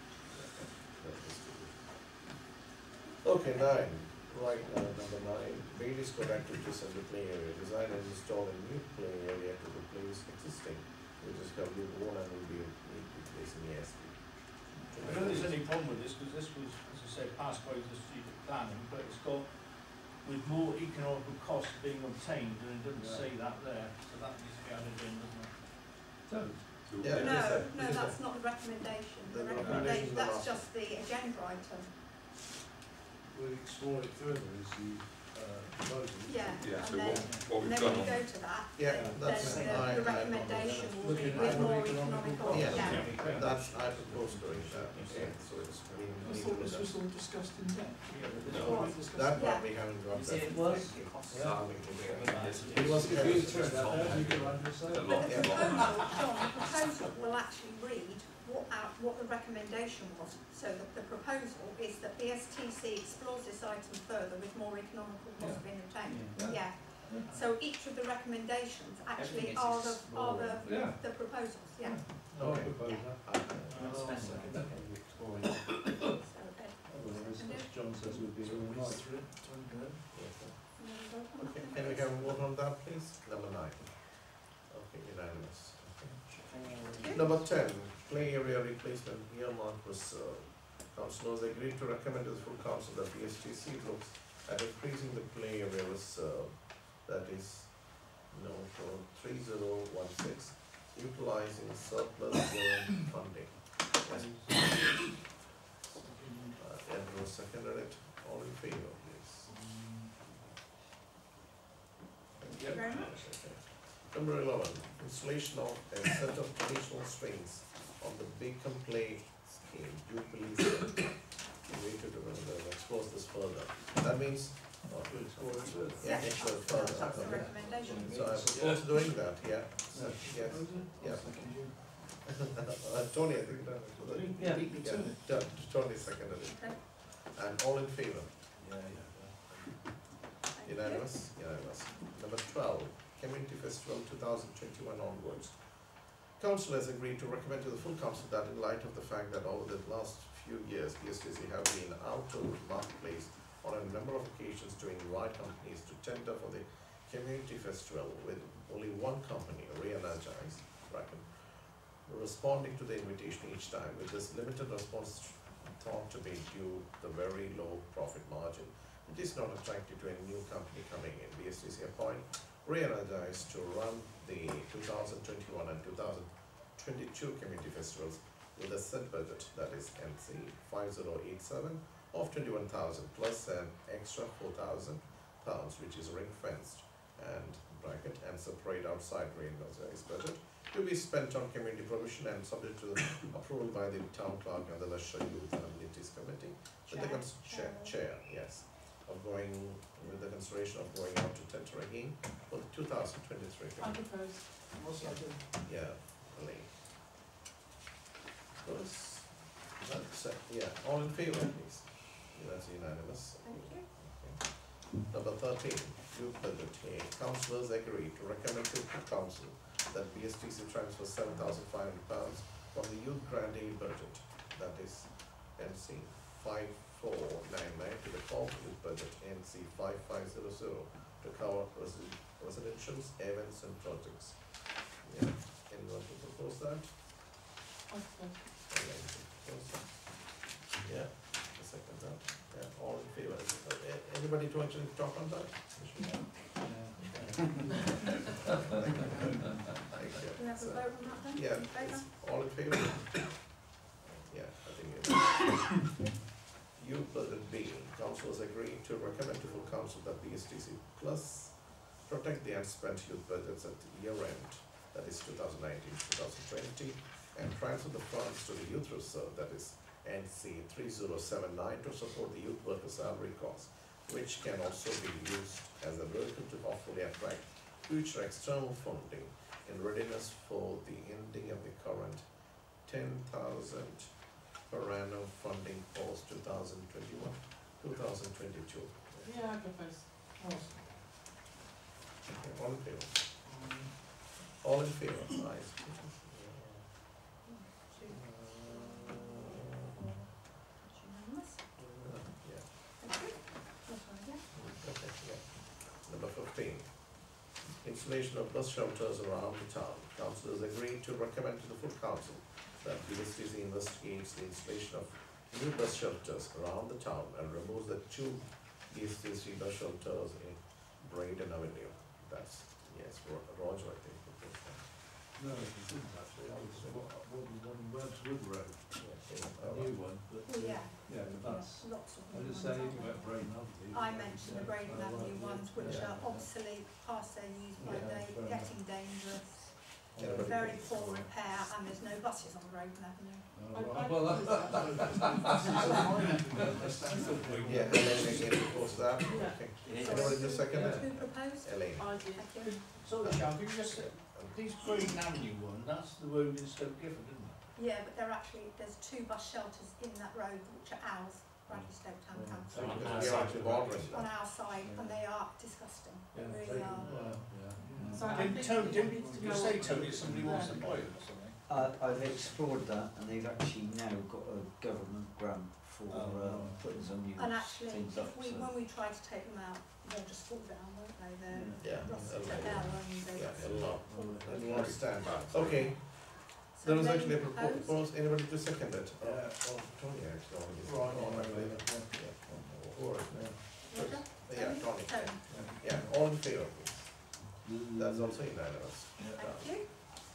Speaker 6: Okay, nine, right now, number nine, Bailey's Court activities in the play area, design and install a new play area to replace existing, which is W one and will be replacing the S P.
Speaker 11: I don't think there's any problem with this, because this was, as I said, passed by the strategic planning, but it's got, with more economical costs being obtained, and it doesn't say that there, so that needs to be added in, doesn't it?
Speaker 6: So,
Speaker 7: No, no, that's not the recommendation. The
Speaker 6: The
Speaker 7: recommendation,
Speaker 6: recommendation
Speaker 7: that's
Speaker 6: is
Speaker 7: just the agenda item.
Speaker 10: We'll explore it further as the uh, proposal.
Speaker 7: Yeah,
Speaker 9: Yeah,
Speaker 7: and
Speaker 9: so
Speaker 7: then,
Speaker 9: what, what
Speaker 7: and
Speaker 9: we've
Speaker 7: then
Speaker 9: done
Speaker 7: when
Speaker 9: on
Speaker 7: you go to that,
Speaker 6: yeah,
Speaker 7: then
Speaker 6: that's
Speaker 7: the,
Speaker 6: nine.
Speaker 7: the recommendation will be
Speaker 10: Looking
Speaker 7: with
Speaker 10: at
Speaker 7: more
Speaker 10: more
Speaker 7: economical,
Speaker 10: economical
Speaker 7: yeah.
Speaker 6: Yeah, that's, I propose doing that, okay, so it's, we
Speaker 13: I
Speaker 6: need to
Speaker 13: thought
Speaker 6: do
Speaker 13: this
Speaker 6: that.
Speaker 13: was all discussed in depth.
Speaker 6: No,
Speaker 7: was.
Speaker 6: that
Speaker 7: Yeah.
Speaker 6: part we haven't got that.
Speaker 5: It was.
Speaker 6: It was,
Speaker 10: If you turn that down, you can run yourself.
Speaker 9: a
Speaker 7: But
Speaker 9: lot,
Speaker 7: the
Speaker 9: a lot.
Speaker 7: proposal, John, the proposal will actually read what our, what the recommendation was. So that the proposal is that B S T C explores this item further with more economical cost being obtained.
Speaker 10: Yeah.
Speaker 7: Yeah. So each of the recommendations actually
Speaker 12: Everything is
Speaker 7: are the, are the,
Speaker 10: Yeah.
Speaker 7: the proposals, yeah.
Speaker 10: No, I
Speaker 6: Okay.
Speaker 10: propose that.
Speaker 7: So, Ed,
Speaker 10: Otherwise, as John says, we'd be all right.
Speaker 6: Okay, can we have a vote on that, please? Number nine. Okay, unanimous. Number ten, play area replacement earmark reserve. Councillors agreed to recommend to the full council that the S T C looks at increasing the play area reserve, that is, no, for three zero one six, utilizing surplus zone funding. Yes. Uh, Andrew seconded it, all in favor, please.
Speaker 7: Thank you very much.
Speaker 6: Okay. Number eleven, installation of a set of traditional strings on the Beacon Play scheme, Jubilee. We need to uh, explore this further. That means, uh, we'll explore it further. Yeah,
Speaker 7: Yeah,
Speaker 6: explore it
Speaker 7: that's,
Speaker 6: further.
Speaker 7: that's the
Speaker 6: Okay.
Speaker 7: recommendation.
Speaker 6: So I propose doing that, yeah. So, yes, yeah. Uh, Tony, I think that.
Speaker 5: Yeah.
Speaker 6: Yeah, yeah, Tony seconded it.
Speaker 7: Okay.
Speaker 6: And all in favor?
Speaker 10: Yeah, yeah.
Speaker 7: Thank you.
Speaker 6: Unanimous? Unanimous. Number twelve, Community Festival two thousand twenty-one onwards. Council has agreed to recommend to the full council that in light of the fact that over the last few years, B S T C have been out of the marketplace on a number of occasions to invite companies to tender for the Community Festival with only one company, Re-Energize, bracket, responding to the invitation each time, with this limited response thought to be due the very low profit margin. It is not attractive to any new company coming in. B S T C appoint Re-Energize to run the two thousand twenty-one and two thousand twenty-two community festivals with a set budget, that is N C five zero eight seven of twenty-one thousand plus an extra four thousand pounds, which is ring fenced and bracket and separate outside Re-Energize budget to be spent on community provision and subject to approval by the town clerk and the Leisure Youth and Amenities Committee. With the cons- chair, chair, yes, of going, with the consideration of going out to tender again for the two thousand twenty-three.
Speaker 2: I propose.
Speaker 13: Also, I do.
Speaker 6: Yeah, really. Those, that's, uh, yeah, all in favor, please. Yeah, that's unanimous.
Speaker 7: Thank you.
Speaker 6: Number thirteen, youth budget here. Councillors agree to recommend to the council that B S T C transfer seven thousand five hundred pounds from the youth grant aid budget, that is N C five four nine nine, to the corporate youth budget N C five five zero zero to cover resi- residentials, events and projects. Yeah, anyone to propose that?
Speaker 2: I propose.
Speaker 6: Anyone to propose that? Yeah, a second that, yeah, all in favor. Uh, a- Anybody to actually talk on that? Thank you.
Speaker 7: We have a
Speaker 6: So,
Speaker 7: vote on that then?
Speaker 6: yeah,
Speaker 7: In favour?
Speaker 6: it's all in favor? Yeah, I think it is. Youth budget B, councillors agree to recommend to full council that B S T C plus protect the unspent youth budgets at year end, that is two thousand nineteen to two thousand twenty, and transfer the funds to the youth reserve, that is N C three zero seven nine, to support the youth worker salary costs, which can also be used as a vehicle to hopefully attract future external funding in readiness for the ending of the current ten thousand per annum funding post two thousand twenty-one, two thousand twenty-two.
Speaker 2: Yeah, I propose.
Speaker 6: Okay. all in favour? All in favour, right. Number fifteen, installation of bus shelters around the town. Councillors agreed to recommend to the full council that B S T C investigates the installation of new bus shelters around the town and removes the two B S T C bus shelters in Braden Avenue. That's, yes, Ro- Roger, I think. proposed that.
Speaker 10: No, it didn't actually, I was, what, what was one Webswood Road,
Speaker 6: Yeah,
Speaker 10: a
Speaker 6: in-
Speaker 10: new one, but,
Speaker 7: Well, yeah,
Speaker 10: yeah, but that's,
Speaker 7: lots of
Speaker 10: I
Speaker 7: them.
Speaker 10: just say anything about Braden Avenue.
Speaker 7: I mentioned the Braden
Speaker 10: Yeah.
Speaker 7: Avenue ones, which
Speaker 10: Yeah.
Speaker 7: are obsolete, past their use by
Speaker 10: Yeah,
Speaker 7: date,
Speaker 10: fair enough.
Speaker 7: getting dangerous,
Speaker 6: Yeah, but-
Speaker 7: very poor repair, and there's no buses on Braden Avenue.
Speaker 10: Oh, right. Well, that,
Speaker 6: Yeah, Elaine again proposed that. Okay. Anyone just second it?
Speaker 7: Who proposed?
Speaker 6: Elaine.
Speaker 11: I did.
Speaker 7: Thank you.
Speaker 11: Sorry, Sean, could you just, these Green Avenue one, that's the road in Stoke Gifford, isn't it?
Speaker 7: Yeah, but they're actually, there's two bus shelters in that road which are ours, Bradley Stoke Town
Speaker 10: Yeah.
Speaker 7: Council,
Speaker 6: So because we are actually bordering
Speaker 7: on
Speaker 6: that.
Speaker 7: our side,
Speaker 10: Yeah.
Speaker 7: and they are disgusting, they
Speaker 10: Yeah,
Speaker 7: really are.
Speaker 10: well, yeah.
Speaker 2: So I
Speaker 11: Didn't
Speaker 2: think
Speaker 11: Tony,
Speaker 2: it
Speaker 11: didn't
Speaker 2: needs to
Speaker 11: you
Speaker 2: go
Speaker 11: say,
Speaker 2: on.
Speaker 11: Tony, somebody wants to buy it or something?
Speaker 5: Uh, I've explored that and they've actually now got a government grant for
Speaker 10: Oh,
Speaker 5: uh,
Speaker 10: right.
Speaker 5: putting some new
Speaker 7: And actually,
Speaker 5: things
Speaker 7: if
Speaker 5: up.
Speaker 7: we,
Speaker 5: so.
Speaker 7: when we try to take them out, they'll just fall down, won't they? They're
Speaker 6: Yeah,
Speaker 7: rusted to
Speaker 6: Elaine.
Speaker 7: hell and they.
Speaker 6: Yeah, a lot.
Speaker 10: Oh,
Speaker 6: And you understand.
Speaker 9: But-
Speaker 6: Okay,
Speaker 7: So
Speaker 6: there was
Speaker 7: Elaine
Speaker 6: actually a
Speaker 7: proposed.
Speaker 6: proposal, anybody to second it?
Speaker 10: Yeah.
Speaker 6: Oh, Tony actually. only did.
Speaker 10: Right,
Speaker 6: Oh,
Speaker 10: right,
Speaker 6: right,
Speaker 10: right,
Speaker 6: yeah. Yeah. Or,
Speaker 7: Roger?
Speaker 6: yeah, Tony.
Speaker 7: Tony.
Speaker 6: Yeah, all in favour, please. That's also unanimous.
Speaker 7: Thank you.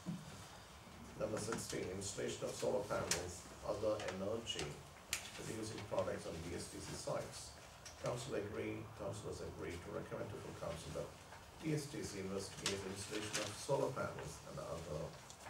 Speaker 6: Number sixteen, installation of solar panels, other energy producing products on B S T C sites. Council agree, councillors agree to recommend to full council that B S T C investigate the installation of solar panels and other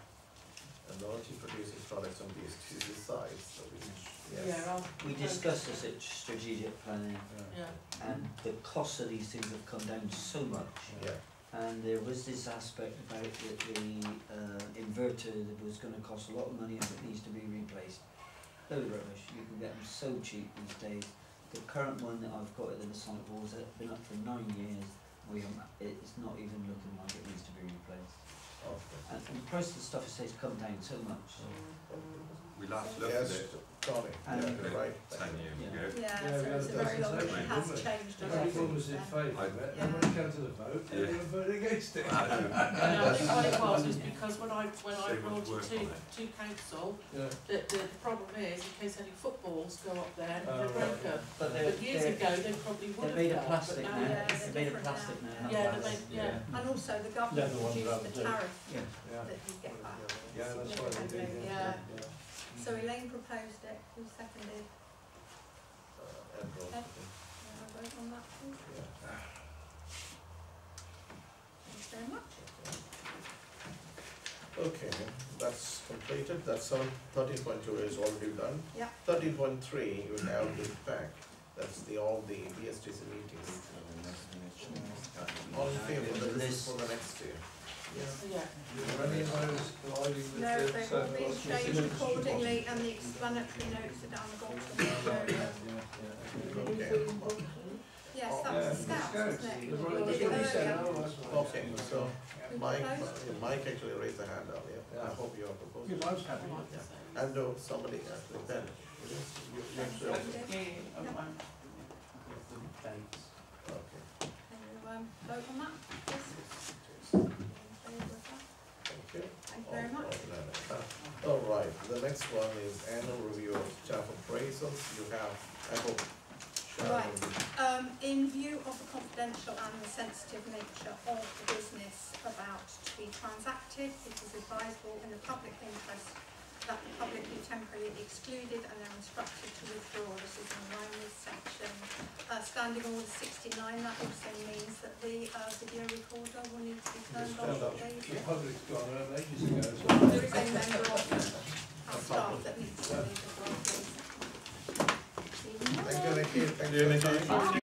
Speaker 6: energy producing products on B S T C sites, so we, yes.
Speaker 2: Yeah, I'll
Speaker 5: We
Speaker 2: propose
Speaker 5: discussed
Speaker 2: that.
Speaker 5: this at strategic planning
Speaker 2: Yeah.
Speaker 5: and the cost of these things have come down so much.
Speaker 6: Yeah,
Speaker 5: And there was this aspect about that the uh, inverter that was going to cost a lot of money and it needs to be replaced. Load of rubbish, you can get them so cheap these days. The current one that I've got at the Masonic Walls has been up for nine years. We are, it's not even looking like it needs to be replaced.
Speaker 6: okay.
Speaker 5: And, and the price of the stuff has come down so much.
Speaker 9: We last looked at
Speaker 6: Yes,
Speaker 9: it
Speaker 6: Tony,
Speaker 5: And-
Speaker 6: yeah, you're right.
Speaker 9: ten years
Speaker 5: Yeah.
Speaker 9: ago.
Speaker 7: Yeah,
Speaker 10: Yeah,
Speaker 7: so
Speaker 10: we had
Speaker 7: it's a
Speaker 10: a
Speaker 7: very long,
Speaker 10: presentation,
Speaker 7: it has
Speaker 10: didn't we?
Speaker 7: changed a lot
Speaker 10: Everyone was in
Speaker 7: since
Speaker 10: favour
Speaker 9: I-
Speaker 10: of it,
Speaker 7: Yeah.
Speaker 10: and when it came to the vote,
Speaker 9: Yeah.
Speaker 10: everyone voted against it.
Speaker 9: I know.
Speaker 2: And I think what it was is because when I, when I
Speaker 9: So much
Speaker 2: brought
Speaker 9: work
Speaker 2: it to,
Speaker 9: on it.
Speaker 2: to council,
Speaker 10: Yeah.
Speaker 2: that the problem is, in case any footballs go up there,
Speaker 10: Oh,
Speaker 2: they're
Speaker 10: right.
Speaker 2: broken.
Speaker 5: But they're,
Speaker 2: But years
Speaker 5: they're,
Speaker 2: ago, they probably would
Speaker 5: they're
Speaker 2: have
Speaker 5: made of
Speaker 2: done,
Speaker 5: plastic
Speaker 2: but
Speaker 5: now.
Speaker 2: now,
Speaker 7: Yeah,
Speaker 5: They're
Speaker 7: they're
Speaker 5: made of
Speaker 7: different
Speaker 5: plastic
Speaker 7: now.
Speaker 5: now. not
Speaker 2: yeah,
Speaker 5: glass.
Speaker 2: they made, yeah.
Speaker 7: And also the
Speaker 10: Yeah,
Speaker 7: government
Speaker 10: the ones
Speaker 7: reduced
Speaker 10: rather
Speaker 7: the
Speaker 10: do.
Speaker 7: tariff
Speaker 5: Yeah.
Speaker 10: Yeah.
Speaker 7: that you get back.
Speaker 10: Yeah, that's why they did,
Speaker 7: significantly,
Speaker 10: yeah.
Speaker 7: Yeah, so Elaine proposed it, who seconded?
Speaker 6: Uh, Ed Ross,
Speaker 7: Ed?
Speaker 6: I think.
Speaker 7: Can I vote on that please?
Speaker 6: Yeah.
Speaker 7: Thanks very much.
Speaker 6: Okay, that's completed, that's seven, thirteen point two is already done.
Speaker 7: Yeah.
Speaker 6: Thirteen point three, you have the pack, that's the, all the B S T C meetings. All in favour,
Speaker 5: The
Speaker 6: this is
Speaker 5: list.
Speaker 6: for the next year.
Speaker 2: Yeah.
Speaker 10: Are any of those colliding with
Speaker 7: No,
Speaker 10: the
Speaker 7: they've all been
Speaker 10: surplus?
Speaker 7: changed accordingly and the explanatory notes are down the bottom.
Speaker 10: Yeah,
Speaker 7: So,
Speaker 10: yeah, yeah.
Speaker 6: Okay,
Speaker 7: yes,
Speaker 6: Oh,
Speaker 7: that
Speaker 10: Yeah,
Speaker 7: was the scouts, wasn't it?
Speaker 10: That's right,
Speaker 7: We
Speaker 10: that's
Speaker 7: did it
Speaker 10: what he said,
Speaker 7: earlier.
Speaker 10: oh, that's right.
Speaker 6: okay, so
Speaker 7: Who
Speaker 6: Mike,
Speaker 7: proposed?
Speaker 6: Mike actually raised a hand earlier, I
Speaker 10: Yeah.
Speaker 6: hope you are proposing.
Speaker 10: You most happy.
Speaker 6: Yeah. And uh, somebody actually, Ben, you, you, you actually, okay.
Speaker 12: Yeah, yeah, I'm, I'm, dates.
Speaker 7: Can you um, vote on that, please? In favour of that?
Speaker 6: Thank you.
Speaker 7: Thank you very much.
Speaker 6: Uh, All right, the next one is annual review of staff appraisals, you have, I hope, Sharon
Speaker 7: Right.
Speaker 6: will be-
Speaker 7: Um, in view of the confidential and the sensitive nature of the business about to be transacted, it is advisable in the public interest that the public be temporarily excluded and they're instructed to withdraw. This is in line with section uh, standing order sixty-nine. That also means that the uh, video recorder will need to be turned
Speaker 6: Just turned
Speaker 7: off
Speaker 6: off.
Speaker 10: The
Speaker 7: occasionally.
Speaker 10: public's gone home ages ago, so.
Speaker 7: There is a member of our staff that needs to leave as well, please.
Speaker 6: Thank you, Nikki, thank you, Nikki.